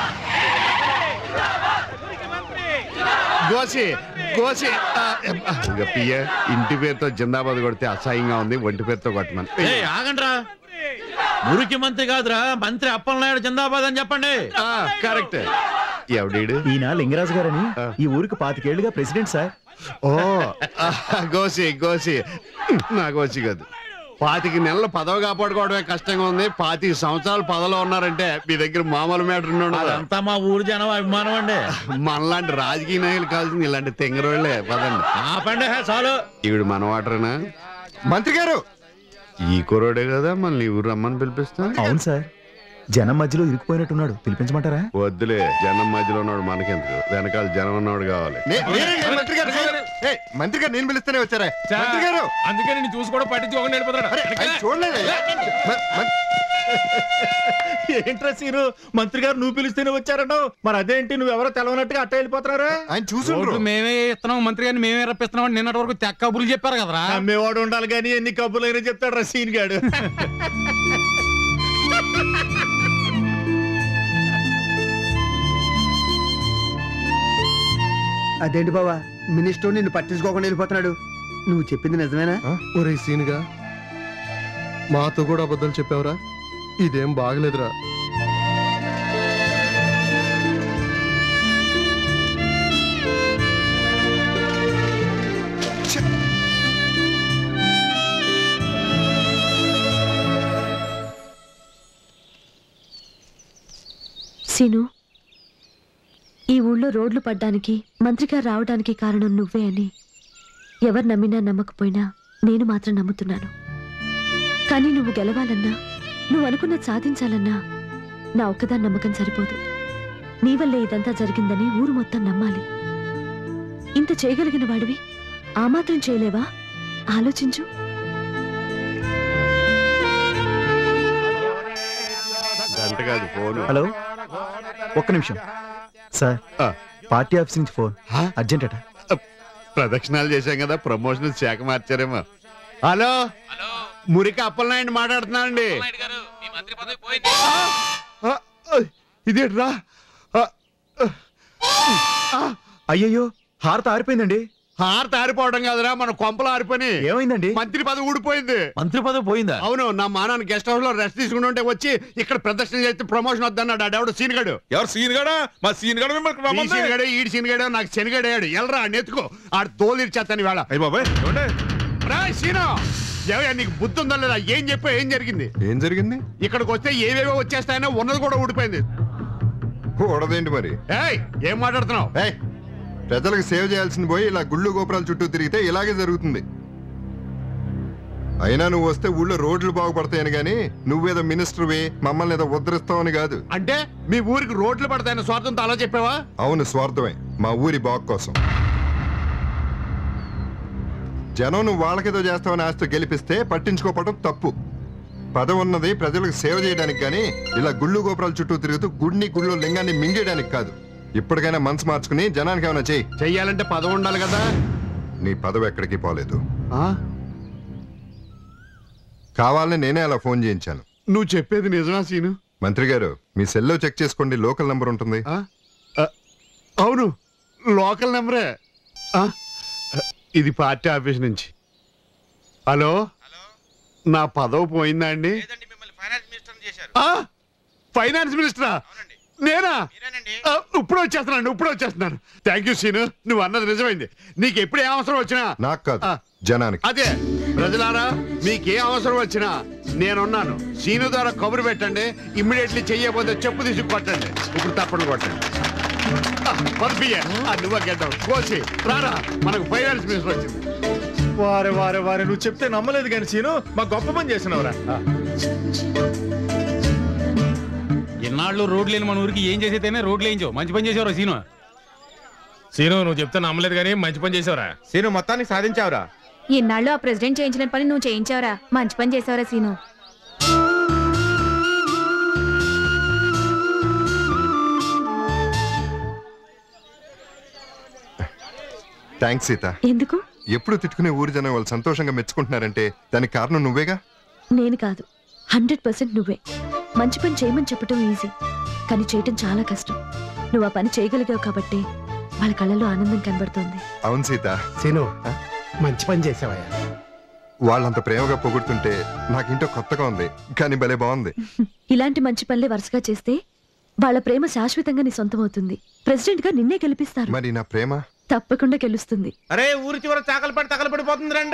గోసి గోసి ఇంకా పియ్య ఇంటి పేరుతో జిందాబాద్ కొడితే అసహ్యంగా ఉంది, ఒంటి పేరుతో కొట్టమని. ఆగండ్రా, మురికి మంత్రి కాదురా, మంత్రి అప్పలనాయుడు జిందాబాద్ అని చెప్పండి. కరెక్ట్. ఎవడీడు? ఈయన లింగరాజు గారని ఈ ఊరికి పాతికేళ్లుగా ప్రెసిడెంట్ సార్. ఓ గోసి గోసి నా గోసి కాదు. పాతికి నెలలు పదవి కాపాడుకోవడమే కష్టంగా ఉంది, పాతిక సంవత్సరాలు పదవిలో ఉన్నారంటే మీ దగ్గర మామూలు మ్యాటర్ ఉన్నాడు. అంతా మా ఊరు జనం అభిమానం అండి. మనలాంటి రాజకీయ నాయకులు కావాల్సింది ఇలాంటి తెంగరోళ్లే. పదండి ఆపండి చాలు. ఈవిడ మన వాటరేనా? మంత్రి గారు ఈ కురోడే కదా మనల్ని ఊరు రమ్మని పిలిపిస్తా. అవును సార్, జనం మధ్యలో ఇరుక్కుపోయినట్టున్నాడు, పిలిపించమంటారా? వద్దులే, జనం మధ్యలో ఉన్నాడు మనకెందుకు, వెనకాల జనం ఉన్నవాడు కావాలి. మంత్రి గారు మంత్రి గారు నేను పిలుస్తూనే వచ్చారా మంత్రి గారు? అందుకే నేను చూసి కూడా పట్టించుకోకుండా వెళ్ళిపోతాడు. చూడలేదు. ఏంట్రా సీను, మంత్రి గారు నువ్వు పిలిస్తేనే వచ్చారంటావు, మరి అదేంటి నువ్వెవరో తెలవనట్టుగా అట్ట వెళ్ళిపోతున్నారా? ఆయన చూసి మేమే ఇస్తున్నాం, మంత్రి గారిని మేమే రప్పిస్తున్నాం నిన్నటి వరకు తెక్క కబుర్లు చెప్పారు కదరా. అమ్మేవాడు ఉండాలి కానీ ఎన్ని కబుర్లైనా చెప్తాడు రా సీన్ గాడు. అదేంటి బావా మినిస్టర్ నిన్ను పట్టించుకోకుండా వెళ్ళిపోతున్నాడు? నువ్వు చెప్పింది నిజమేనా? ఒరే సీనుగా, మాతో కూడా అబద్ధాలు చెప్పావురా, ఇదేం బాగలేదురా. సీను, ఈ ఊళ్ళో రోడ్లు పడ్డానికి మంత్రిగారు రావడానికి కారణం నువ్వే అని ఎవరు నమ్మినా నమ్మకపోయినా నేను మాత్రం నమ్ముతున్నాను. కానీ నువ్వు గెలవాలన్నా, నువ్వు అనుకున్నది సాధించాలన్నా నా ఒక్కదాని నమ్మకం సరిపోదు. నీ వల్లే ఇదంతా జరిగిందని ఊరు మొత్తం నమ్మాలి. ఇంత చేయగలిగిన వాడివి ఆ మాత్రం చేయలేవా? ఆలోచించు. హలో, ఒక్క నిమిషం సార్, పార్టీ ఆఫీస్ నుంచి ఫోన్, అర్జెంట్ అట. ప్రదక్షిణాలు చేశాం కదా, ప్రమోషన్ శాఖ మార్చారేమో. హలో, మురికి అప్పలనాయుడు మాట్లాడుతున్నానండి. ఇదేట్రా? అయ్యయ్యో, హారత ఆరిపోయిందండి. హారత ఆరిపోవడం కాదురా, మన కొంపలు ఆరిపోయి. ఏమైందండి? మంత్రి పదవి ఊడిపోయింది. మంత్రి పదవి పోయిందా? అవును, నా మానాన్ని గెస్ట్ హౌస్ లో రెస్ట్ తీసుకుంటుంటే వచ్చి ఇక్కడ ప్రదర్శన చేస్తే ప్రమోషన్ వద్దన్నాడు. ఆడెవడు సీన్ గడు. ఎవరు సీన్ గడా? మా సీన్ గడ సీన్ గడే, ఈడు సీన్ గడే, నాకు శనిగడేయాడు. ఎల్రా నెత్తుకో, ఆడు తోలు ఇచ్చేస్తాను ఇవాళ. అయ్య బాబాయ్ సీను, ఏవయ్యా నీకు బుద్ధి ఉందా లేదా? ఏం చెప్పా, ఏం జరిగింది? ఏం జరిగింది? ఇక్కడికి వస్తే ఏవేవో వచ్చేస్తాయనో ఉన్నది కూడా ఊడిపోయింది. ఊడదేంటి మరి? ఏయ్, ఏం మాట్లాడుతున్నావు? ఏయ్, ప్రజలకు సేవ చేయాల్సింది పోయి ఇలా గుళ్ళు గోపురాల చుట్టూ తిరిగితే ఇలాగే జరుగుతుంది. అయినా నువ్వు వస్తే ఊళ్ళో రోడ్లు బాగుపడతాయని గాని నువ్వేదో మినిస్టర్వి మమ్మల్ని ఏదో ఉద్ధరిస్తావని కాదు. అంటే మీ ఊరికి రోడ్లు పడతాయని స్వార్థంతో అలా చెప్పావా? అవును, స్వార్థమే, మా ఊరి బాగు కోసం. జనం నువ్వు వాళ్ళకేదో చేస్తావని ఆస్తి గెలిపిస్తే పట్టించుకోవడం తప్పు. పదవి ఉన్నది ప్రజలకు సేవ చేయడానికి గాని ఇలా గుళ్ళు గోపురాల చుట్టూ తిరుగుతూ గుడిని గుళ్ళో లింగాన్ని మింగేయడానికి కాదు. ఇప్పటికైనా మనసు మార్చుకుని జనానికి ఏమైనా చెయ్యి. చెయ్యాలంటే పదవి ఉండాలి కదా. నీ పదవి ఎక్కడికి పోలేదు. కావాలని నేనే అలా ఫోన్ చేయించాను. నువ్వు చెప్పేది నిజమా సీను? మంత్రి గారు, మీ సెల్లో చెక్ చేసుకోండి, లోకల్ నంబర్ ఉంటుంది. అవును, లోకల్ నెంబరే. ఇది పార్టీ ఆఫీస్ నుంచి. హలో, నా పదవి పోయిందా అండి? ఫైనాన్స్ మినిస్టరా? నేనా? ఇప్పుడు వచ్చేస్తున్నాను, ఇప్పుడు వచ్చేస్తున్నాను. థ్యాంక్ యూ సీను, నువ్వు అన్నది నిజమైంది. నీకు ఎప్పుడు ఏ అవసరం వచ్చినా. నాకు కాదు, జనానికి. అదే ప్రజలారా, మీకే అవసరం వచ్చినా నేనున్నాను. సీను ద్వారా కబురు పెట్టండి, ఇమ్మీడియట్లీ చెయ్యబోతే చెప్పు తీసి కొట్టండి. ఇప్పుడు తప్పని కొట్టండి. పంపియ్య నువ్వు గెడ్డం కోసి రారా, మనకు ఫైనాన్స్ మినిస్టర్ వచ్చింది. వారే వారే వారే నువ్వు చెప్తే నమ్మలేదు కానీ సీను మా గొప్ప పని చేసినవరా. ఇన్నాళ్ళు రోడ్లు లేని మన ఊరికి ఏం చేసేతేనే రోడ్లు వేయించావు. మంచి పని చేసేవరా సీను. సీను నువ్వు చెప్తే నమ్మలేదు కానీ మంచి పని చేసావురా. సీను మొత్తానికి సాధించావురా. ఇన్నాళ్ళు ఆ ప్రెసిడెంట్ చేయించిన పని నువ్వు చేయించావురా. మంచి పని చేసావురా సీను. థ్యాంక్స్ సీత. ఎందుకు? ఎప్పుడు తిట్టుకునే ఊరి జనం వాళ్ళు సంతోషంగా మెచ్చుకుంటున్నారంటే దానికి కారణం నువ్వేగా. నేను కాదు, హండ్రెడ్ పర్సెంట్ నువ్వే. మంచి పని చేయమని చెప్పడం ఈజీ, కానీ చేయటం చాలా కష్టం. నువ్వు ఆ పని చేయగలిగావు కాబట్టి వాళ్ళ కళ్ళలో ఆనందం కనబడుతుంది. అవును సీత. సీను మంచి పని చేసావయ్యా. వాళ్ళంత ప్రేమగా పొగుడుతుంటే నాకింటో కొత్తగా ఉంది, కానీ భలే బాగుంది. ఇలాంటి మంచి పనులే వరుసగా చేస్తే వాళ్ళ ప్రేమ శాశ్వతంగా నీ సొంతం అవుతుంది. ప్రెసిడెంట్ గా నిన్నే గెలిపిస్తారు. మరి నా ప్రేమ తప్పకుండా గెలుస్తుంది. అరే ఊరి చివర చాకలి పడి తగల పడిపోతుంది రండి.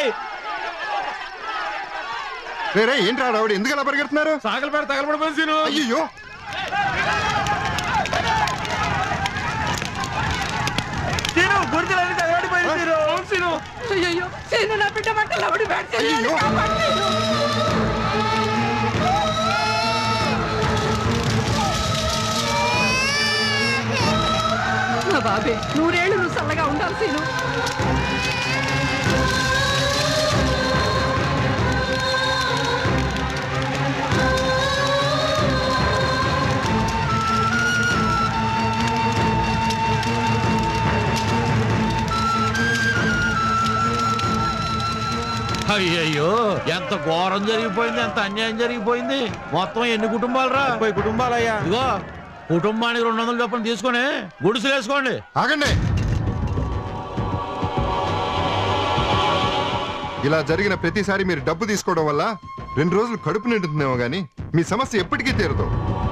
రే రే ఏంటి రాడు ఎందుకు అలా పరిగెడుతున్నారు? చాకలి పడి తగల పడిపోయింది సీను. అయ్యో సీను గుర్తులన్నీ తగలబడిపోయింది సీను. అవును సీను. అయ్యో సీను నా బిడ్డ మంటలు ఆవిడ అయ్యో నా బాబే నూరేళ్ళు నువ్వు చల్లగా ఉండాలి సీను. అయ్యయ్యో ఎంత ఘోరం జరిగిపోయింది, ఎంత అన్యాయం జరిగిపోయింది. మొత్తం ఎన్ని కుటుంబాలు రా? ముప్పై కుటుంబాలయ్యా. ఇదిగో కుటుంబానికి రెండు వందల చొప్పున తీసుకొని గుడిసెలు వేసుకోండి. ఆగండి. ఇలా జరిగిన ప్రతిసారి మీరు డబ్బు తీసుకోవడం వల్ల రెండు రోజులు కడుపు నిండుతుందేమో గానీ మీ సమస్య ఎప్పటికీ తీరదు.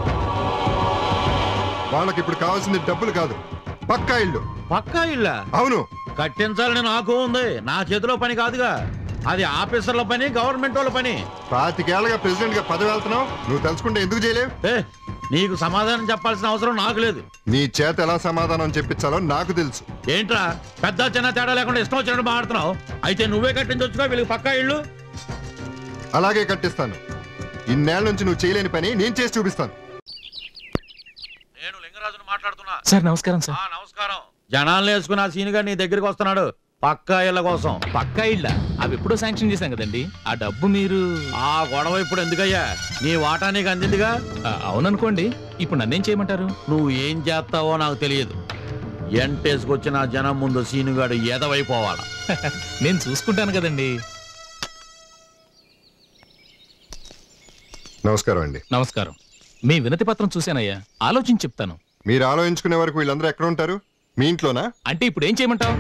వాళ్ళకి ఇప్పుడు కావాల్సింది డబ్బులు కాదు, పక్కా ఇల్లు. పక్కా ఇళ్ళ? అవును. కట్టించాలని నాకు ఉంది, నా చేతిలో పని కాదుగా. అది ఆఫీసర్ల పని, గవర్నమెంట్ వాళ్ళ పని. పాతికేళ్ళగా ప్రెసిడెంట్ గా పదవి వెళ్తున్నావు, నువ్వు తెలుసుకుంటే ఎందుకు చేయలేవు? నీకు సమాధానం చెప్పాల్సిన అవసరం నాకు లేదు. నీ చేత ఎలా సమాధానం చెప్పించాలో నాకు తెలుసు. ఏంట్రా పెద్ద చిన్న తేడా లేకుండా ఇష్టం వచ్చినట్టు మాట్లాడుతున్నావు? అయితే నువ్వే కట్టించొచ్చుగా వీళ్ళకి పక్కా ఇళ్ళు. అలాగే కట్టిస్తాను. ఇన్నేళ్ల నుంచి నువ్వు చేయలేని పని నేను చేసి చూపిస్తాను. నేను లింగరాజును మాట్లాడుతున్నా. సార్ నమస్కారం సార్. నమస్కారం. జనాలను వేసుకుని ఆ సీనుగా నీ దగ్గరికి వస్తున్నాడు పక్కా ఇళ్ళ కోసం. పక్కా ఇళ్ళ? అవి ఎప్పుడో శాంక్షన్ చేశాం కదండి. ఆ డబ్బు మీరు ఆ గొడవ ఇప్పుడు ఎందుకయ్యా? నీ వాటా నీకు అందిందిగా. అవుననుకోండి. ఇప్పుడు నన్నేం చేయమంటారు? నువ్వు ఏం చేస్తావో నాకు తెలియదు. ఎంటేసుకొచ్చిన జనం ముందు సీనుగాడు ఎదవైపోవాలా. నేను చూసుకుంటాను కదండి. నమస్కారం అండి. నమస్కారం. మీ వినతి పత్రం చూశానయ్యా, ఆలోచించి చెప్తాను. మీరు ఆలోచించుకునే వరకు వీళ్ళందరూ ఎక్కడ ఉంటారు? మీ ఇంట్లోనా? అంటే ఇప్పుడు ఏం చేయమంటావు?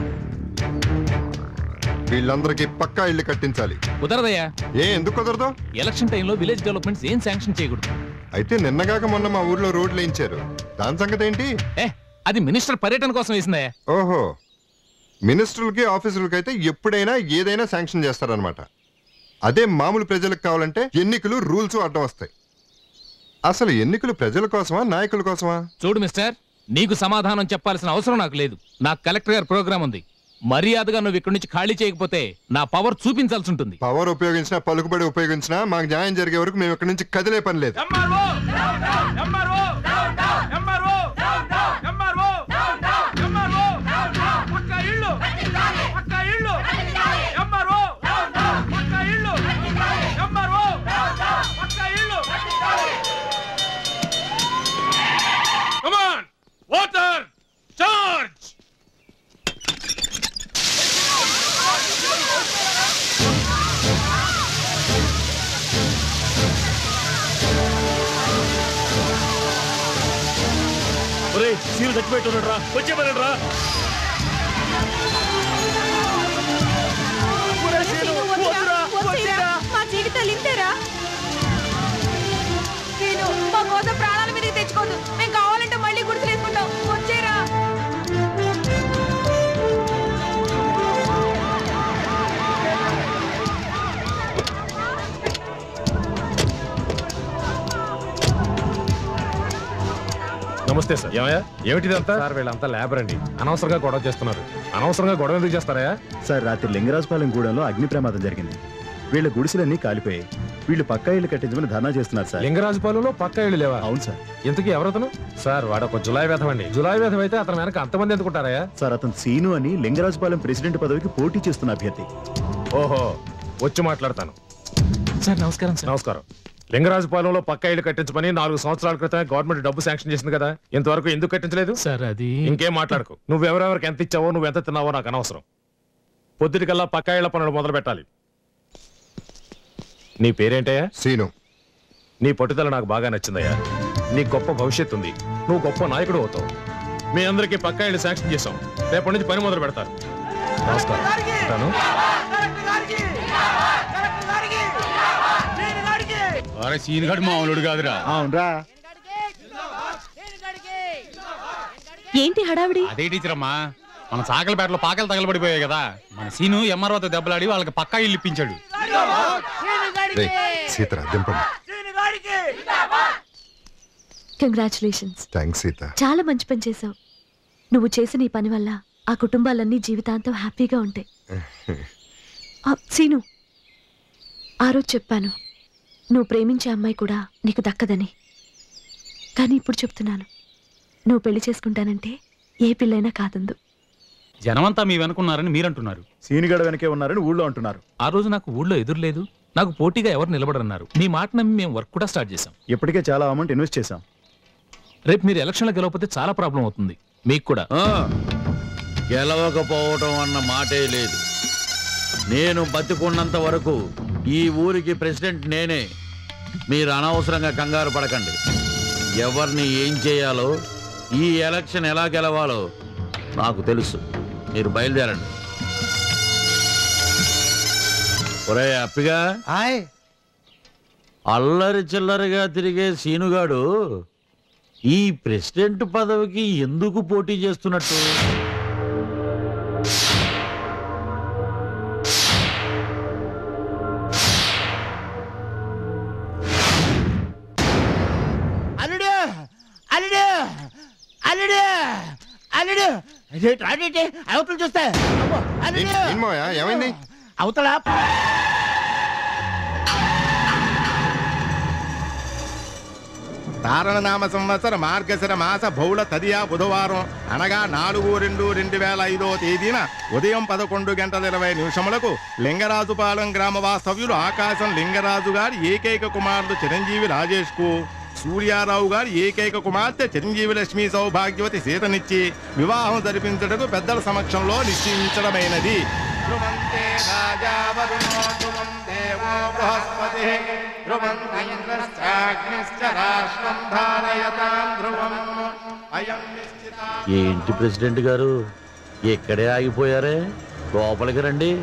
వీళ్ళందరికీ పక్కా ఇల్లు కట్టించాలి. కుదరదయ్యా. ఏ ఎందుకు కుదరదు? ఎలక్షన్ టైంలో విలేజ్ డెవలప్మెంట్స్ ఏం శాంక్షన్ చేయకూడదు. అయితే నిన్నగాక మొన్న మా ఊర్లో రోడ్లు వేయించారు, దాని సంగతి ఏంటి? ఏ అది మినిస్టర్ పర్యటన కోసం వేసిందయ్యా. ఓహో, మినిస్టర్లకి ఆఫీసర్లకి అయితే ఎప్పుడైనా ఏదైనా శాంక్షన్ చేస్తారనమాట. అదే మామూలు ప్రజలకు కావాలంటే ఎన్నికలు రూల్స్ అడ్డం వస్తాయి. అసలు ఎన్నికలు ప్రజల కోసమా నాయకుల కోసమా? చూడు మిస్టర్, నీకు సమాధానం చెప్పాల్సిన అవసరం నాకు లేదు. నాకు కలెక్టర్ గారి ప్రోగ్రామ్ ఉంది. మర్యాదగా నువ్వు ఇక్కడి నుంచి ఖాళీ చేయకపోతే నా పవర్ చూపించాల్సి ఉంటుంది. పవర్ ఉపయోగించినా పలుకుబడి ఉపయోగించినా మాకు న్యాయం జరిగే వరకు మేము ఇక్కడి నుంచి కదిలే పని లేదు. Come on! Water! Charge! ఒరేయ్ సీను చచ్చిపోయేట్టున్నాడు రా, వచ్చేమనండి రా. మా జీవితాలు ఇంతేరా. నేను మా కోసం ప్రాణాల మీదకి తెచ్చుకోదు. మేము కావాలంటే మళ్ళీ గుడిసెలు వేసుకుంటాం. వచ్చేరా. నమస్తే సార్. ఏమయ్యా ఏమిటిదంతా? సార్ వీళ్ళంతా లేబర్ అండి, అనవసరంగా గొడవ చేస్తున్నారు. అనవసరంగా గొడవ ఎందుకు చేస్తారా? సార్ రాత్రి లింగరాజపాలెం గూడెంలో అగ్ని ప్రమాదం జరిగింది. వీళ్ళ గుడిసెలన్నీ కాలిపోయాయి. వీళ్ళు పక్కా ఇల్లు కట్టించమని ధర్నా చేస్తున్నారు సార్. లింగరాజుపాలెంలో పక్కా ఇళ్ళు లేవా? అవును సార్. ఇంతకీ ఎవరతను? సార్ వాడు ఒక జులాయి వేధం అండి. జులాయి వేధం అయితే అతను వెనక అంతమంది ఎందుకుంటారా? సార్ అతను సీను అని లింగరాజపాలెం ప్రెసిడెంట్ పదవికి పోటీ చేస్తున్న అభ్యర్థి. ఓహో, వచ్చి మాట్లాడతాను. సార్ నమస్కారం సార్. నమస్కారం. లింగరాజుపాలెంలో పక్కా ఇల్లు కట్టించమని నాలుగు సంవత్సరాల క్రితమే గవర్నమెంట్ డబ్బు శాంక్షన్ చేసింది కదా, ఇంతవరకు ఎందుకు కట్టించలేదు? సార్ అది ఇంకేం మాట్లాడకు. నువ్వెవరెవరికి ఎంత ఇచ్చావో, నువ్వు ఎంత తిన్నావో నాకు అనవసరం. పొద్దుటికల్లా పక్కా ఇళ్ల పనులు మొదలు పెట్టాలి. నీ పేరేంటయ్యా? సీను. నీ పట్టుదల నాకు బాగా నచ్చిందయ్యా. నీ గొప్ప భవిష్యత్తు ఉంది. నువ్వు గొప్ప నాయకుడు అవుతావు. మీ అందరికీ పక్కా ఇళ్ళు శాంక్షన్ చేశాం. రేపటి నుంచి పని మొదలు పెడతారు. నమస్కారం. ఉంటాను. అరే సీనుగాడు మామూలుడు కాదురా. అవునరా. ఏంటి హడావిడి? అదే టీచర్ అమ్మా, మన సాకలపేటలో పాకలు తగలబడిపోయాయి కదా, మన సీను ఎంఆర్ఓతో దెబ్బలాడి వాళ్ళకి పక్కా ఇల్లు ఇప్పించాడు. సీతరా దింపండి. కంగ్రాచులేషన్స్. థ్యాంక్స్ సీత. చాలా మంచి పని చేశావు. నువ్వు చేసిన ఈ పని వల్ల ఆ కుటుంబాలన్నీ జీవితాంతం హ్యాపీగా ఉంటాయి. ఆ, సీను, ఆ రోజు చెప్పాను నువ్వు ప్రేమించే అమ్మాయి కూడా నీకు దక్కదని. కానీ ఇప్పుడు చెప్తున్నాను, నువ్వు పెళ్లి చేసుకుంటానంటే ఏ పిల్లైనా కాదందు. జనమంతా మీ వెనుకున్నారని మీరంటున్నారు, సీనుగడ వెనకే ఉన్నారని ఊళ్ళో అంటున్నారు. ఆ రోజు నాకు ఊళ్ళో ఎదురులేదు, నాకు పోటీగా ఎవరు నిలబడన్నారు. మీ మాట నమ్మి మేము వర్క్ కూడా స్టార్ట్ చేశాం. ఇప్పటికే చాలా అమౌంట్ ఇన్వెస్ట్ చేశాం. రేపు మీరు ఎలక్షన్లో గెలవకపోతే చాలా ప్రాబ్లం అవుతుంది మీకు కూడా. గెలవకపోవటం అన్న మాటే లేదు. నేను బతికున్నంత వరకు ఈ ఊరికి ప్రెసిడెంట్ నేనే. మీరు అనవసరంగా కంగారు పడకండి. ఎవరిని ఏం చేయాలో, ఈ ఎలక్షన్ ఎలా గెలవాలో నాకు తెలుసు. మీరు బయలుదేరండి. ఒరే అప్పిగా, అల్లరి చిల్లరిగా తిరిగే సీనుగాడు ఈ ప్రెసిడెంట్ పదవికి ఎందుకు పోటీ చేస్తున్నట్టు? అల్లుడు అల్లుడు అల్లుడు అల్లుడు రాడి అవతలు చూస్తే ఏమైంది? అవతల తారణనామ సంవత్సర మార్గశిర మాస బహుళ తదియా బుధవారం అనగా నాలుగు రెండు రెండు వేల ఐదో తేదీన ఉదయం పదకొండు గంటల ఇరవై నిమిషములకు లింగరాజుపాలెం గ్రామ వాస్తవ్యులు ఆకాశం లింగరాజు గారి ఏకైక కుమారుడు చిరంజీవి రాజేష్ కు సూర్యారావు గారి ఏకైక కుమార్తె చిరంజీవి లక్ష్మీ సౌభాగ్యవతి సీతనిచ్చి వివాహం జరిపించటకు పెద్దల సమక్షంలో నిశ్చయించడమైనది. ఏంటి ప్రెసిడెంట్ గారు ఎక్కడే ఆగిపోయారే? లోపలికి రండి.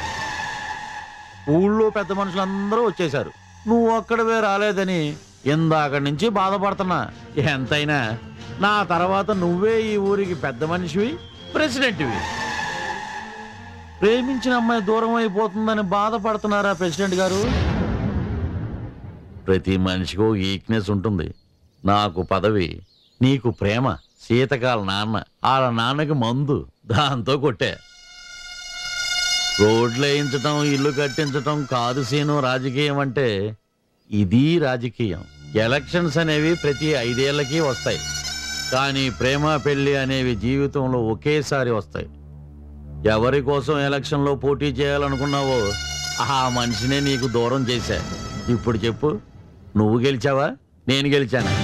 ఊళ్ళో పెద్ద మనుషులందరూ వచ్చేశారు. నువ్వు ఒక్కడవే రాలేదని ఇందాక నుంచి బాధపడుతున్నా. ఎంతైనా నా తర్వాత నువ్వే ఈ ఊరికి పెద్ద మనిషివి, ప్రెసిడెంట్వి. ప్రేమించిన అమ్మాయి దూరం అయిపోతుందని బాధపడుతున్నారా ప్రెసిడెంట్ గారు? ప్రతి మనిషికి ఓ వీక్నెస్ ఉంటుంది. నాకు పదవి, నీకు ప్రేమ. సీతకాల నాన్న, వాళ్ళ నాన్నకి మందు, దాంతో కొట్టే. రోడ్లు వేయించటం, ఇల్లు కట్టించటం కాదు సీను రాజకీయం అంటే. ఇది రాజకీయం. ఎలక్షన్స్ అనేవి ప్రతి ఐదేళ్లకి వస్తాయి, కానీ ప్రేమ పెళ్లి అనేవి జీవితంలో ఒకేసారి వస్తాయి. ఎవరి కోసం ఎలక్షన్లో పోటీ చేయాలనుకున్నావో ఆ మనిషినే నీకు దూరం చేశా. ఇప్పుడు చెప్పు, నువ్వు గెలిచావా, నేను గెలిచానా?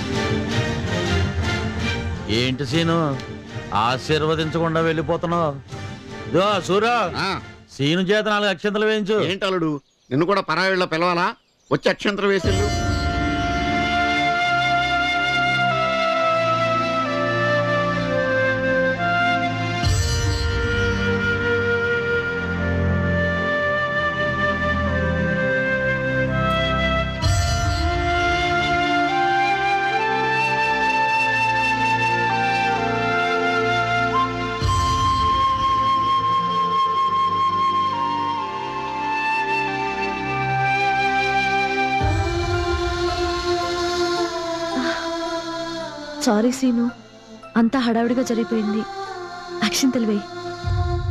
ఏంటి సీను ఆశీర్వదించకుండా వెళ్ళిపోతున్నావు? ఇదో సూరా, సీను చేత నాలుగు అక్షంతలు వేయించు. ఏంటలుడు, నిన్ను కూడా పరాయిళ్ళ పిలవాలా? వచ్చి అక్షంతలు వేసిళ్ళు. సారీ సీను, అంతా హడావిడిగా జరిగిపోయింది. అక్షింతలు వేయి.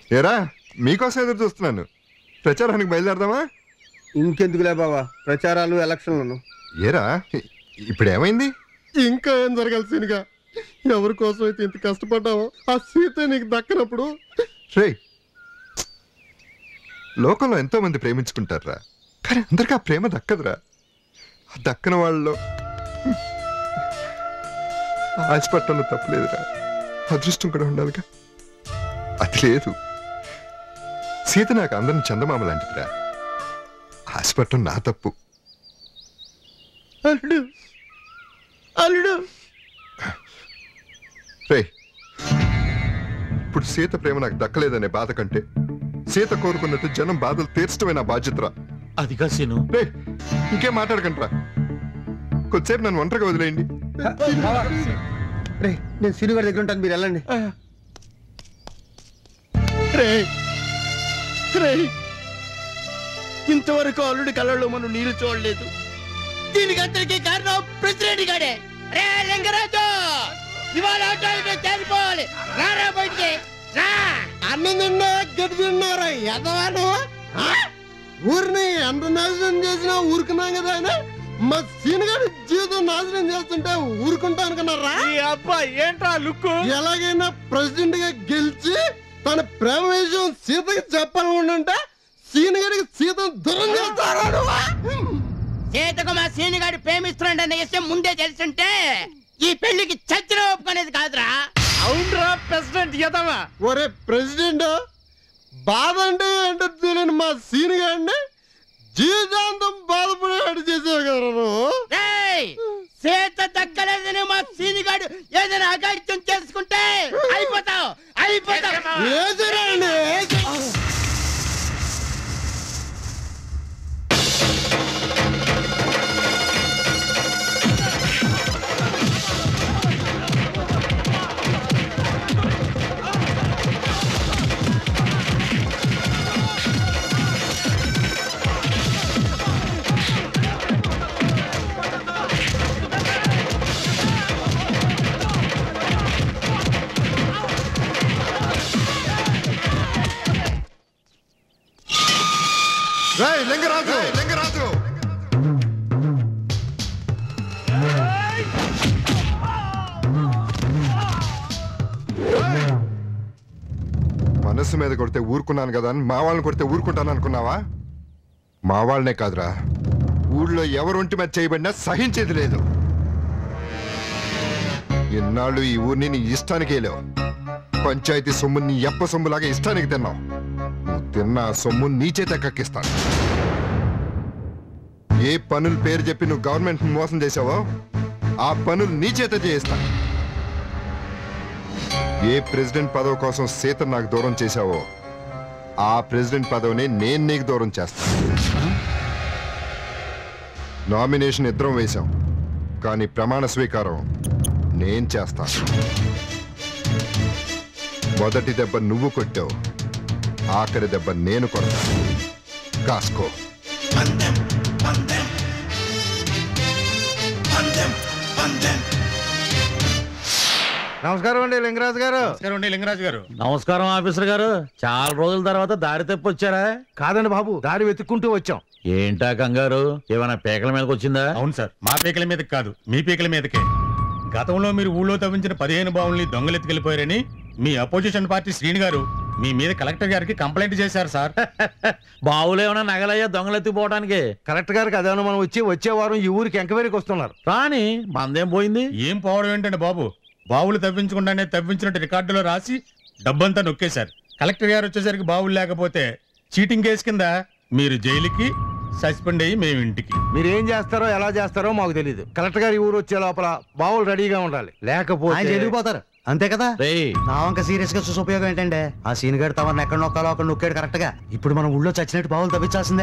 ఏరా మీకోసం ఎదురు చూస్తున్నాను. ప్రచారానికి బయలుదేరదామా? ఇంకెందుకులే బావా ప్రచారాలు ఎలక్షన్లను. ఏరా ఇప్పుడు ఏమైంది? ఇంకా ఏం జరగాలి సీనుగా? ఎవరి కోసం అయితే ఇంత కష్టపడ్డావో ఆ సీత నీకు దక్కనప్పుడు రే లోకంలో ఎంతో మంది ప్రేమించుకుంటారా, కానీ అందరికీ ఆ ప్రేమ దక్కదురా. ఆ దక్కన వాళ్ళలో ఆశపట్టంలో తప్పలేదురా, అదృష్టం కూడా ఉండాలిగా. అది లేదు. సీత నాకు అందరిని చందమామ లాంటిదిరా. ఆశపట్టం నా తప్పు. అల్లుడు అల్లుడు రే ఇప్పుడు సీత ప్రేమ నాకు దక్కలేదనే బాధ కంటే సీత కోరుకున్నట్టు జనం బాధలు తీర్చడమే నా బాధ్యతరా. అది కాసేను. రే ఇంకేం మాట్లాడకండి రా, కొద్దిసేపు నన్ను ఒంటరిగా వదిలేయండి. రే నేను సీను గారి దగ్గర ఉంటాను, మీరు వెళ్ళండి. రే రే ఇంతవరకు అల్లుడి కళ్ళల్లో మనం నీళ్లు చూడలేదు. దీనికి అందరికీ కారణం ప్రెసిడెంట్ గాడే. రే లింగరాజు ఇవాళ చేరిపోవాలి. రారా బయటికి రా. అన్నం తిన్నా గడ్డి తిన్నారా ఎదవాను? ఊరిని ఎంత నాశనం చేసినా ఊరుకున్నాం కదా ఆయన. మా సీనుగాడి జీవితం నాశనం చేస్తుంటే ఊరుకుంటా అనుకున్నారా? అబ్బాయి ఏంట్రా లుక్కు? ఎలాగైనా ప్రెసిడెంట్ గా గెలిచి తన ప్రేమ విషయం సీతకి చెప్పాలనుకుంటుంటే సీనుగాడికి సీత దూరం చేస్తారా? సీతకు మా సీనుగాడు ప్రేమిస్తున్నాడన్న విషయం ముందే తెలుసుంటే ఈ పెళ్లికి చచ్చిన ఒప్పుకునేది కాదురా. అవునరా ప్రెసిడెంట్ ఎదవా. ఒరే ప్రెసిడెంట్, బాధ అంటే ఏంటో తెలియని మా సీనుగాడిని జీవితాంతం బాధపడేవాడు చేసావు కదా నువ్వు. సీత దక్కలేదని మా సీనుగాడు ఏదైనా అగాడిత్యం చేసుకుంటే అయిపోతావు అయిపోతావు. ఏదైనా రేయ్ లింగరాజు లింగరాజు మనసు మీద కొడితే ఊరుకున్నాను కదా అని మా వాళ్ళని కొడితే ఊరుకుంటాను అనుకున్నావా? మా వాళ్ళనే కాదురా, ఊళ్ళో ఎవరొంటి మీద చేయబడినా సహించేది లేదు. ఎన్నాళ్ళు ఈ ఊరిని నీ ఇష్టానికి వెళ్ళావు. పంచాయతీ సొమ్ము నీ ఎప్ప సొమ్ములాగా ఇష్టానికి తిన్నావు. నువ్వు తిన్న ఆ సొమ్ము నీ చేత కక్కిస్తాను. ఏ పనుల పేరు చెప్పి నువ్వు గవర్నమెంట్ మోసం చేసావో ఆ పనులు నీ చేత చేయిస్తాను. ఏ ప్రెసిడెంట్ పదవి కోసం సీత నాకు దూరం చేశావో ఆ ప్రెసిడెంట్ పదవిని నేను నీకు దూరం చేస్తాను. నామినేషన్ ఇద్దరం వేశాం, కానీ ప్రమాణ స్వీకారం నేను చేస్తాను. మొదటి దెబ్బ నువ్వు కొట్టావు, ఆఖరి దెబ్బ నేను కొడతాను. కాసుకో. నమస్కారం అండి లింగరాజు గారు. నమస్కారం అండి లింగరాజు గారు. నమస్కారం ఆఫీసర్ గారు. చాలా రోజుల తర్వాత దారి తప్పి వచ్చారా? కాదండి బాబు, దారి వెతుక్కుంటూ వచ్చాం. ఏంటా కంగారు? ఏమైనా పేకల మీదకి వచ్చిందా? అవును సార్, మా పీకల మీదకి కాదు మీ పీకల మీదకే. గతంలో మీరు ఊళ్ళో తవ్వించిన పదిహేను బావుల్ని దొంగలెత్తుకెళ్లిపోయారని మీ అపోజిషన్ పార్టీ శ్రీని గారు మీ మీద కలెక్టర్ గారికి కంప్లైంట్ చేశారు సార్. బావులు ఏమైనా నగలయ్యా దొంగలెత్తిపోవడానికి? కలెక్టర్ గారికి అదేమన్నా మనం వచ్చి వచ్చే వారం ఈ ఊరికి ఎంక్వైరీకి వస్తున్నారు. కానీ మందేం పోయింది? ఏం పోవడం ఏంటండి బాబు, బావులు తవ్వించకుండానే తవ్వించినట్టు రికార్డులో రాసి డబ్బంతా నొక్కేశారు. కలెక్టర్ గారు వచ్చేసరికి బావులు లేకపోతే చీటింగ్ కేసు కింద మీరు జైలుకి, సస్పెండ్ అయ్యి మేము ఇంటికి. మీరు ఏం చేస్తారో ఎలా చేస్తారో మాకు తెలియదు. కలెక్టర్ గారి ఊరు వచ్చే లోపల బావులు రెడీగా ఉండాలి, లేకపోతే వెళ్ళిపోతారు. అంతే కదా? నా వంక సీరియస్ గా చూసి ఉపయోగం ఏంటంటే ఆ సీన్ గడి తమను ఎక్కడ నొక్కాలో అక్కడ నొక్కాడు కరెక్ట్ గా. ఇప్పుడు మనం ఊళ్ళో చచ్చినట్టు బావులు తవ్వించాల్సిందే.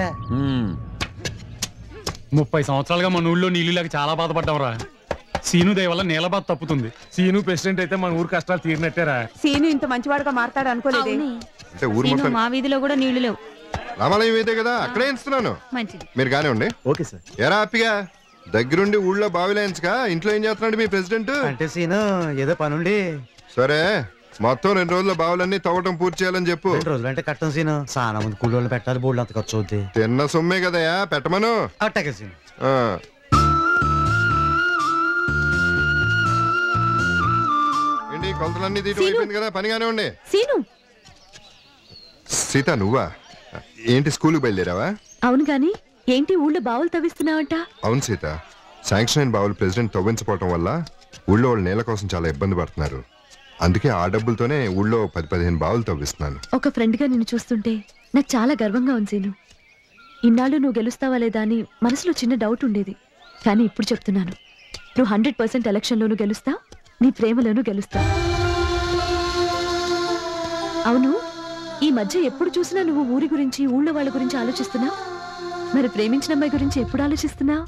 ముప్పై సంవత్సరాలుగా మన ఊళ్ళో నీళ్ళు లేక చాలా బాధపడ్డాం రా. సీను దయ వల్ల నీళ్ళ బాధ తప్పుతుంది. సీను ప్రెసిడెంట్ అయితే మన ఊరు కష్టాలు తీరినట్టేరా. సీను ఇంత మంచివాడుగా మారతాడు అనుకోలేదే. అంటే ఊరు మొత్తం మా వీధిలో కూడా నీళ్లు లేవు. రామాలయం ఇదే కదా, అక్కడే ఇస్తున్నాను. మంచిది. మీరు గానే ఉండి. Okay sir. ఎరా హ్యాపీగా దగ్గరుండి ఊళ్ళో బావిలేయించగా ఇంట్లో ఏం చేస్తున్నాడు మీ ప్రెసిడెంట్? అంటే సీను ఏదో పనుండి. సరే మొత్తం రెండు రోజుల బావులన్నీ తవ్వటం పూర్తి చేయాలని చెప్పు. రెండు రోజులు అంటే కట్టం సీను చాలా మంది కూలోళ్ళు పెట్టాలి, బోర్డు అంత ఖర్చు అవుద్ది. తిన్న సొమ్మే కదయా పెట్టమను. అట్టగే సీను. ఆ. ఏంటి కొలతలన్నీ తీయటం అయిపోయింది కదా, పనిగానే ఉండే. సీను సీత నువ్వా? ఏంటి స్కూల్కి బయలుదేరావా? అవును గాని ఏంటి ఊళ్ళో బావులు తవ్విస్తున్నావంట? అవును సీత, శాంక్షన్ అయిన బావులు ప్రెసిడెంట్ తవ్వించపోవటం వల్ల ఊళ్ళో వాళ్ళు నేల కోసం చాలా ఇబ్బంది పడుతున్నారు. అందుకే ఆ డబ్బులతోనే ఊళ్ళో పది పదిహేను బావులు తవ్విస్తున్నాను. ఒక ఫ్రెండ్ గా నిన్ను చూస్తుంటే నాకు చాలా గర్వంగా ఉంది సీను. ఇన్నాళ్ళు నువ్వు గెలుస్తావా లేదా అని మనసులో చిన్న డౌట్ ఉండేది, కానీ ఇప్పుడు చెప్తున్నాను, నువ్వు హండ్రెడ్ పర్సెంట్ ఎలక్షన్లోనూ గెలుస్తావు, నీ ప్రేమలోనూ గెలుస్తావు. అవును, ఈ మధ్య ఎప్పుడు చూసినా నువ్వు ఊరి గురించి ఊళ్ళో వాళ్ళ గురించి ఆలోచిస్తున్నావు, మరి ప్రేమించిన అమ్మాయి గురించి ఎప్పుడు ఆలోచిస్తున్నావు?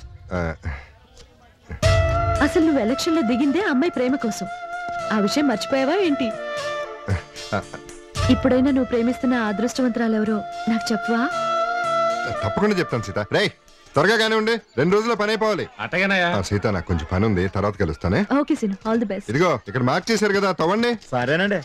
అసలు నువ్వు ఎలక్షన్ లో దిగిందే అమ్మాయి ప్రేమ కోసం, ఆ విషయం మర్చిపోయావా ఏంటి? ఇప్పుడైనా నువ్వు ప్రేమిస్తున్న అదృష్టవంతరాలు ఎవరో నాకు చెప్పవా? తప్పకుండా చెప్తాను సీత. రే త్వరగా కానీ ఉండి, రెండు రోజుల్లో పని అయిపోవాలి. అట్టగానయ్యా. సీత నాకు కొంచెం పని ఉంది, తర్వాత కలుస్తానే. Okay Seenu, all the best. ఇదిగో ఇక్కడ మార్క్ చేశారు కదా, తవ్వండి. సరేనండి.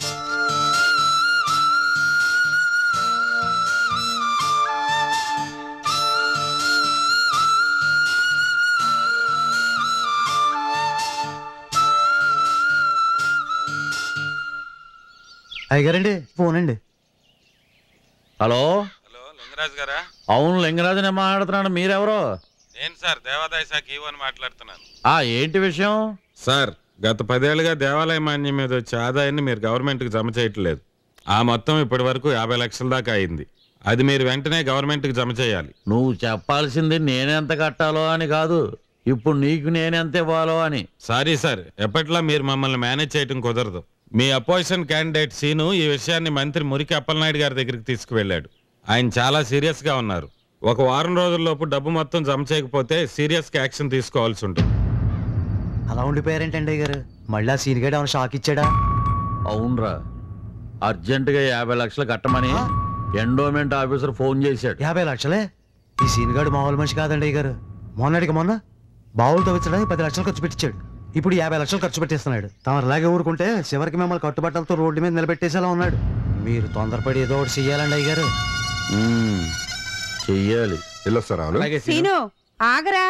అయ్యగారండి ఫోన్ అండి. హలో హలో లింగరాజు గారా? అవును లింగరాజు నేను మాట్లాడుతున్నాను, మీరెవరో? నేను సార్ దేవాదాయ శాఖ ఈవో అని మాట్లాడుతున్నాను. ఆ ఏంటి విషయం? సార్ గత పదేళ్లుగా దేవాలయ మాన్యం మీద వచ్చే ఆదాయాన్ని మీరు గవర్నమెంట్కి జమ చేయట్లేదు. ఆ మొత్తం ఇప్పటి వరకు యాభై లక్షల దాకా అయింది. అది మీరు వెంటనే గవర్నమెంట్కి జమ చేయాలి. నువ్వు చెప్పాల్సింది నేనెంత కట్టాలో అని కాదు, ఇప్పుడు నీకు నేనెంత ఇవ్వాలో అని. సారీ సార్, ఎప్పట్లా మీరు మమ్మల్ని మేనేజ్ చేయడం కుదరదు. మీ అపోజిషన్ క్యాండిడేట్ సీను ఈ విషయాన్ని మంత్రి మురికి అప్పలనాయుడు గారి దగ్గరికి తీసుకువెళ్ళాడు. ఆయన చాలా సీరియస్ గా ఉన్నారు. ఒక వారం రోజుల్లోపు డబ్బు మొత్తం జమ చేయకపోతే సీరియస్ గా యాక్షన్ తీసుకోవాల్సి ఉంటుంది. అలా ఉండిపోయారేంటండి గారు? మళ్ళీ ఆ సీన్ గడు ఏమైనా షాక్ ఇచ్చాడా? అవునరా, అర్జెంటుగా యాభై లక్షలు కట్టమని ఎండోమెంట్ ఆఫీసర్ ఫోన్ చేశాడు. యాభై లక్షలే? ఈ సీన్ గడు మామూలు మనిషి కాదండి గారు. మొన్నటికి మొన్న బావులు తవ్వించడానికి పది లక్షలు ఖర్చు పెట్టించాడు, ఇప్పుడు యాభై లక్షలు ఖర్చు పెట్టేస్తున్నాడు. తమలాగే ఊరుకుంటే చివరికి మిమ్మల్ని కట్టుబట్టలతో రోడ్డు మీద నిలబెట్టేసేలా ఉన్నాడు. మీరు తొందరపడి ఏదో ఒకటి చెయ్యాలండి అయ్యారు. చెయ్యాలి. సీను ఆగరా,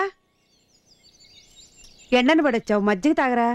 ఎండను పడొచ్చావు, మజ్జిగ తాగరా.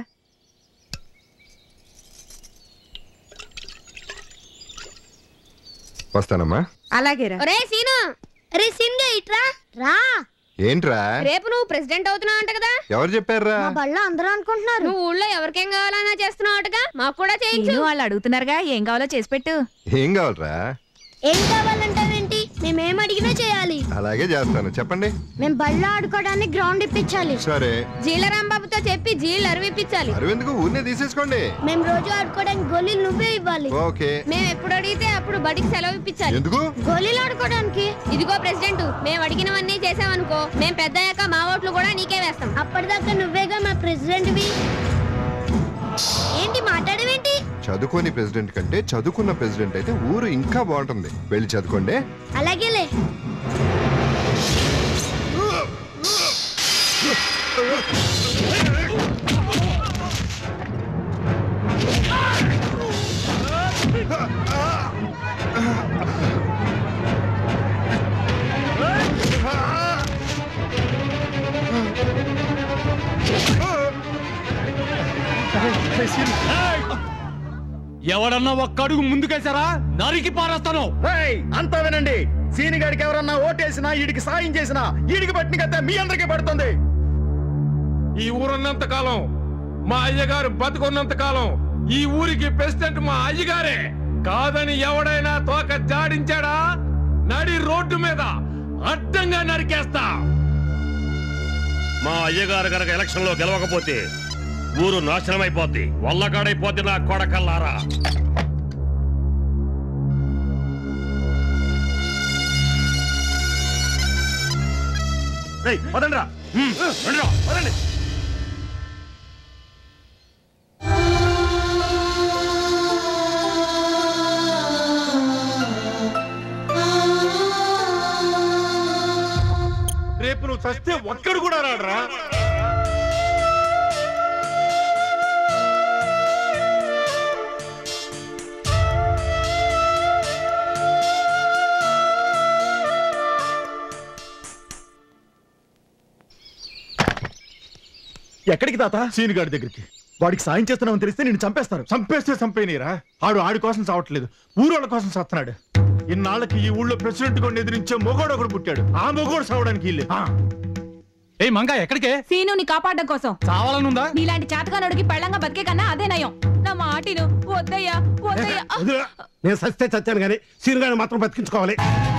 వస్తానమ్మా. అలాగేరా. ఒరే సీను, అరే సీన్గా ఇట్రా రా. ఏంట్రా? రేపు నువ్వు ప్రెసిడెంట్ అవుతున్నావు అంట కదా? ఎవరు చెప్పారా? మా బళ్ళ అందరూ అనుకుంటున్నారు. నువ్వు ఊళ్ళో ఎవరికేం కావాలన్నా చేస్తున్నావుగా, మాకు కూడా చేయించు. వాళ్ళు అడుగుతున్నారుగా, ఏం కావాలో చేసి పెట్టు. ఏం కావాలరా? ఏం కావాలంటావేంటి? మేమేం అడిగినా చేయాలి. అలాగే చేస్తాను, చెప్పండి. మేము బళ్ళ ఆడుకోవడానికి గ్రౌండ్ ఇప్పించాలి. సరే. జీలరాంబాబుతో చెప్పి జీలు అరువిప్పించాలి. అరవిందుకు ఊరినే తీసేసుకోండి. మేము రోజు ఆడుకోవడానికి గోళీలు నువ్వే ఇవ్వాలి. ఓకే. మేము ఎప్పుడు అడిగితే అప్పుడు బడికి సెలవు ఇప్పించాలి. ఎందుకు? గోళీలు ఆడుకోవడానికి. ఇదిగో ప్రెసిడెంట్, మేము అడిగినవన్నీ చేసావనుకో, మేము పెద్దయ్యాక మా ఓట్లు కూడా నీకే వేస్తాం. అప్పటిదాకా నువ్వేగా మా ప్రెసిడెంట్వి. ఏంటి మాట్లాడవేంటి? చదువుకోని ప్రెసిడెంట్ కంటే చదువుకున్న ప్రెసిడెంట్ అయితే ఊరు ఇంకా బాగుంటుంది. వెళ్ళి చదువుకోండి. అలాగేలే. ఎవడన్నా ఒక్క అడుగు ముందుకేసారా నరికి పారేస్తాను. అంతా వినండి, సీనిగాడికి ఎవరన్నా ఓటేసినా ఈడికి సాయం చేసినా ఈడికి పట్టిన కథ మీ అందరికీ పడుతుంది. ఈ ఊరున్నంత కాలం, మా అయ్యగారు బతుకున్నంత కాలం ఈ ఊరికి ప్రెసిడెంట్ మా అయ్యగారే. కాదని ఎవడైనా తోక జాడించాడా, నడి రోడ్డు మీద అడ్డంగా నరికేస్తా. మా అయ్యగారు కనుక ఎలక్షన్ లో గెలవకపోతే ఊరు నాశనం అయిపోద్ది, వల్లకాడైపోద్ది నా కొడకల్లారా. వదండ్రా, వదండి. రేపు నువ్వు చస్తే ఒక్కడు కూడా రాడరా. ఎక్కడికి తాత? సీనుగాడి దగ్గరికి. వాడికి సాయం చేస్తున్నామని తెలిస్తే నేను చంపేస్తాను. చంపేస్తే చంపేనీరా, ఆడు ఆడి కోసం చావట్లేదు, ఊరోళ్ళ కోసం చస్తున్నాడు. ఇన్నాళ్ళకి ఈ ఊళ్ళో ప్రెసిడెంట్ గా ఎదిరించే మొగోడు ఒకడు పుట్టాడు, ఆ మొగోడు చావడానికి ఇల్లే. ఏ మంగా ఎక్కడికే? సీనుని కాపాడడం కోసం. చావాలనుందా? నీలాంటి చాతకానుడికి పెళ్ళంగా బతికే కన్నా అదే నయం. నా మాటిను వద్దయ్యా, వద్దయ్యా. నేను సస్తే చచ్చాను కానీ సీనుగాడిని మాత్రం బతికించుకోవాలి.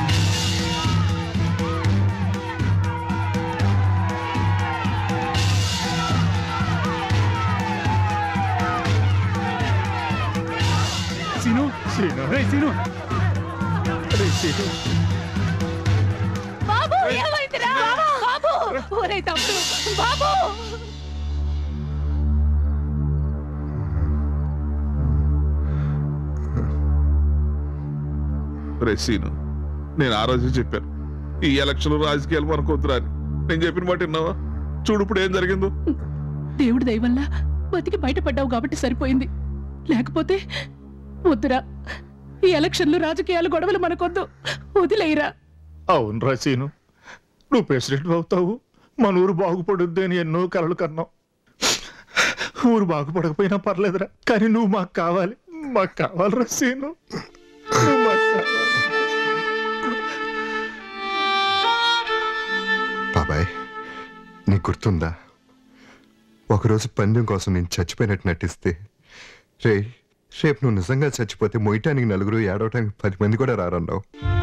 సీను, సీను, రే సీను, రే సీను. బాబు ఏమైందిరా? బాబు, ఒరేయ్ తమ్ముడు, బాబు. రే సీను, నేను ఆ రోజు చెప్పాను ఈ ఎలక్షన్ రాజకీయాలు మనకొద్దురా అని. నేను చెప్పిన మాట విన్నావా? చూడు ఇప్పుడు ఏం జరిగిందో. దేవుడి దయ వల్ల బతికి బయటపడ్డావు కాబట్టి సరిపోయింది, లేకపోతే వద్దురా. ఈ ఎలక్షన్లు రాజకీయాలు గొడవలు మనకొద్దు, వదిలేయరా. అవును రసీను, నువ్వు ప్రెసిడెంట్ అవుతావు, మన ఊరు బాగుపడుద్ది అని ఎన్నో కలలు కన్నావు. ఊరు బాగుపడకపోయినా పర్లేదురా, కానీ నువ్వు మాకు కావాలి, మాకు కావాలి రసీను, నువ్వు మాకు కావాలి. బాబాయ్, నీకు గుర్తుందా ఒకరోజు పందెం కోసం నేను చచ్చిపోయినట్టు నటిస్తే, రే రేపు నువ్వు నిజంగా చచ్చిపోతే మొయ్యటానికి నలుగురు, ఏడవటానికి పది మంది కూడా రారన్నావు.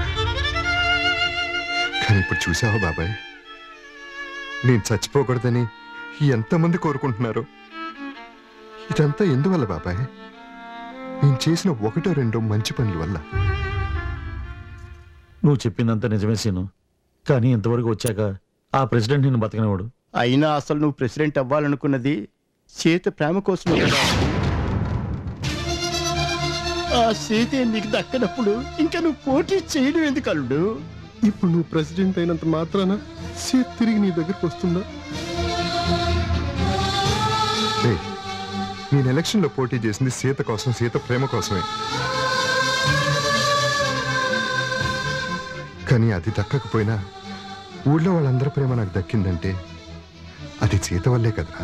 కానీ ఇప్పుడు చూసావా బాబాయ్, నేను చచ్చిపోకూడదని ఎంతమంది కోరుకుంటున్నారు. ఇదంతా ఎందువల్ల బాబాయ్? నేను చేసిన ఒకటో రెండో మంచి పనుల వల్ల. నువ్వు చెప్పిందంతా నిజమే సీను, కానీ ఇంతవరకు వచ్చాక ఆ ప్రెసిడెంట్ నిన్ను బతకనివాడు. అయినా అసలు నువ్వు ప్రెసిడెంట్ అవ్వాలనుకున్నది సీత ప్రేమ కోసమే కదా. ఆ సీత నీకు దక్కనప్పుడు ఇంకా నువ్వు పోటీ చేయడం ఎందుకు అల్లుడు? ఇప్పుడు నువ్వు ప్రెసిడెంట్ అయినంత మాత్రాన సీత తిరిగి నీ దగ్గరకు వస్తుందా? నేను ఎలక్షన్ లో పోటీ చేసింది సీత కోసం, సీత ప్రేమ కోసమే. కానీ అది దక్కకపోయినా ఊళ్ళో వాళ్ళందరి ప్రేమ నాకు దక్కిందంటే అది సీత వల్లే కదరా.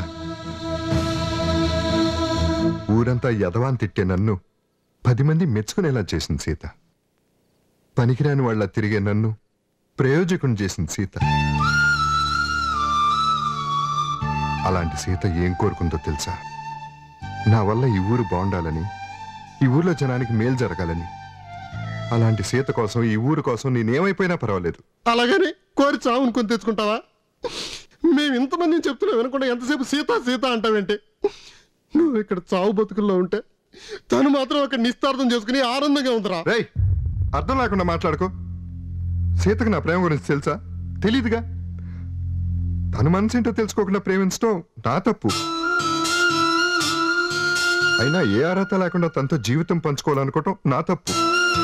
ఊరంతా యదవాన్ తిట్టే నన్ను పది మంది మెచ్చుకునేలా చేసింది సీత. పనికిరాని వాళ్ళ తిరిగే నన్ను ప్రయోజకుని చేసింది సీత. అలాంటి సీత ఏం కోరుకుందో తెలుసా? నా వల్ల ఈ ఊరు బాగుండాలని, ఈ ఊర్లో జనానికి మేలు జరగాలని. అలాంటి సీత కోసం, ఈ ఊరు కోసం నేనేమైపోయినా పర్వాలేదు. అలాగని కోరి చావును కొని తెచ్చుకుంటావా? మేము ఇంతమంది చెప్తున్నా వినకుండా ఎంతసేపు సీత సీత అంటావేంటి? నువ్వు ఇక్కడ చావు బతుకుల్లో ఉంటే తను మాత్రం అక్కడ నిస్తార్థం చేసుకుని ఆనందంగా ఉందిరా. రేయ్, అర్థం లేకుండా మాట్లాడుకో. సీతకు నా ప్రేమ గురించి తెలుసా? తెలీదుగా. తన మనసేంటో తెలుసుకోకుండా ప్రేమించడం నా తప్పు. అయినా ఏ అర్హత లేకుండా తనతో జీవితం పంచుకోవాలనుకోవటం నా తప్పు.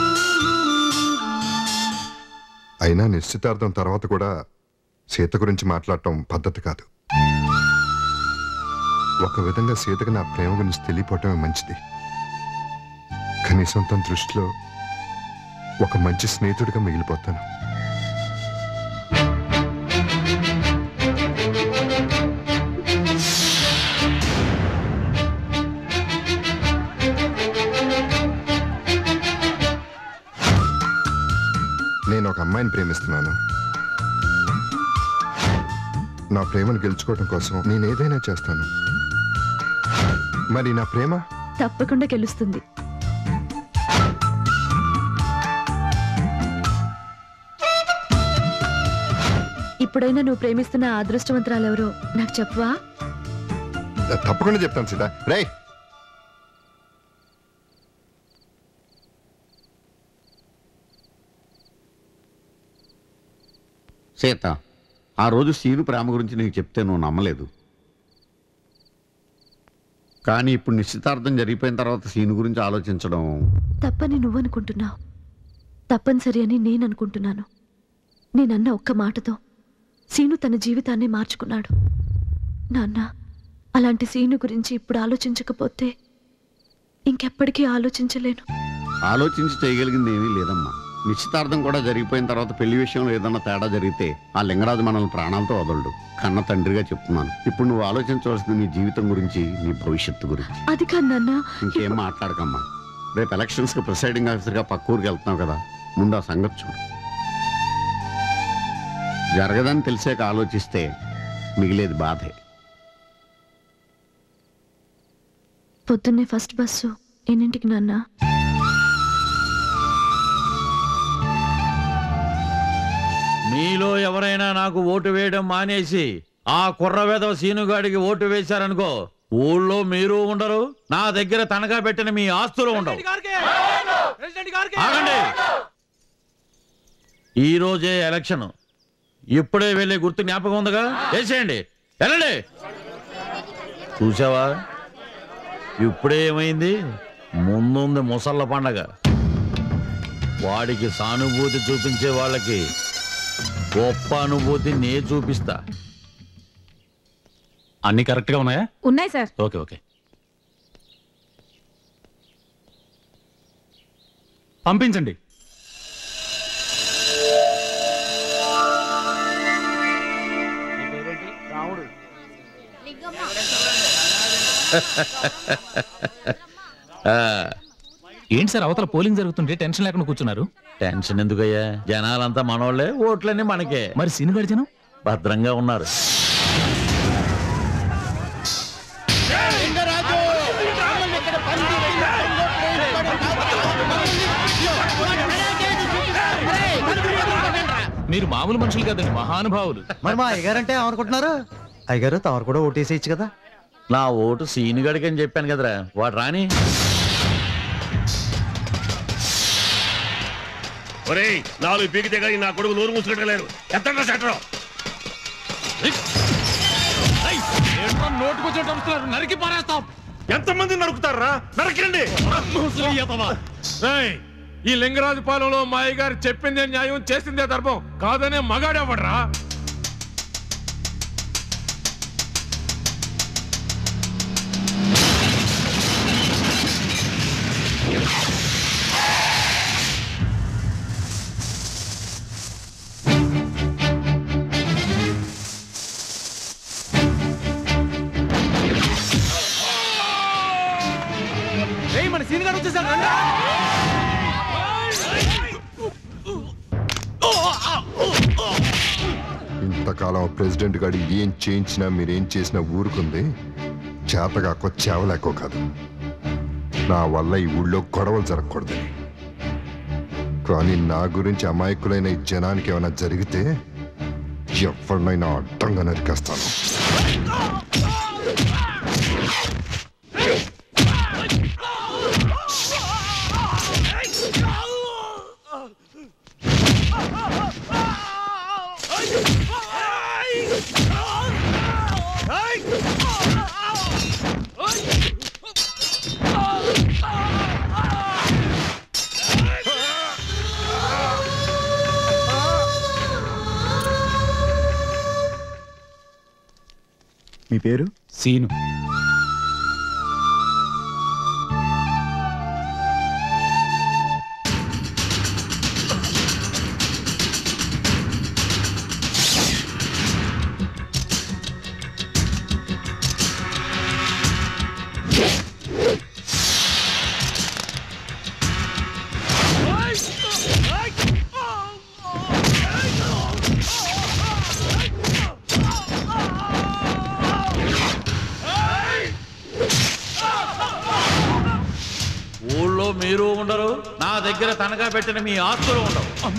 అయినా నిశ్చితార్థం తర్వాత కూడా సీత గురించి మాట్లాడటం పద్ధతి కాదు. ఒక విధంగా సీతకు నా ప్రేమ గురించి తెలియపోవటమే మంచిది. కనీసం తన దృష్టిలో ఒక మంచి స్నేహితుడిగా మిగిలిపోతాను. నేను ఒక అమ్మాయిని ప్రేమిస్తున్నాను. నా ప్రేమను గెలుచుకోవడం కోసం నేను ఏదైనా చేస్తాను. మరి నా ప్రేమ తప్పకుండా గెలుస్తుంది. ఇప్పుడైనా నువ్వు ప్రేమిస్తున్న ఆ అదృష్టవంతురాలెవరో నాకు చెప్పవా? తప్పకుండా చెప్తాను సీత. రే, సీత, ఆ రోజు సీను ప్రేమ గురించి నీకు చెప్తే నువ్వు నమ్మలేదు. కానీ ఇప్పుడు నిశ్చితార్థం జరిగిపోయిన తర్వాత సీను గురించి ఆలోచించడం తప్పని నువ్వు అనుకుంటున్నావు, తప్పనిసరి అని నేను అనుకుంటున్నాను. నేనన్న ఒక్క మాటతో సీను తన జీవితాన్ని మార్చుకున్నాడు. నాన్న, అలాంటి సీను గురించి ఇప్పుడు ఆలోచించకపోతే ఇంకెప్పటికీ ఆలోచించలేను. ఆలోచించి చేయగలిగింది ఏమీ లేదమ్మా. నిశ్చితార్థం కూడా జరిగిపోయిన తర్వాత పెళ్లి విషయంలో ఏదన్నా తేడా జరిగితే ఆ లింగరాజు మనల్ని ప్రాణాలతో వదలడు. కన్న తండ్రిగా చెప్తున్నాను. ఇప్పుడు నువ్వు ఆలోచించవలసింది నీ జీవితం గురించి, నీ భవిష్యత్తు గురించి. అది కాదు నాన్న. ఇంకేం మాట్లాడకమ్మా. రేపు ఎలక్షన్స్ కి ప్రిసైడింగ్ ఆఫీసర్గా పక్క ఊరికి వెళ్తున్నావు కదా, ముందు ఆ సంగతి చూడు. జరగదని తెలిసాక ఆలోచిస్తే మిగిలేది బాధే. పొద్దున్నే ఫస్ట్ బస్సు ఎన్నింటికి నాన్న? మీలో ఎవరైనా నాకు ఓటు వేయడం మానేసి ఆ కుర్రవేదవ సీనుగాడికి ఓటు వేశారనుకో, ఊళ్ళో మీరు ఉండరు, నా దగ్గర తనఖా పెట్టిన మీ ఆస్తులు ఉండవు. ఆగండి. ఈ రోజే ఎలక్షన్, ఇప్పుడే వెళ్ళే గుర్తు జ్ఞాపకం ఉందిగా, వేసేయండి. వెళ్ళండి. చూసావా, ఇప్పుడే ఏమైంది? ముందుంది ముసళ్ళ పండగ. వాడికి సానుభూతి చూపించే వాళ్ళకి గొప్ప అనుభూతి నే చూపిస్తా. అన్ని కరెక్ట్ గా ఉన్నాయా? ఉన్నాయి సార్. ఓకే ఓకే, పంపించండి. ఏంటి సార్, అవతల పోలింగ్ జరుగుతుంటే టెన్షన్ లేకుండా కూర్చున్నారు? టెన్షన్ ఎందుకయ్యా, జనాలంతా మనోళ్లే, ఓట్లన్నీ మనకే. మరి సీనుగాడి జనం భద్రంగా ఉన్నారు. మీరు మామూలు మనుషులు కదండి, మహానుభావులు. మరి మా అయ్యగారంటే ఏమనుకుంటున్నారు? అయ్యగారు తమరు కూడా ఓటేసేయచ్చు కదా. నా ఓటు సీనుగాడికి అని చెప్పాను కదరా, వాడు రాని. ఒరేయ్, నాలుగు పీకితే కానీ నా కొడుకు నోరు మూసుకెట్టలేరు. ఎత్తండి సెటర్. నోటుకొచ్చేటప్పుడు నరికి పారేస్తాం. ఎంతమంది నరుకుతారా? నరకండి. ఈ లింగరాజు పాలెంలో మా అయ్యగారు చెప్పిందే న్యాయం, చేసిందే ధర్మం, కాదనే మగాడేవడ్రా. మన సీన్ గారు వచ్చేసారు. ఇంతకాలం ప్రెసిడెంట్ గారు ఏం చేయించినా మీరేం చేసినా ఊరుకుంది. చేతగా కొచ్చేవలేకో కాదు, నా వల్ల ఈ ఊళ్ళో గొడవలు జరగకూడదని. కానీ నా గురించి అమాయకులైన ఈ జనానికి ఏమైనా జరిగితే ఎవరినైనా అడ్డంగా నరికేస్తాను. మీ పేరు? సీను. ఊళ్ళో మీరు ఉండరు, నా దగ్గర తనఖా పెట్టిన మీ ఆస్తులు ఉండవు.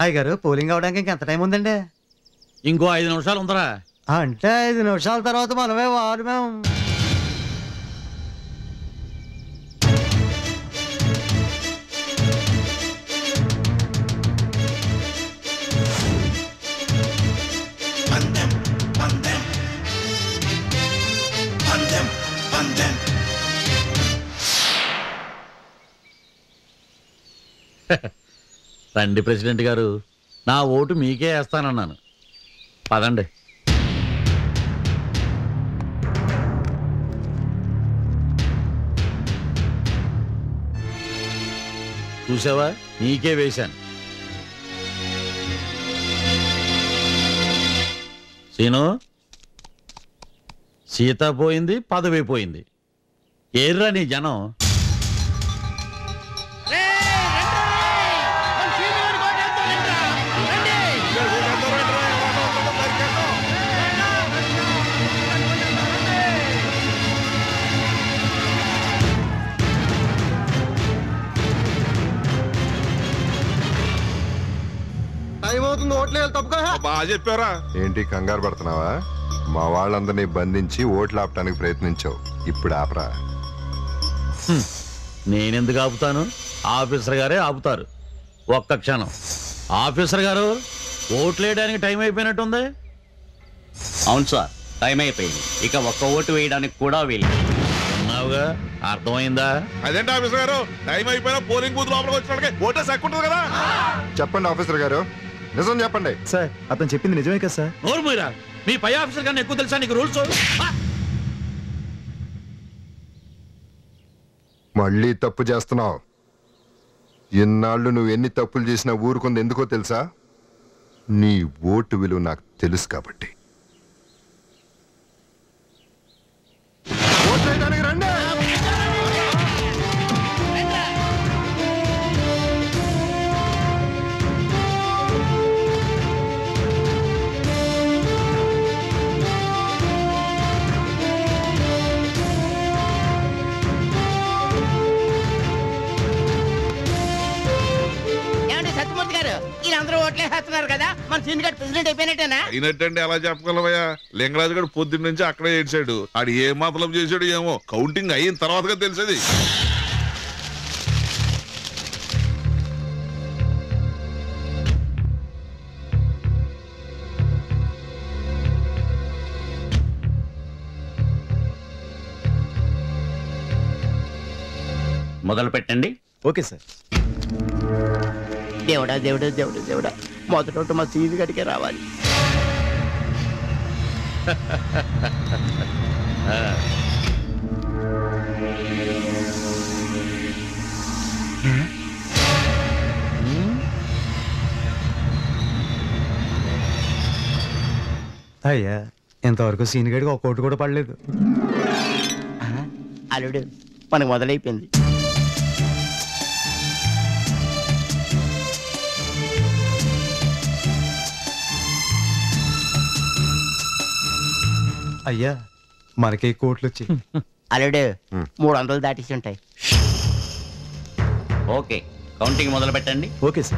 అయ్యగారు పోలింగ్ అవడానికి ఇంకెంత టైం ఉందండి? ఇంకో ఐదు నిమిషాలు ఉందరా. అంటే ఐదు నిమిషాల తర్వాత మనమే వారు మేము రండి ప్రెసిడెంట్ గారు, నా ఓటు మీకే వేస్తానన్నాను. పదండి. చూసావా, నీకే వేశాను. సీను, సీత పోయింది, పదవి పోయింది. ఏర్రా నీ జనం. టైం అవుతుంది, ఓట్లేదు తప్పుగా. బాగా చెప్పారా? ఏంటి కంగారు పడుతున్నావా? మా వాళ్ళందరినీ బంధించి ఓట్లు ఆపడానికి ప్రయత్నించావు, ఇప్పుడు ఆపరా. నేనెందుకు ఆపుతాను? ఆఫీసర్ గారే ఆపుతారు. ఒక్క క్షణం. ఆఫీసర్ గారు, ఓట్లు వేయడానికి టైం అయిపోయినట్టుంది. అవును సార్, టైం అయిపోయింది. ఇక ఒక్క ఓటు వేయడానికి కూడా వీలు. ఉన్నావుగా, అర్థమైందా? అదేంటి ఆఫీసర్ గారు, టైం అయిపోయినా పోలింగ్ బూత్ లోపలికి వచ్చినట్టుగా ఓటే సక్కుంటుంది కదా. చెప్పండి ఆఫీసర్ గారు, నిజం చెప్పండి. సార్, అతను చెప్పింది నిజమే కదా సార్? నోరు మీరా, మీ పై ఆఫీసర్ గారిని ఎక్కువ తెలుసా నీకు రూల్స్? మళ్ళీ తప్పు చేస్తున్నావు. ఇన్నాళ్ళు నువ్వు ఎన్ని తప్పులు చేసినా ఊరుకుంది ఎందుకో తెలుసా? నీ ఓటు విలువ నాకు తెలుసు కాబట్టి. అందరూ ఓట్లే వేస్తున్నారు కదా, మన సీన్ గారు ప్రెసిడెంట్ అయిపోయినట్టేనా? అయినట్టండి, అలా చెప్పగలవయ్యా. లింగరాజు గారు పొద్దున్న నుంచి అక్కడే ఏడ్చాడు. ఆడు ఏ మాత్రం చేశాడు ఏమో, కౌంటింగ్ అయిన తర్వాతగా తెలిసేది. మొదలు పెట్టండి. Okay sir. దేవుడా దేవుడా దేవుడా దేవుడా, మొదట మా సీన్ గడికే రావాలి. అయ్యా, ఇంతవరకు సీన్ గడికి ఒక కోటి కూడా పడలేదు. అల్లుడు, మనకు మొదలైపోయింది. అయ్యా, మనకి కోట్లు వచ్చి అల్లుడు మూడు వందలు దాటేసి ఉంటాయి. ఓకే, కౌంటింగ్ మొదలు పెట్టండి. Okay sir.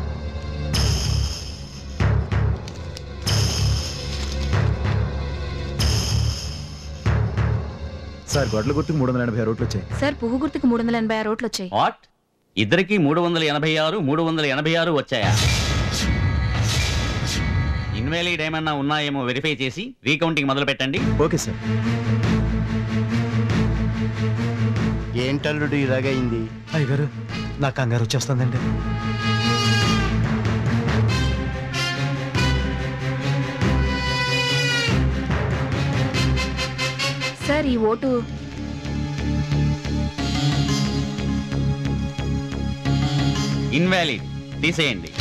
సార్, గొడ్ల గుర్తుకు మూడు వందల ఎనభై రోడ్లు వచ్చాయి. సార్, పువ్వు గుర్తుకు మూడు వందల ఎనభై ఆరు రోడ్లు వచ్చాయి. వాట్? ఇద్దరికి మూడు వందల ఎనభై ఆరు మూడు వందల ఎనభై ఆరు వచ్చాయా? ఇన్వాలిడ్ ఏమన్నా ఉన్నాయేమో వెరిఫై చేసి రీకౌంటింగ్ మొదలు పెట్టండి. Okay sir. ఏంటల్లుడు ఇలాగైంది? అయ్యగారు, నాకు కంగారు వచ్చేస్తుందండి. సార్, ఈ ఓటు ఇన్వాలిడ్, తీసేయండి.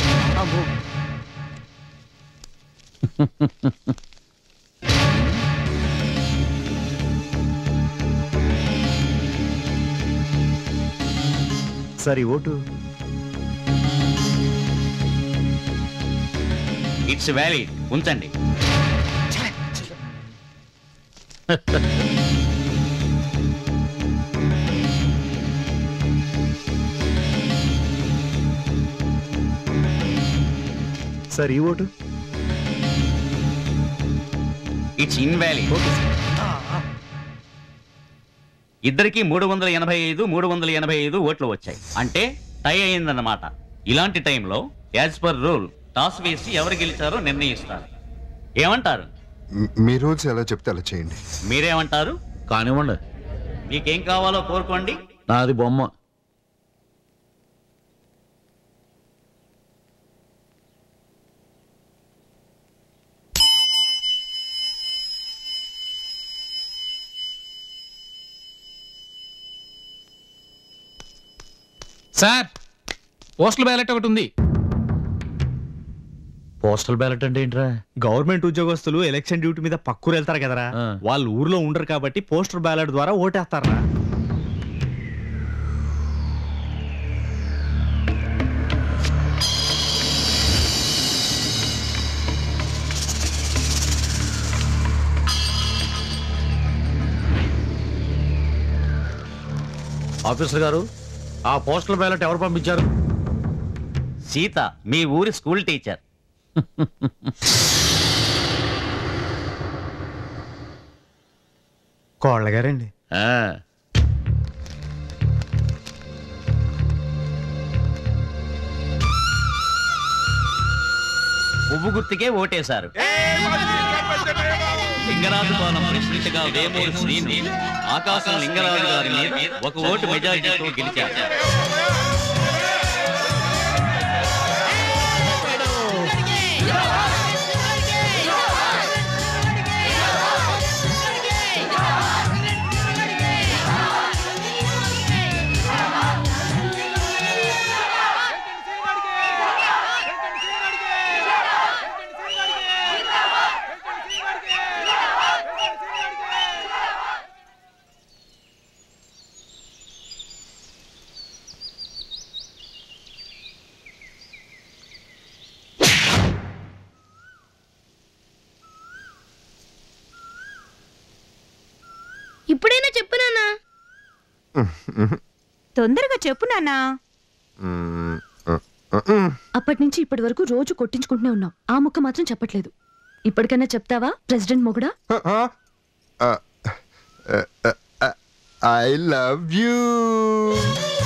సార్, ఈ ఓటు ఇట్స్ వ్యాలిడ్, ఉంచండి. సార్ ఈ ఓటు ఇట్స్ ఇన్వాలిడ్. ఇద్దరికి మూడు వందల ఎనభై ఐదు మూడు వందల ఎనభై ఐదు ఓట్లు వచ్చాయి, అంటే టై అయిందన్నమాట. ఇలాంటి టైంలో యాజ్ పర్ రూల్ టాస్ వేసి ఎవరు గెలిచారో నిర్ణయిస్తారు. ఏమంటారు? మీ రూల్స్ ఎలా చెప్తే అలా చేయండి. మీరేమంటారు? కానివ్వండి. మీకేం కావాలో కోరుకోండి. నాది బొమ్మ. సార్, పోస్టల్ బ్యాలెట్ ఒకటి ఉంది. పోస్టల్ బ్యాలెట్ అంటే ఏంట్రా? గవర్నమెంట్ ఉద్యోగస్తులు ఎలక్షన్ డ్యూటీ మీద పక్కూరు వెళ్తారు కదరా, వాళ్ళు ఊర్లో ఉండరు కాబట్టి పోస్టల్ బ్యాలెట్ ద్వారా ఓటేస్తారా. ఆఫీసర్ గారు, ఆ పోస్టల్ బ్యాలెట్ ఎవరు పంపించారు? సీత, మీ ఊరి స్కూల్ టీచర్. కోళ్ళ గారండి. పువ్వు గుర్తుకే ఓటేశారు. లింగరాజు భవనం ప్రెసిడెంట్ గా వేమూరి శ్రీను ఆకాశం లింగరాజు గారి మీద ఒక ఓటు మెజారిటీతో గెలిచారు. ఇప్పుడైనా చెప్పు నాన్నా. తొందరగా చెప్పు నాన్నా. అప్పటి నుంచి ఇప్పటి వరకు రోజు కొట్టించుకుంటూనే ఉన్నాం. ఆ ముక్క మాత్రం చెప్పట్లేదు. ఇప్పటికైనా చెప్తావా ప్రెసిడెంట్ మొగుడా? I love you.